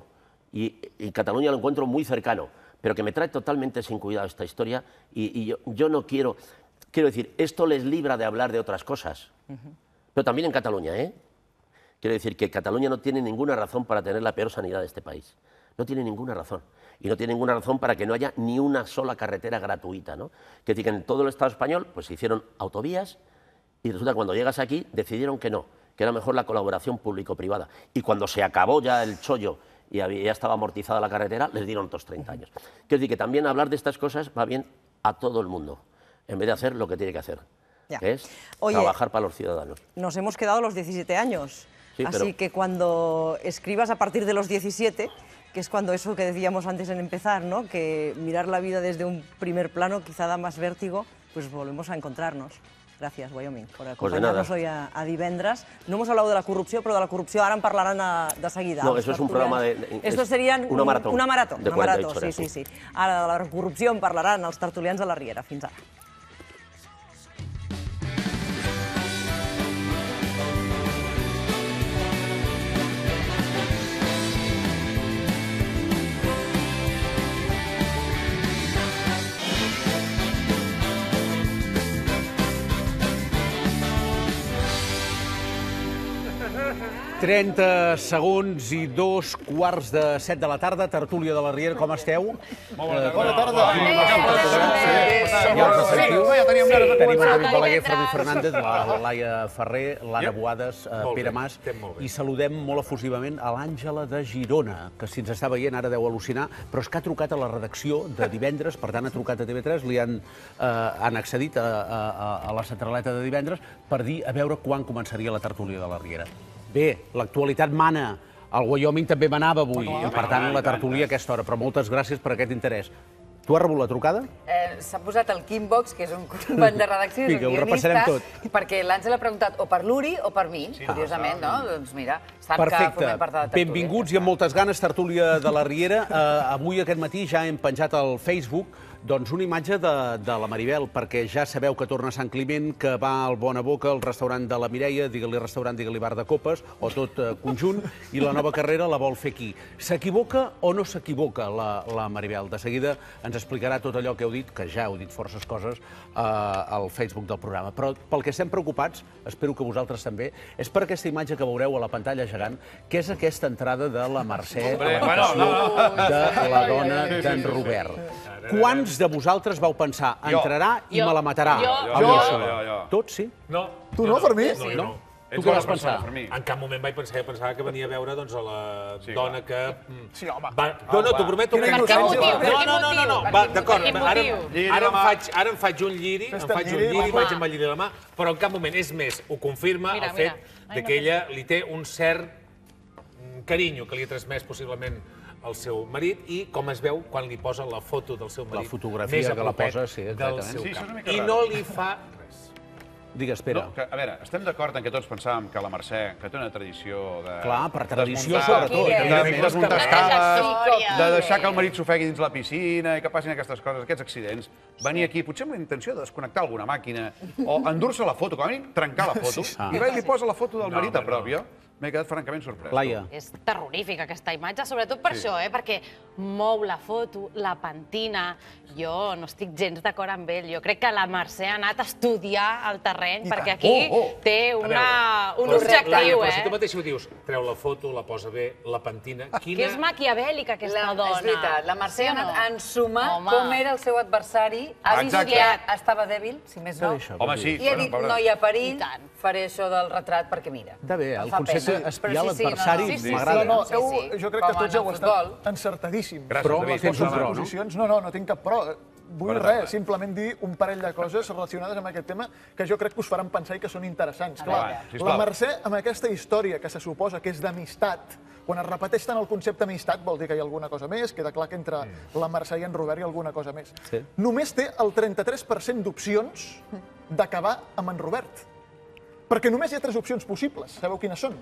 y, y Cataluña lo encuentro muy cercano, pero que me trae totalmente sin cuidado esta historia y, y yo, yo no quiero... Quiero decir, esto les libra de hablar de otras cosas, uh-huh. pero también en Cataluña, ¿eh? Quiero decir que Cataluña no tiene ninguna razón para tener la peor sanidad de este país. No tiene ninguna razón. Y no tiene ninguna razón para que no haya ni una sola carretera gratuita, ¿no? Que decir que en todo el Estado español pues se hicieron autovías y resulta que cuando llegas aquí decidieron que no, que era mejor la colaboración público-privada. Y cuando se acabó ya el chollo y había, ya estaba amortizada la carretera, les dieron otros treinta años. Quiero decir que también hablar de estas cosas va bien a todo el mundo, en vez de hacer lo que tiene que hacer, ya. que es Oye, trabajar para los ciudadanos. Nos hemos quedado los diecisiete años, sí, así pero... que cuando escribas a partir de los diecisiete, que es cuando eso que decíamos antes en empezar, ¿no? Que mirar la vida desde un primer plano quizá da más vértigo, pues volvemos a encontrarnos. Gracias, Wyoming, por acompañarnos hoy a, a Divendres. No hemos hablado de la corrupció, però de la corrupció ara en parlaran a, de seguida. No, eso es un programa de... de Esto serían una marató. Una marató, de una marató, sí, sí, sí. Ara de la corrupció en parlaran els tertulians de la Riera. Fins ara. trenta segons i dos quarts de set de la tarda, tertúlia de la Riera, com esteu? Bona tarda. Ja us sentiu? Tenim en David Balaguer, Fermi Fernández, la Laia Ferrer, l'Anna Boades, Pere Mas, i saludem molt efusivament a l'Àngela de Girona, que si ens està veient ara deu al·lucinar, però és que ha trucat a la redacció de Divendres, per tant ha trucat a T V tres, li han accedit a la centraleta de Divendres per dir a veure quan començaria la tertúlia de la Riera. Bé, l'actualitat mana, el Wyoming també manava avui, i per tant la tertúlia a aquesta hora, però moltes gràcies per aquest interès. Tu has rebut la trucada? S'ha posat el Kimbox, que és un company de redacció, és un guionista, perquè l'Àngel ha preguntat o per l'Uri o per mi, curiosament, no? Doncs mira, sap que formem part de la tertúlia. Benvinguts i amb moltes ganes, tertúlia de la Riera. Avui, aquest matí, ja hem penjat al Facebook doncs una imatge de la Maribel, perquè ja sabeu que torna a Sant Climent, que va al Bona Boca, al restaurant de la Mireia, digue-li restaurant, digue-li bar de copes, o tot conjunt, i la nova carrera la vol fer aquí. S'equivoca o no s'equivoca la Maribel? De seguida ens explicarà tot allò que heu dit, que ja heu dit forces coses, al Facebook del programa. Però pel que estem preocupats, espero que vosaltres també, és per aquesta imatge que veureu a la pantalla gegant, que és aquesta entrada de la Mercè a l'habitació de la dona d'en Robert. Quants de vosaltres vau pensar, entrarà i me la matarà? Jo, jo, jo. Tots, sí? No. Tu no, Fermí? No. Tu què vas pensar? En cap moment vaig pensar, pensava que venia a veure a la dona que... Sí, home. No, no, t'ho prometo. Per quin motiu? No, no, no, no, d'acord. Ara em faig un lliri, em faig un lliri, vaig amb el lliri a la mà, però en cap moment, és més, ho confirma el fet que ella li té un cert carinyo que li ha transmès possiblement el seu marit i com es veu quan li posa la foto del seu marit. La fotografia que la posa, sí, exactament. I no li fa res. Digues, Pere. A veure, estem d'acord en que tots pensàvem que la Mercè, que té una tradició de... Clar, per tradició sobretot. De desmuntar escales, de deixar que el marit s'ofegui dins la piscina i que passin aquestes coses, aquests accidents. Venir aquí, potser amb la intenció de desconnectar alguna màquina o endur-se la foto, com a mínim trencar la foto, i va i li posa la foto del marit a prop, jo. M'he quedat francament sorprès. Laia. És terrorífica aquesta imatge, sobretot per això, perquè mou la foto, la pentina. Jo no estic gens d'acord amb ell. Jo crec que la Mercè ha anat a estudiar el terreny, perquè aquí té un objectiu. Laia, però si tu mateix ho dius, treu la foto, la posa bé, la pentina... Que és maquiavèlica, aquesta dona. És veritat, la Mercè ha anat a ensumar com era el seu adversari. Ha estudiat, estava dèbil, si més no. Home, sí. I ha dit, no hi ha perill, faré això del retrat perquè mira. Està bé, el concepte espiar l'adversari m'agrada. Jo crec que tots heu estat encertadíssims. Però tens un pro, no? No, no, no tinc cap pro. Vull res, simplement dir un parell de coses relacionades amb aquest tema que jo crec que us faran pensar i que són interessants. Clar, la Mercè, amb aquesta història que se suposa que és d'amistat, quan es repeteix tant el concepte amistat, vol dir que hi ha alguna cosa més, queda clar que entre la Mercè i en Robert hi ha alguna cosa més. Només té el trenta-tres per cent d'opcions d'acabar amb en Robert. Perquè només hi ha tres opcions possibles. Sabeu quines són?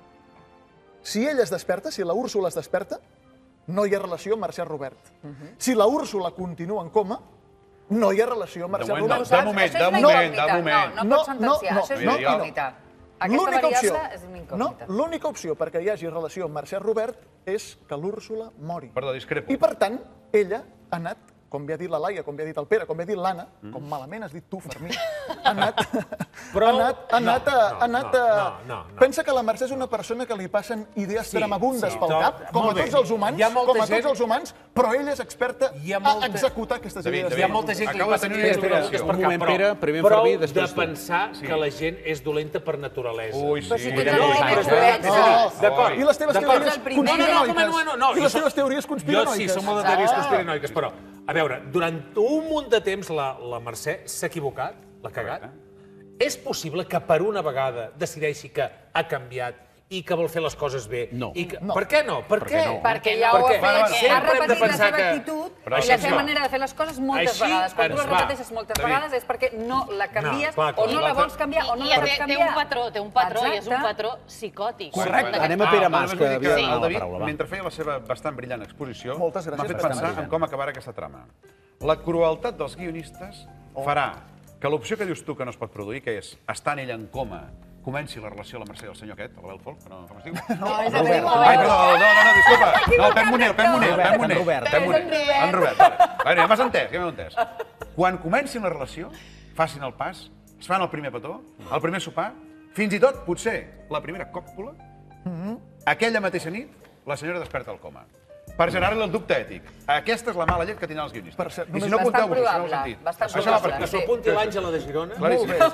Si ella es desperta, si la Úrsula es desperta, no hi ha relació amb Mercè Robert. Si la Úrsula continua en coma, no hi ha relació amb Mercè Robert. De moment, de moment, de moment. No pots sentenciar, això és una incògnita. aquesta variable és una incògnita. No, l'única opció perquè hi hagi relació amb Mercè Robert és que l'Úrsula mori. Perdó, discrepo. I, per tant, ella ha anat, com bé ha dit la Laia, com bé ha dit el Pere, com bé ha dit l'Anna, com malament has dit tu, Fermí, ha anat... Però... Ha anat a... No, no, no, no. Pensa que la Mercè és una persona que li passen idees tremabundes pel cap, com a tots els humans, com a tots els humans, però ella és experta a executar aquestes idees. Hi ha molta gent que li passa idees tremabundes per cap, però prou de pensar que la gent és dolenta per naturalesa. Ui, sí. D'acord. I les teves teories conspiranoiques. No, I les teves teories conspiranoiques. Jo sí, som molt de teories conspiranoiques, però... A veure, durant un munt de temps la Mercè s'ha equivocat, l'ha cagat. És possible que per una vegada decideixi que ha canviat i que vol fer les coses bé? No. Per què no? Per què? Perquè ja ho ha fet, ha repetit la seva actitud i la seva manera de fer les coses moltes vegades. Quan tu la repeteixes moltes vegades és perquè no la canvies o no la vols canviar o no la vols canviar. Té un patró, té un patró i és un patró psicòtic. Correcte. Anem a Pere Mas, que havia de la paraula. Mentre feia la seva bastant brillant exposició, m'ha fet pensar en com acabarà aquesta trama. La crueltat dels guionistes farà que l'opció que dius tu que no es pot produir, que és estar en ella en coma, comenci la relació amb la Mercè i el senyor aquest, el Abel Folk, no, com es diu? No, és Abel Folk. Ai, perdó, no, no, no, disculpa. No, Pep Moner, Pep Moner, Pep Moner. Pep Moner. En Robert, vale. Vale, ja m'has entès, ja m'heu entès. Quan comencin la relació, facin el pas, es fan el primer petó, el primer sopar, fins i tot, potser, la primera còpula, aquella mateixa nit, la senyora desperta al coma. Per generar-li el dubte ètic. Aquesta és la mala llet que tindran els guionistes. I si no compteu-vos, si no heu sentit. Bastant probable. Que s'ho apunti l'Àngela de Girona. Molt bé.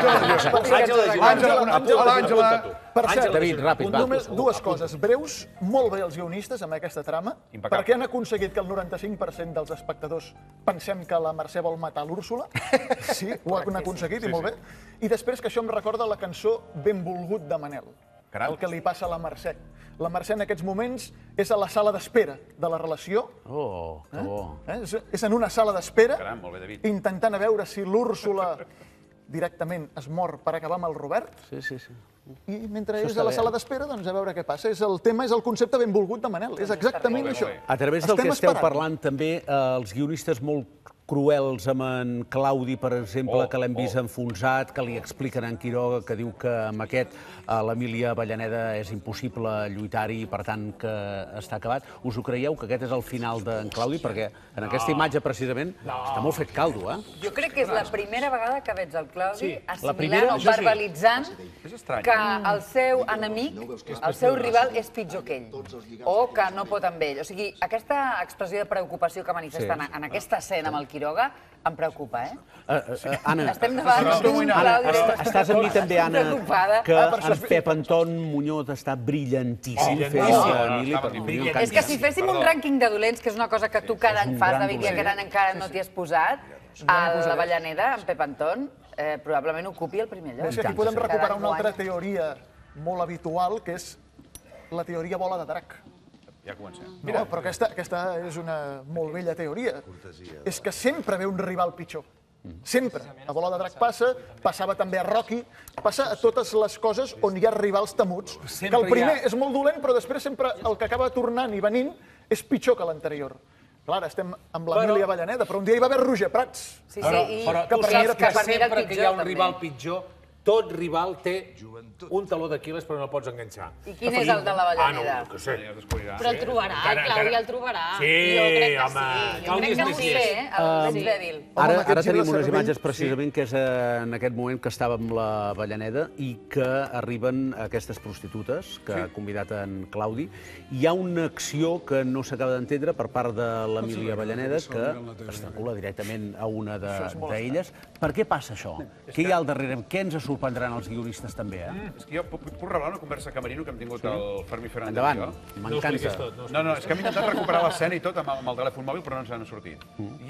L'Àngela. Per cert, David, ràpid, va. només dues coses breus, molt bé els guionistes amb aquesta trama, perquè han aconseguit que el noranta-cinc per cent dels espectadors pensem que la Mercè vol matar l'Úrsula. Sí, ho han aconseguit i molt bé. I després que això em recorda la cançó Benvolgut de Manel, el que li passa a la Mercè. La Mercè en aquests moments és a la sala d'espera de la relació. Oh, que bo. És en una sala d'espera, Caram, molt bé, David. intentant a veure si l'Úrsula directament es mor per acabar amb el Robert. Sí, sí, sí. I mentre és a la sala d'espera, doncs a veure què passa. El tema és el concepte benvolgut de Manel. És exactament això. A través del que esteu parlant també, els guionistes molt cruels amb en Claudi, per exemple, que l'hem vist enfonsat, que li expliquen a en Quiroga, que diu que amb aquest a l'Emília Avellaneda és impossible lluitar-hi i, per tant, que està acabat. Us ho creieu, que aquest és el final d'en Claudi? Perquè en aquesta imatge, precisament, està molt fet caldo, eh? Jo crec que és la primera vegada que veig el Claudi assimilant o verbalitzant que el seu enemic, el seu rival, és pitjor que ell, o que no pot amb ell. O sigui, aquesta expressió de preocupació que manifesten en aquesta escena amb el Quiroga em preocupa, eh? Anna, estem davant d'un Claudi. Estàs amb mi també, Anna, que en Pep Anton Muñoz està brillantíssim fent l'Emili. És que si féssim un rànquing de dolents, que és una cosa que tu cada any fas, David, i aquest any encara no t'hi has posat, a l'Avellaneda, en Pep Anton, probablement ocupi el primer lloc. És que aquí podem recuperar una altra teoria molt habitual, que és la teoria bola de drac. Ja comencem. No, però aquesta, aquesta és una molt vella teoria. És que sempre ve un rival pitjor. Sempre. A Bola de Drac passa, passava també a Rocky, passa a totes les coses on hi ha rivals temuts. Que el primer és molt dolent, però després sempre el que acaba tornant i venint és pitjor que l'anterior. Clar, estem amb l'Emília Avellaneda, però un dia hi va haver Roger Prats. Sí, sí, i però tu saps que sempre que hi ha un rival pitjor, tot rival té un taló d'Aquil·les però no el pots enganxar. I quin és el de l'Avellaneda? Ah, no, que sé. Però el trobarà, el Claudi el trobarà. Sí, home. Jo crec que ho sé, el veig dèbil. Ara tenim unes imatges precisament que és en aquest moment que estàvem amb l'Avellaneda i que arriben aquestes prostitutes que ha convidat en Claudi. Hi ha una acció que no s'acaba d'entendre per part de l'Emília Avellaneda que estrangula directament a una d'elles. Per què passa això? Què hi ha al darrere? Què ens sorprendran els guionistes també, eh? És que jo puc revelar una conversa camerino que hem tingut el Fermí Fernández. Endavant, m'encanta. No, no, és que hem intentat recuperar l'escena i tot amb el telèfon mòbil, però no ens n'ha sortit.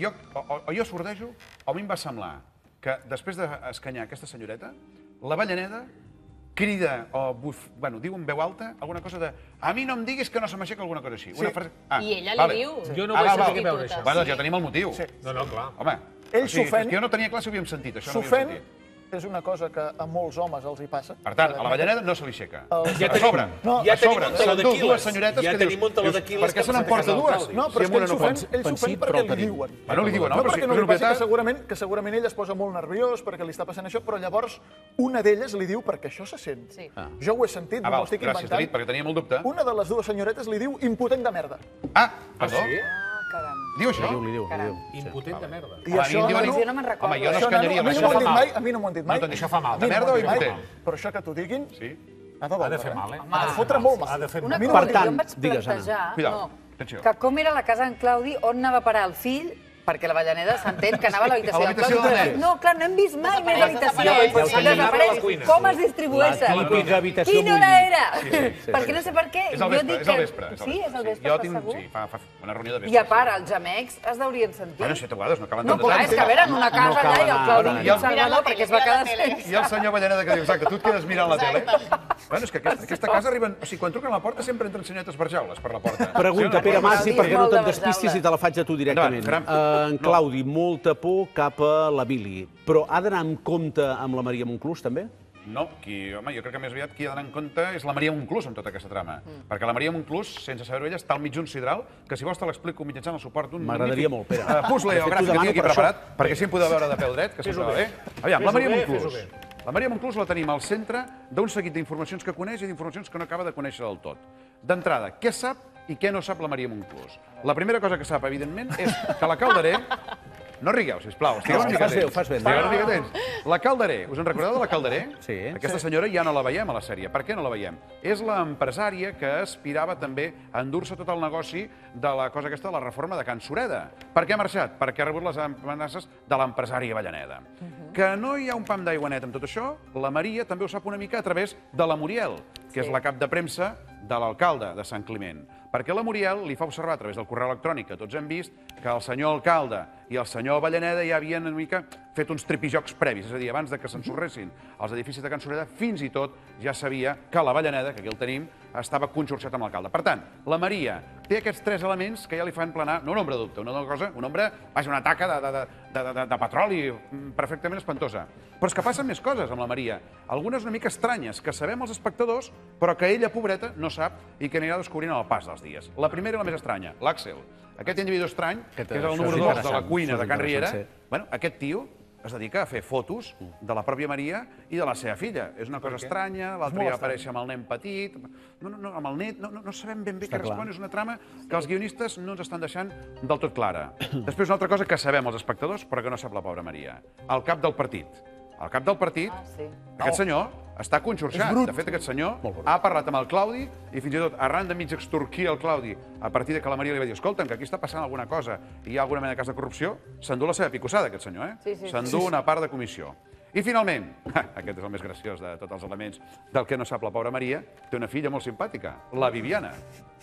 O jo sordejo, o a mi em va semblar que després d'escanyar aquesta senyoreta, l'Avellaneda crida o bueno, diu en veu alta alguna cosa de a mi no em diguis que no se m'aixeca alguna cosa així. I ella li diu. Jo no vaig saber què veure això. Bueno, ja tenim el motiu. No, no, clar. Home, ell s'ofèn. jo no tenia clar si ho havíem sentit, això no ho havíem sentit. és una cosa que a molts homes els hi passa. Per tant, a la Avellaneda no se li aixeca. Ja A sobre, ja a sobre, tenim un taló s'endú d'Aquil·les. dues senyoretes Ja que tenim un taló dius, d'Aquil·les per què que se passa n'emporta a casa dues? d'alcalde. No, però és que ells ho fan, ells ho fan perquè li diuen. Bueno, li diuen, no, No, però perquè si no és li passa que propietat... segurament, que segurament ell es posa molt nerviós perquè li està passant això, però llavors una d'elles li diu, perquè això se sent. Jo ho he sentit, Ah, no m'ho val, estic gràcies, inventant. David, perquè tenia molt dubte. Una de les dues senyoretes li diu impotent de merda. Ah, perdó? Caram. Diu això? Li diu, li diu, li diu. Impotent de merda. I això, diuen- Jo no me'n recordo. Home, jo no Això, escanyaria a mi amb no això. m'ho han dit mai, a mi no m'ho han dit mai. No, això fa mal. A mi no De m'ho merda han o dit mai, impotent? Però això que t'ho diguin, Sí. ha de doldre. Ha de fer mal, eh? Ha de fotre molt mal. Ha de fer Una A mi no cosa, m'ho jo han em dit. vaig Digues, Anna. plantejar Cuidao, no, atenció. que com era la casa d'en Claudi, on anava a parar el fill, perquè la Avellaneda s'entén que anava a l'habitació A del l'habitació Claudi. del nen. No, clar, no hem vist mai més habitacions. desapareix. Si desapareix, com es distribueixen? La típica habitació Quina hora bullir. era? Sí, sí, sí. Perquè no sé per què. És Jo al vespre, dic és al que- vespre. Sí, és al vespre, Jo estàs tinc, segur? sí, fa, fa una reunió de vespre. I a part, els gemecs es deurien sentir. Bueno, set vegades, no calen No, tantes. clar, és que a veure, en una casa allà i el Claudi Bueno, i i el- el Salvador, perquè es va quedar sense. I el senyor Avellaneda que diu, exacte, tu et quedes mirant la tele. Bueno, és que aquesta, aquesta casa arriben... O sigui, quan truquen a la porta sempre entren senyoretes barjaules per la porta. Pregunta, Sí, Pere no? Mas, i per què no Molt de te'n despistis barjaula. i te la faig a tu directament. Endavant, caram. Eh, En Claudi, molta por cap a la Billy, però ha d'anar en compte amb la Maria Monclús, també? No, qui, home, jo crec que més aviat qui ha d'anar en compte és la Maria Monclús en tota aquesta trama. Mm. Perquè la Maria Monclús, sense saber-ho ella, està al mig d'un sidral, que si vols te l'explico mitjançant el suport d'un M'agradaria molt, Pere. Uh, puzzle De o fet, gràfic t'ho que demano tinc aquí per preparat, això. perquè així em podeu veure de peu dret, que sempre va bé. Aviam, la Fes-ho Maria bé, Monclús. fes-ho bé. La Maria Monclús la tenim al centre d'un seguit d'informacions que coneix i d'informacions que no acaba de conèixer del tot. D'entrada, què sap i què no sap la Maria Monclús? La primera cosa que sap, evidentment, és que la Calderé... No rigueu, sisplau, estigueu No, una mica fas bé, atents. fas bé. Estigueu una mica atents. La Calderé, us en recordeu de la Calderé? Sí. Aquesta senyora ja no la veiem a la sèrie. Per què no la veiem? És l'empresària que aspirava també a endur-se tot el negoci de la cosa aquesta de la reforma de Can Sureda. Per què ha marxat? Perquè ha rebut les amenaces de l'empresari Avellaneda. Que no hi ha un pam d'aigua net amb tot això, la Maria també ho sap una mica a través de la Muriel, que és la cap de premsa de l'alcalde de Sant Climent. Perquè la Muriel li fa observar a través del correu electrònic que tots hem vist que el senyor alcalde i el senyor Avellaneda ja havien una mica fet uns tripijocs previs, és a dir, abans de que s'ensorressin els edificis de Can Sureda, fins i tot ja sabia que l'Avellaneda, que aquí el tenim, estava conxorxat amb l'alcalde. Per tant, la Maria té aquests tres elements que ja li fan planar, no una ombra de dubte, una cosa, una ombra, vaja, una taca de, de, de, de, de petroli perfectament espantosa. Però és que passen més coses amb la Maria, algunes una mica estranyes, que sabem els espectadors, però que ella, pobreta, no sap i que anirà descobrint al pas dels dies. La primera i la més estranya, l'Àxel. Aquest individu estrany, que és el número dos de la cuina de Can Riera, bueno, aquest tio es dedica a fer fotos de la pròpia Maria i de la seva filla. És una cosa estranya, l'altre ja apareix amb el nen petit, no, no, no, amb el net, no, no, no sabem ben bé què respon, és una trama que els guionistes no ens estan deixant del tot clara. Després una altra cosa que sabem els espectadors, però que no sap la pobra Maria. El cap del partit. El cap del partit, Ah, sí. aquest senyor està conxorxat. De fet, aquest senyor ha parlat amb el Claudi i fins i tot, arran de mig extorquir el Claudi, a partir de que la Maria li va dir, escolta'm, que aquí està passant alguna cosa i hi ha alguna mena de cas de corrupció, s'endú la seva picossada, aquest senyor, eh? Sí, sí, sí. S'endú una part de comissió. I finalment, aquest és el més graciós de tots els elements del que no sap la pobra Maria, té una filla molt simpàtica, la Viviana.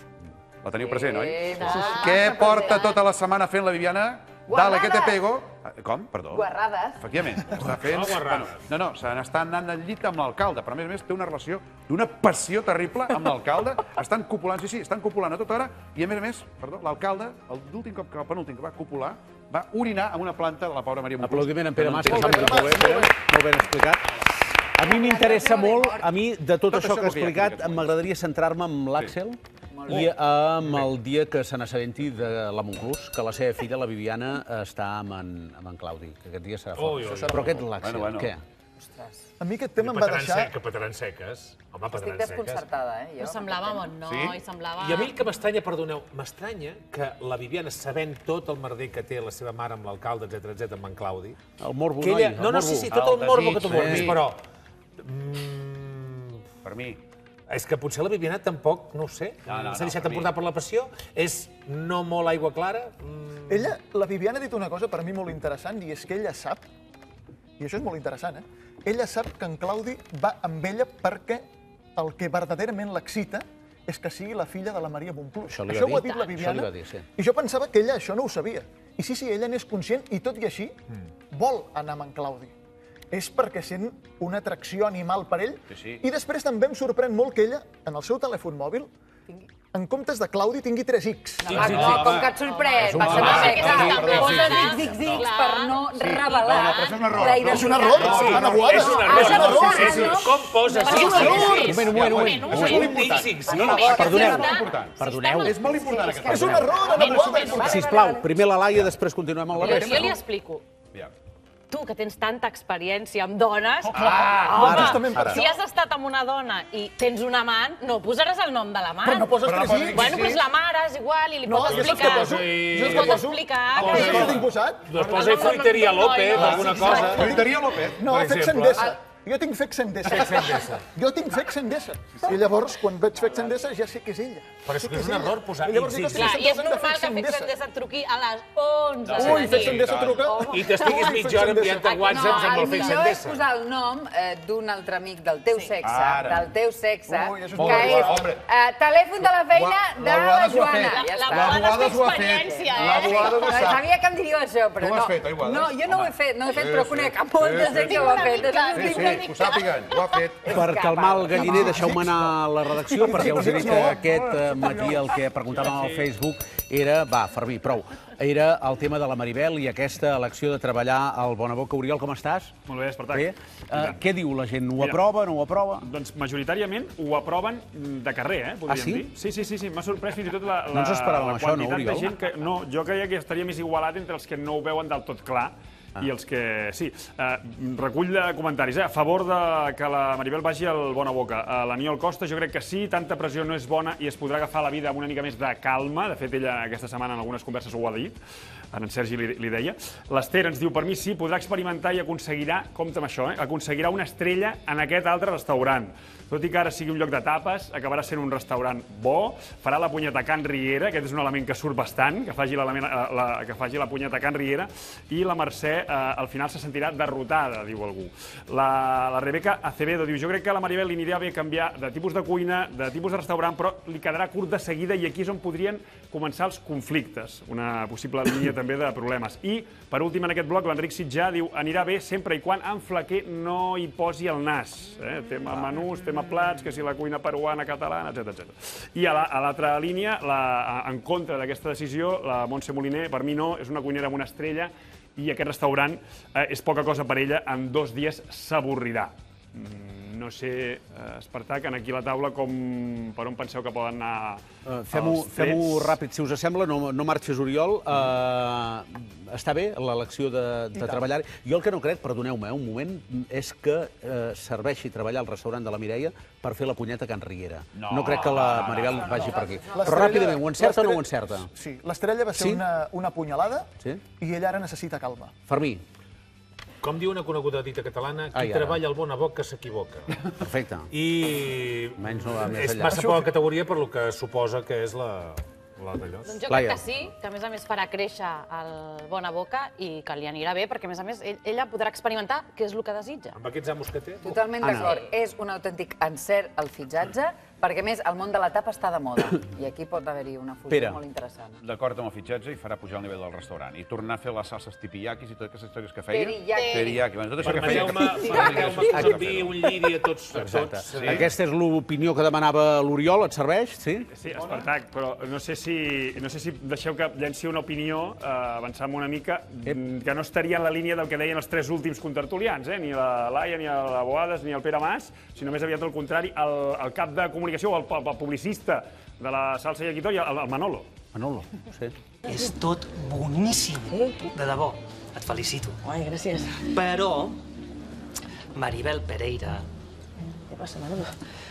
La teniu present, oi? Què porta tota la setmana fent la Viviana? Dale, que te pego. Com? Perdó. Guarrades. Efectivament, està fent... No, guarrades. No, no, se n'està anant al llit amb l'alcalde, però a més a més té una relació d'una passió terrible amb l'alcalde. Estan copulant, sí, sí, estan copulant a tota hora, i a més a més, perdó, l'alcalde, l'últim cop, el penúltim que va copular, va orinar en una planta de la pobra Maria Monclús. Aplaudiment en Pere Mas, que s'ha molt bé, Pere, molt ben explicat. A mi m'interessa molt, a mi, de tot això que ha explicat, m'agradaria centrar-me amb l'Àxel i amb el dia que se n'assabenti de la Monclús, que la seva filla, la Viviana, està amb en, amb en Claudi, que aquest dia serà fort. Però aquest l'Àxel, Bueno, bueno. què? A mi aquest tema em va Petaran deixar... sec, que petaran seques. Home, Estic petaran seques. desconcertada, eh? Però semblava bon noi, semblava... I a mi el que m'estranya, perdoneu, m'estranya que la Viviana, sabent tot el merder que té la seva mare amb l'alcalde, etcètera, etcètera, amb en Claudi... El morbo, que noi, ella... el No, no, morbo. sí, sí, tot el El morbo que tu desig, vulguis, sí. però... Mm, Per mi. és que potser la Viviana tampoc, no ho sé, No, no, s'ha no, deixat per mi. emportar per la passió, és no molt aigua clara... Mm, Ella, la Viviana ha dit una cosa per a mi molt interessant, i és que ella sap, i això és molt interessant, eh? Ella sap que en Claudi va amb ella perquè el que verdaderament l'excita és que sigui la filla de la Maria Monclús. Això li va Això ho ha dir. dit la Això li Viviana, va dir, sí. i jo pensava que ella això no ho sabia. I sí, sí, ella n'és conscient, i tot i així vol anar amb en Claudi. És perquè sent una atracció animal per ell, Sí, sí. i després també em sorprèn molt que ella, en el seu telèfon mòbil, en comptes de Claudi tingui tres X. No, com que et sorprèn. Poses X X X per no revelar la identitat. És un error, Anna Boada. És un error. Com poses És un error. Un moment, un moment, un moment. Perdoneu, perdoneu. És molt important aquest És un error, Anna Boada. Sisplau, primer la Laia, després continuem amb la Jo, resta. jo li explico. Tu, que tens tanta experiència amb dones, Oh, clar. home, si has estat amb una dona i tens un amant, no posaràs el nom de l'amant. Però no poses tres X. Bueno, doncs la mare és igual i li No, pot jo saps explicar. què poso? Jo Li saps què pot poso? explicar. Saps què tinc posat? Doncs posa Fruiteria López, alguna cosa. Fruiteria López, No, per Fex exemple. Endesa. Jo tinc Fex Endesa. Jo tinc Fex Endesa. I llavors, quan veig Fex Endesa, ja sé que és ella. Però és que és un error posar I llavors X dic, X. Clar, i és normal que Fex Endesa Endesa et truqui a les onze. Ui, Fex Endesa truca. I t'estiguis mitja hora enviant-te whatsapps amb el Fex El millor és Endesa. posar el nom eh, d'un altre amic del teu sexe, Ara. del teu sexe, Ui, això és que molt és Hombre. eh, telèfon de la feina de La la Boada s'ho ha Joana. fet. Ja La està. Boada Boada és s'ho ha fet. experiència, La eh? Boada ho No, sap. sabia que em diríeu això, però Tu ho no. has fet, oi, Boada? No, jo no ho he fet, no ho he fet, Sí, però sí. conec a molta Sí, gent sí, que ho ha sí. fet. Sí, sí, que ho sàpiguen, ho ha fet. Per calmar el galliner, deixeu-me anar a la redacció, perquè us he dit que aquest eh, matí el que preguntàvem al Facebook era, va, Fermí, prou, era el tema de la Maribel i aquesta elecció de treballar al Bonaboca. Oriol, com estàs? Molt bé, Espartac. Bé. Uh, què diu la gent? Ho Mira. aprova, no ho aprova? Doncs majoritàriament ho aproven de carrer, eh? podríem Ah, sí? dir. Sí, sí, sí, sí. M'ha sorprès fins i tot la, la, No ens esperàvem la això, no, quantitat de Oriol? gent que... No, jo creia que estaria més igualat entre els que no ho veuen del tot clar Ah. i els que... Sí, uh, recull de comentaris, eh? A favor de que la Maribel vagi al Bonaboca. Uh, l'Aniol Costa, jo crec que sí, tanta pressió no és bona i es podrà agafar la vida amb una mica més de calma. De fet, ella aquesta setmana en algunes converses ho ha dit, en Sergi li, li deia. L'Ester ens diu, per mi sí, podrà experimentar i aconseguirà, compte amb això, eh? aconseguirà una estrella en aquest altre restaurant. Tot i que ara sigui un lloc de tapes, acabarà sent un restaurant bo, farà la punyeta a Can Riera, aquest és un element que surt bastant, que faci, la, la, que faci la punyeta a Can Riera, i la Mercè eh, al final se sentirà derrotada, diu algú. La, la Rebeca Acevedo diu, jo crec que a la Maribel li anirà bé canviar de tipus de cuina, de tipus de restaurant, però li quedarà curt de seguida i aquí és on podrien començar els conflictes, una possible línia també de problemes. I, per últim, en aquest bloc, l'Enric Sitjà diu, anirà bé sempre i quan en Flaquer no hi posi el nas. Eh? Tema menús, tema plats, que si la cuina peruana, catalana, etcètera, etcètera. I a l'altra línia, la, en contra d'aquesta decisió, la Montse Moliner, per mi no, és una cuinera amb una estrella i aquest restaurant eh, és poca cosa per ella, en dos dies s'avorrirà. Mm, no sé, eh, Espartac, aquí a la taula, com, per on penseu que poden anar Uh, Fem-ho els fem trets? ràpid, si us sembla, no, no marxes, Oriol. Uh, està bé l'elecció de, de treballar. Jo el que no crec, perdoneu-me, eh, un moment, és que uh, serveixi treballar al restaurant de la Mireia per fer la punyeta a Can Riera. No, no crec que la Maribel vagi per aquí. Però ràpidament, ho encerta o no ho encerta? Sí, l'estrella va ser Sí? una, una punyalada Sí? i ella ara necessita calma. Fermí. Com diu una coneguda dita catalana, qui Ai, ara. treballa al Bonaboca s'equivoca. Perfecte. I Menys no va més és enllà. massa poca categoria per lo que suposa que és la, la d'allò. Doncs jo crec que sí, que a més a més farà créixer el Bonaboca i que li anirà bé, perquè a més a més ell, ella podrà experimentar què és el que desitja. Amb aquests amos que té? Totalment d'acord. És un autèntic encert el fitxatge, perquè a més el món de la tapa està de moda i aquí pot haver-hi una fusió Pere. molt interessant. D'acord amb el fitxatge i farà pujar el nivell del restaurant. I tornar a fer les salses tipiyakis i totes aquestes històries que feia. Teriyaki. Teriyaki. Bueno, tot això que feia. Permeteu-me permeteu-me un vi, un lliri a tots. A Exacte. tots. Sí. Aquesta és l'opinió que demanava l'Oriol, et serveix? Sí? Sí, Espartac, però no sé si, no sé si deixeu que llenci una opinió, eh, avançant una mica, mm, que no estaria en la línia del que deien els tres últims contertulians, eh? ni la Laia, ni la Boades, ni el Pere Mas, sinó més aviat al contrari, el, el cap de comunicació, el, el publicista de la salsa yakitori, el, el Manolo. Manolo, sí. És tot boníssim, de debò. Et felicito. Ai, gràcies. Però Maribel Pereira Què passa, Manolo?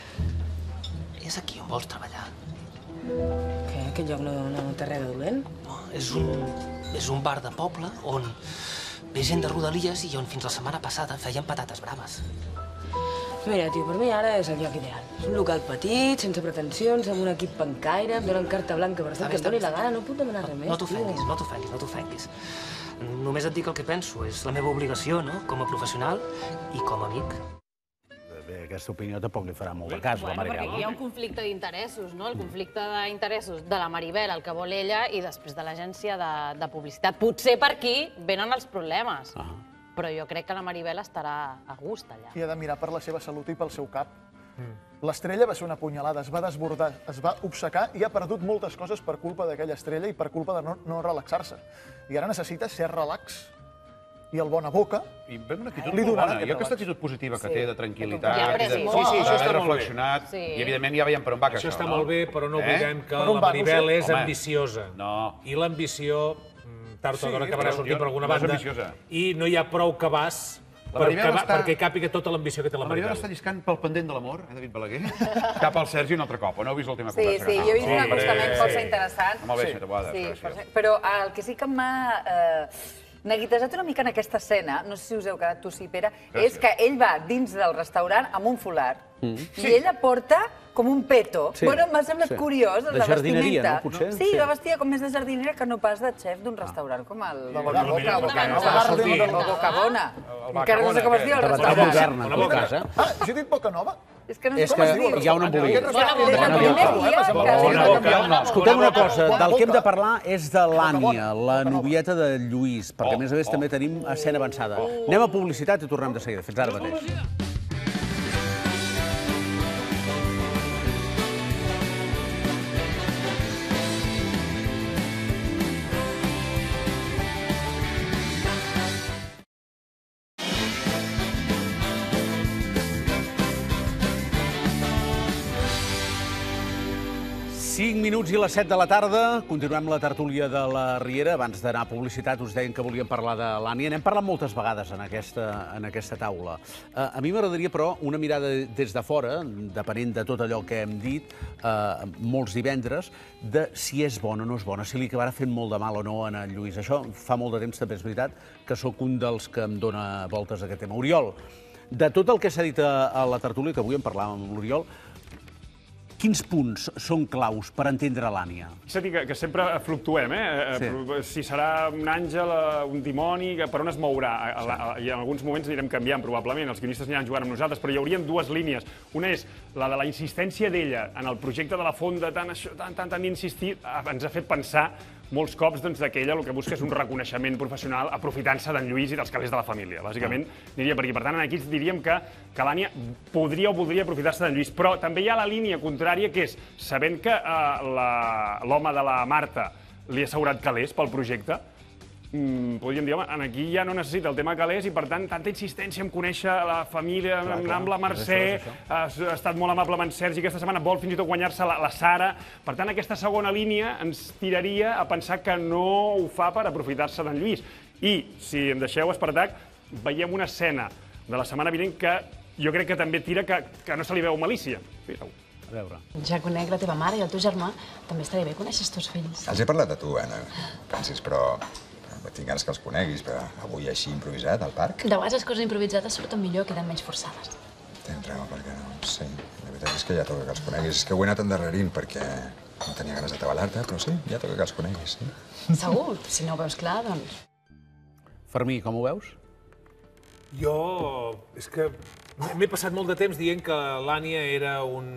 és aquí on vols treballar. Què? Aquest lloc no, no té res de dolent? No, és un, és un bar de poble on ve gent de Rodalies i on fins la setmana passada feien patates braves. Mira, tio, per mi ara és el lloc ideal. És un local petit, sense pretensions, amb un equip pencaire, em donen carta blanca per fer el que em doni la gana, no puc demanar res més. No t'ofenguis, no t'ofenguis, no t'ofenguis. Només et dic el que penso, és la meva obligació, no?, com a professional i com a amic. Bé, aquesta opinió tampoc li farà molt de cas, la Bueno, perquè Maribel, aquí hi ha no? un conflicte d'interessos, no? El conflicte d'interessos de la Maribel, el que vol ella, i després de l'agència de, de publicitat. Potser per aquí venen els problemes. Però jo crec que la Maribel estarà a gust allà. I ha de mirar per la seva salut i pel seu cap. L'estrella va ser una punyalada, es va desbordar, es va obcecar i ha perdut moltes coses per culpa d'aquella estrella i per culpa de no, no relaxar-se. I ara necessita ser relax. I el bona boca I ve una actitud li molt donarà bona. aquest Jo aquesta relax. actitud positiva que Sí. té de tranquil·litat, Ja, i de- sí, sí, això està d'haver molt bé. reflexionat, Sí. i evidentment ja veiem per on va que Això això, està no? molt bé, però no Eh? oblidem que Per on la va? No Maribel sé. és Home. ambiciosa. No. I l'ambició, mm, tard o Sí, d'hora, acabarà però sortint jo- per alguna no és banda. ambiciosa. I no hi ha prou cabàs La Maribel perquè, està- perquè càpiga tota l'ambició que té la La Maribel Maribel. està lliscant pel pendent de l'amor, eh, David Balaguer? Cap al Sergi un altre cop, o no heu vist l'última Sí, conversa? sí, que jo he vist un tenen? acostament Sí. força interessant. Molt bé, Sí. senyora Boada, Sí, gràcies. força- però el que sí que m'ha eh, neguitejat una mica en aquesta escena, no sé si us heu quedat tu sí, Pere, és que ell va dins del restaurant amb un folar i ella porta com un peto. Sí. Bueno, m'ha semblat Sí. curiós, De la jardineria, vestimenta. no, potser? Sí, Sí. va vestida com més de jardinera que no pas de xef d'un restaurant com el la Boca Boca- Boca, la Boca Boca- Nova, la Boca- el Boca Bona. el Encara no sé com es diu el De batalla restaurant. moderna, en tot cas, eh? Ah, jo he dit Boca Nova? És que no És sé que com es diu. hi ha un embolic. Des del Bona primer boca. dia que... Bona boca. Escolteu una cosa, Bona del que hem boca. de parlar és de l'Ània, la novieta de Lluís, perquè a més a més també tenim escena avançada. Anem a publicitat i tornem de seguida. Fins ara mateix. cinc minuts i les set de la tarda. Continuem la tertúlia de la Riera. Abans d'anar a publicitat us deien que volíem parlar de l'Ània. N'hem parlat moltes vegades en aquesta, en aquesta taula. Uh, a mi m'agradaria, però, una mirada des de fora, depenent de tot allò que hem dit uh, molts divendres, de si és bona o no és bona, si li acabarà fent molt de mal o no a en Lluís. Això fa molt de temps, també és veritat, que sóc un dels que em dona voltes a aquest tema. Oriol, de tot el que s'ha dit a, a la tertúlia, que avui en parlàvem amb l'Oriol, quins punts són claus per entendre l'Ània? És a dir, que, que sempre fluctuem, eh? Sí. Si serà un àngel, un dimoni, per on es mourà? A, a, a, I en alguns moments anirem canviant, probablement. Els guionistes aniran jugant amb nosaltres, però hi haurien dues línies. Una és la de la insistència d'ella en el projecte de la Fonda, tant, això, tant, tant, tant insistir, ens ha fet pensar molts cops doncs, que ella el que busca és un reconeixement professional aprofitant-se d'en Lluís i dels calés de la família. Bàsicament, aniria per aquí. Per tant, aquí diríem que, que l'Ània podria o voldria aprofitar-se d'en Lluís. Però també hi ha la línia contrària, que és, sabent que eh, l'home de la Marta li ha assegurat calés pel projecte, Mm, podríem dir, home, aquí ja no necessita el tema calés i, per tant, tanta insistència en conèixer la família, clar, clar, amb la Mercè, ha, ha estat molt amable amb en Sergi aquesta setmana, vol fins i tot guanyar-se la, la Sara. Per tant, aquesta segona línia ens tiraria a pensar que no ho fa per aprofitar-se d'en Lluís. I, si em deixeu, Espartac, veiem una escena de la setmana vinent que jo crec que també tira que, que no se li veu malícia. Mireu. A veure. Ja conec la teva mare i el teu germà. També estaria bé conèixer els teus fills. Els he parlat de tu, Anna. Pensis, però... tinc ganes que els coneguis, però avui així improvisat, al parc. De vegades les coses improvisades surten millor, queden menys forçades. Tens raó, perquè no sé. La veritat és que ja toca que els coneguis. És que ho he anat endarrerint perquè no tenia ganes de tabalar-te, però sí, ja toca que els coneguis, sí. Segur? Si no ho veus clar, doncs... Fermí, com ho veus? Jo... és que m'he passat molt de temps dient que l'Ània era un...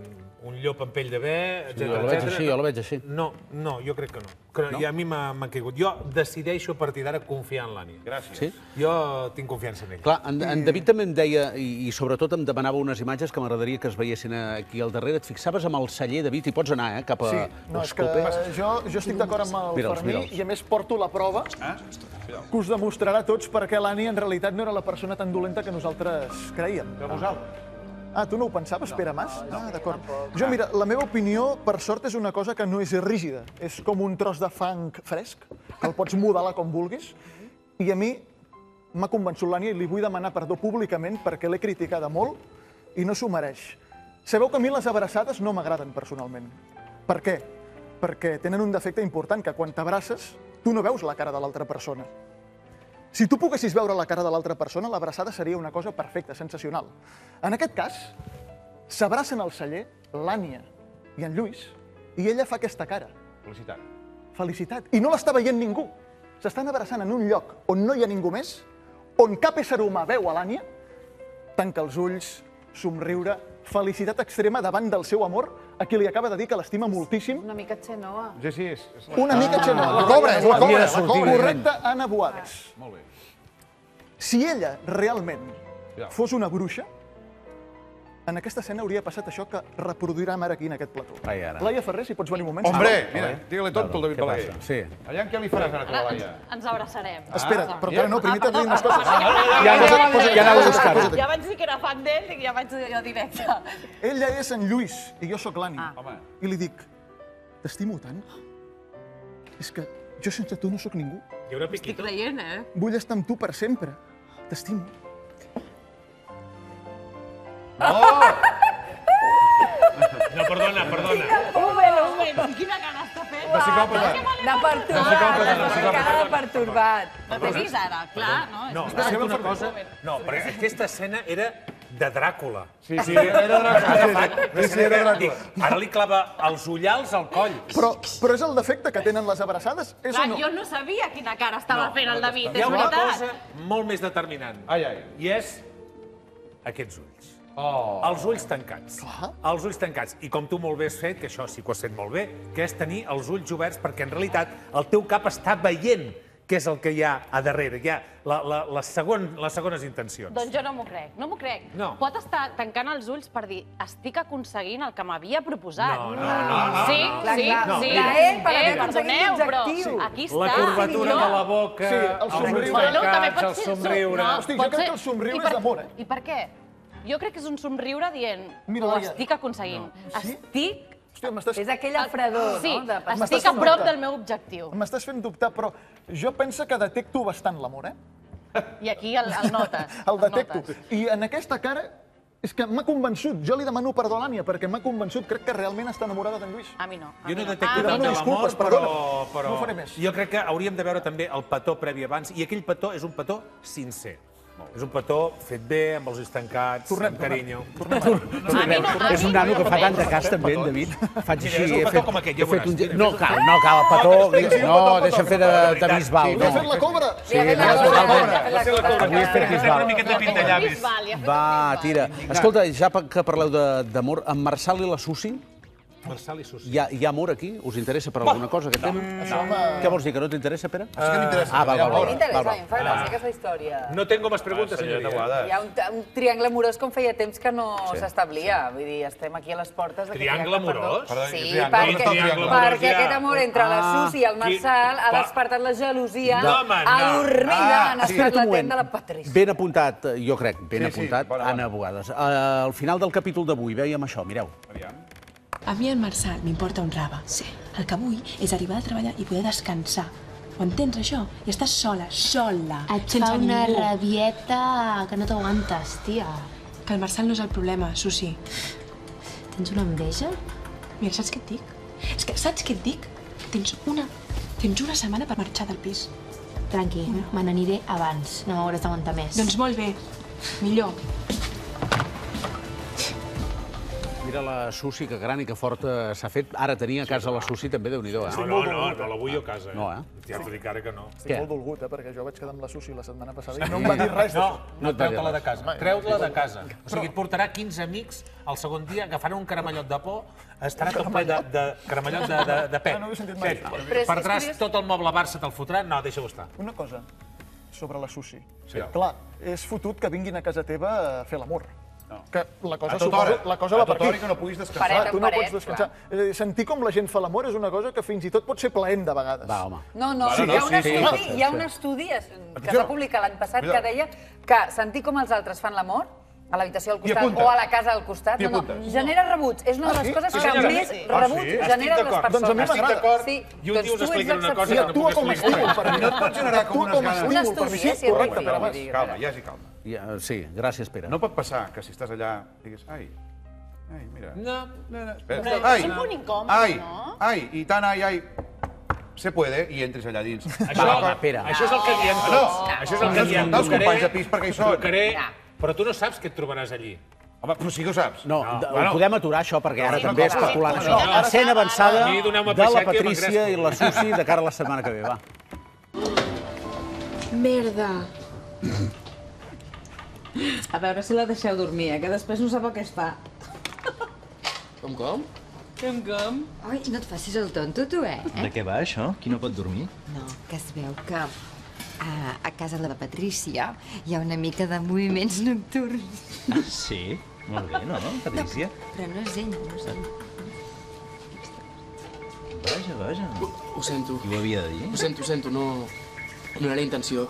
un llop amb pell de bé, etcètera. Sí, jo la veig així, jo la veig així. No, no, jo crec que no. Que no? I a mi m'ha caigut. Jo decideixo a partir d'ara confiar en l'Ània. Gràcies. Sí? Jo tinc confiança en ell. Clar, en, en David també em deia, i, i sobretot em demanava unes imatges que m'agradaria que es veiessin aquí al darrere. Et fixaves amb el celler, David, i pots anar, eh, cap a... Sí, no, és que jo, jo estic d'acord amb el Mira'ls, Fermí mira'ls. i a més porto la prova que us demostrarà a tots perquè l'Ània en realitat no era la persona tan dolenta que nosaltres creiem. De vosaltres. Ah, tu no ho pensaves, Pere Mas? Ah, d'acord. Jo, mira, la meva opinió, per sort, és una cosa que no és rígida. És com un tros de fang fresc, que el pots modelar com vulguis. I a mi m'ha convençut l'Ània i li vull demanar perdó públicament perquè l'he criticada molt i no s'ho mereix. Sabeu que a mi les abraçades no m'agraden personalment. Per què? Perquè tenen un defecte important, que quan t'abraces, tu no veus la cara de l'altra persona. Si tu poguessis veure la cara de l'altra persona, l'abraçada seria una cosa perfecta, sensacional. En aquest cas, s'abracen al celler l'Ània i en Lluís, i ella fa aquesta cara. Felicitat. Felicitat. I no l'està veient ningú. S'estan abraçant en un lloc on no hi ha ningú més, on cap ésser humà veu a l'Ània, tanca els ulls, somriure, felicitat extrema davant del seu amor, a qui li acaba de dir que l'estima moltíssim. Una mica Xenoa. Sí, sí, és... Una mica Xenoa. La cobra, la cobra, la cobra. Correcte, Anna Boades. Molt bé. Si ella realment fos una bruixa, En aquesta escena hauria passat això que reproduirem ara aquí en aquest plató. Ai, ara. Laia Ferrer, si pots venir un moment. Hombre, sisplau. mira, digue-li tot pel David Què Balaguer. passa? Sí. Allà en què li faràs ara tu, Ara Laia? ens, ens abraçarem. Espera't, però encara no, primer Ah, t'he de dir unes perdó, coses. ah, Ja, ja, posa't- ja, posa't- ja anava a vaig- buscar-ho. Posa't- Ja vaig dir que era fan d'ell i ja vaig dir jo directe. Ella és en Lluís i jo sóc l'Anni. Ah. I li dic, t'estimo tant. És que jo sense tu no sóc ningú. Hi haurà Estic piquito? creient, eh? Vull estar amb tu per sempre. T'estimo. No, perdona, perdona. Un moment, un moment. Quina cara està fent? De psicòpata. De pertorbat, de cara de pertorbat. No t'he vist ara, clar, no? No, És que- sento una cosa... No, perquè aquesta escena era de Dràcula. Sí, sí, era Dràcula. Sí, sí, era Dràcula. Ara li clava els ullals al coll. Però, però és el defecte que tenen les abraçades, és Clar, o no? jo no sabia quina cara estava fent el David, Hi és ha una veritat. cosa molt més determinant. Ai, ai. I és aquests ulls. Oh. Els ulls tancats. Els ulls tancats. I com tu molt bé has fet, que això sí que ho has fet molt bé, que és tenir els ulls oberts perquè en realitat el teu cap està veient què és el que hi ha a darrere, hi ha la, la, la segon, les segones intencions. Doncs jo no m'ho crec, no m'ho crec. No. Pot estar tancant els ulls per dir estic aconseguint el que m'havia proposat. No, no, no. Sí, Clar, sí, clar. sí. Clar, ell per haver Eh, aconseguit perdoneu, però l'objectiu. aquí està. La curvatura no. de la boca, Sí, el els ulls somriure. Bueno, també tancats, pot el ser... somriure... No, Hosti, jo pot crec ser- que el somriure I és per- d'amor, eh? I per què? Jo crec que és un somriure dient Mira, ho Laia. estic aconseguint. Sí? Estic... Hòstia, m'estàs... És aquella fredor, Sí, no? De passar- estic M'estàs a prop fent del meu objectiu. M'estàs fent dubtar, però jo penso que detecto bastant l'amor, eh? I aquí el, el notes. El detecto. I en aquesta cara és que m'ha convençut. Jo li demano perdó a l'Ània perquè m'ha convençut. Crec que realment està enamorada d'en Lluís. A mi no. A Jo mi no no. detecto A mi tant demano de l'amor, disculpes, però, perdona. però No faré més. jo crec que hauríem de veure també el petó previ abans, i aquell petó és un petó sincer. És un petó fet bé, amb els ulls tancats, Tornem, amb carinyo. És un nano que fa tant de cas, també, en David. Faig Mira, així, és un he petó fet, com aquest, he ja fet veuràs. un... Mira, No és un cal, petó. no cal, el petó... No, deixa'm fer de, de Bisbal. Li No. ha fet la cobra! Sí, Li ha fet no, la no, cobra, no, li ha fet la no, cobra. avui he fet Una Bisbal. miqueta de pintallavis. Bisbal, ja ha fet Va, un Bisbal. tira. Escolta, ja que parleu de- d'amor, en Marçal i la Susi, Marçal i Susi. hi ha, hi ha amor aquí? Us interessa per alguna cosa aquest tema? Què vols dir, que no t'interessa, Pere? Sí que m'interessa. Ah, val, Hi ha val, A amor. mi val. m'interessa, val, a mi em fa gràcia aquesta història. No tengo más preguntas, Senyoreta señoría. Boada. Hi ha un, un triangle amorós com feia temps que no s'establia. Vull dir, estem aquí a les portes d'aquest Triangle amorós? Perdó, Sí, triangle, perquè, no triangle amorós, perquè ja. aquest amor entre la Ah, Susi i el Marçal ha qui- despertat la gelosia No, home, no. adormida Ah, en sí. estat Espera't un latent moment. de la Patricia. Ben apuntat, eh, jo crec, ben Sí, sí, apuntat, bona, bona. Anna Boades. Uh, al final del capítol d'avui vèiem això, mireu. Aviam. A mi el Marçal m'importa un rave. Sí. El que vull és arribar a treballar i poder descansar. Ho entens, això? I estàs sola, sola, Et sense fa una ningú. rabieta que no t'aguantes, tia. Que el Marçal no és el problema, Susi. Tens una enveja? Mira, saps què et dic? És que saps què et dic? Tens una, tens una setmana per marxar del pis. Tranqui, me n'aniré abans. No m'hauràs d'aguantar més. Doncs molt bé, millor. Mira la Susi, que gran i que forta s'ha fet. Ara tenir a casa la Susi també, déu-n'hi-do, eh? No, no, no, no la vull jo a casa. No, eh? Ja t'ho dic ara que no. Estic molt dolgut, eh, perquè jo vaig quedar amb la Susi la setmana passada i no em va dir res No, d'això. no, treu-te-la de casa. Treu-te-la de casa. O sigui, et portarà quinze amics el segon dia, agafaran un caramellot de por, estarà tot ple de, de caramellot de, de, de pet. Ah, no ho he sentit mai. Sí. Però és- Perdràs és curiós. tot el moble Barça, te'l fotran? No, deixa-ho estar. Una cosa sobre la Susi. Sí. Clar, és fotut que vinguin a casa teva a fer l'amor. No. Que la cosa, A tota suposo, hora. la cosa A va tota per hora aquí. que no puguis descansar. Paret Tu amb no paret, pots descansar. Eh, sentir com la gent fa l'amor és una cosa que fins i tot pot ser plaent de vegades. Va, home. No, no, Bueno, hi ha no, un sí, sí. estudi, hi ha un estudi es- que es va publicar l'any passat que deia que sentir com els altres fan l'amor a l'habitació al I costat apunta. o a la casa al costat, I no, no, apunta. genera rebuig. És una de Ah, les sí? coses Sí, que senyora. més Sí. rebuig Ah, sí? genera Estic les d'acord. persones. Doncs a mi Estic m'agrada. d'acord. Sí, I un doncs dia us tu ets explicaré una cosa l'excepció. I que no actua puc com a explicar. estímul per mi. No et pot generar com Actua unes com a ganes. Un estímul per mi. estudi, Sí, eh, científic, correcte, però vull vas. dir. Calma, ja sí, calma. Ja, sí, gràcies, Pere. No pot passar que si estàs allà diguis, ai, ai, mira. No, no, no. Espera. Però Ai, és un punt incòmode, ai, no? ai, i tant, ai, ai. Se puede, i entris allà dins. Això, va, Pere. això és el que diem No, tots. Això és el que no, diem no, els Trucaré- companys de pis perquè hi són. Trucaré, però tu no saps què et trobaràs allí. Home, però sí que ho saps. No, No. de- Bueno. ho podem aturar, això, perquè ara Sí, també no, especulant no, això. no, ara Escena avançada A mi doneu-me de la peixet que Patrícia i m'engresco. la Susi de cara a la setmana que ve, va. Merda. A veure si la deixeu dormir, eh? Que després no sap el que es fa. Com, com? Com, com? Ai, no et facis el tonto, tu, eh? De què va, això? Qui no pot dormir? No, que es veu que a, a casa de la Patrícia hi ha una mica de moviments nocturns. Ah, sí? Molt bé, no, Patrícia? Però no és ell, no és ell. Vaja, vaja. Ho sento. Qui ho havia de dir? Ho sento, ho sento, no... No era intenció.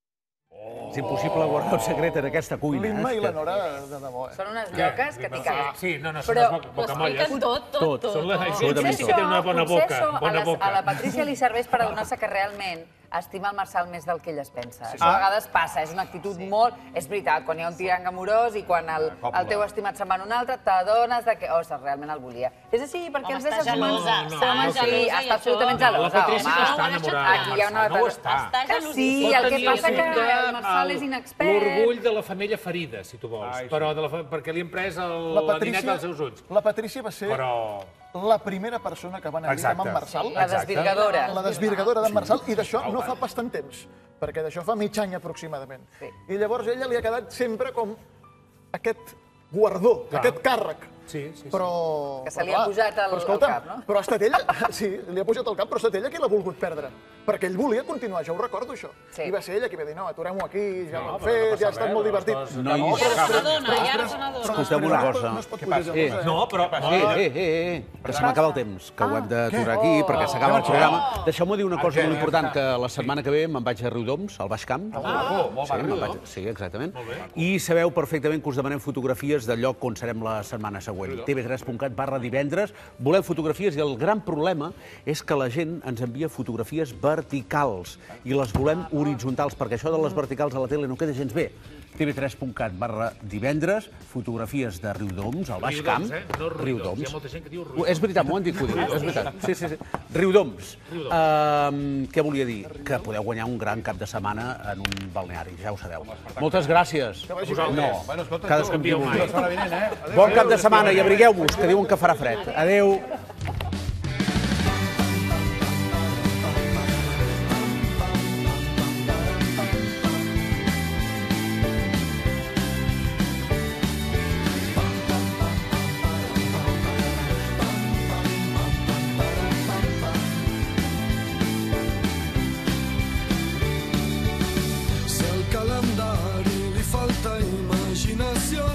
És impossible guardar un secret en aquesta cuina. L'Imma i la Nora, de debò, eh? Són unes lloques que t'hi cagues. Sí, no, no, són unes bocamolles. tot, tot, tot. Són les absolutament que tenen una bona boca. Bona boca. A la Patrícia li serveix per adonar-se que realment estima el Marçal més del que ell es pensa. Sí. Això a vegades passa, és una actitud molt... És veritat, quan hi ha un tirang amorós i quan el, el teu estimat se'n va en un altre, t'adones de que, ostres, realment el volia. És així, perquè els éssers humans... Home, sí, està absolutament gelosa, home. La Patrícia no està enamorada del Marçal, no ho està. Que sí, el que passa que el Marçal és inexpert. L'orgull de la femella ferida, si tu vols, però perquè li hem pres la ninet dels seus ulls. La Patrícia va ser... la primera persona que va anar a dir amb en Marçal. La desvirgadora. La desvirgadora d'en Marçal, i d'això no fa bastant temps, perquè d'això fa mig any aproximadament. I llavors a ella li ha quedat sempre com aquest guardó, aquest càrrec. Sí, sí, sí. Però... Que se li ha posat al cap, no? Però ha estat ella, sí, li ha posat al cap, però ha estat ella qui l'ha volgut perdre. Perquè ell volia continuar, ja ho recordo, això. I va ser ella qui va dir, no, aturem-ho aquí, ja ho hem fet, ja ha estat molt divertit. No hi Escolteu una cosa. No, però... Eh, eh, eh, eh, que se m'acaba el temps, que ho hem d'aturar aquí, perquè s'acaba el programa. Deixeu-me dir una cosa molt important, que la setmana que ve me'n vaig a Riudoms, al Baix Camp. Sí, exactament. I sabeu perfectament que us demanem fotografies del lloc on serem la setmana següent. T V tres punt cat barra divendres. Volem fotografies i el gran problema és que la gent ens envia fotografies verticals i les volem horitzontals, perquè això de les verticals a la tele no queda gens bé. T V tres punt cat barra divendres, fotografies de Riudoms, al Baix Camp. Riudoms. Hi ha molta gent que diu Riudoms. És veritat, m'ho han dit que ho diu, és veritat. Sí, sí, sí. Riudoms. Què volia dir? Que podeu guanyar un gran cap de setmana en un balneari, ja ho sabeu. Moltes gràcies. No, cadascun qui vulgui. Bon cap de setmana i abrigueu-vos, que diuen que farà fred. Adéu. Si al calendari li falta imaginació,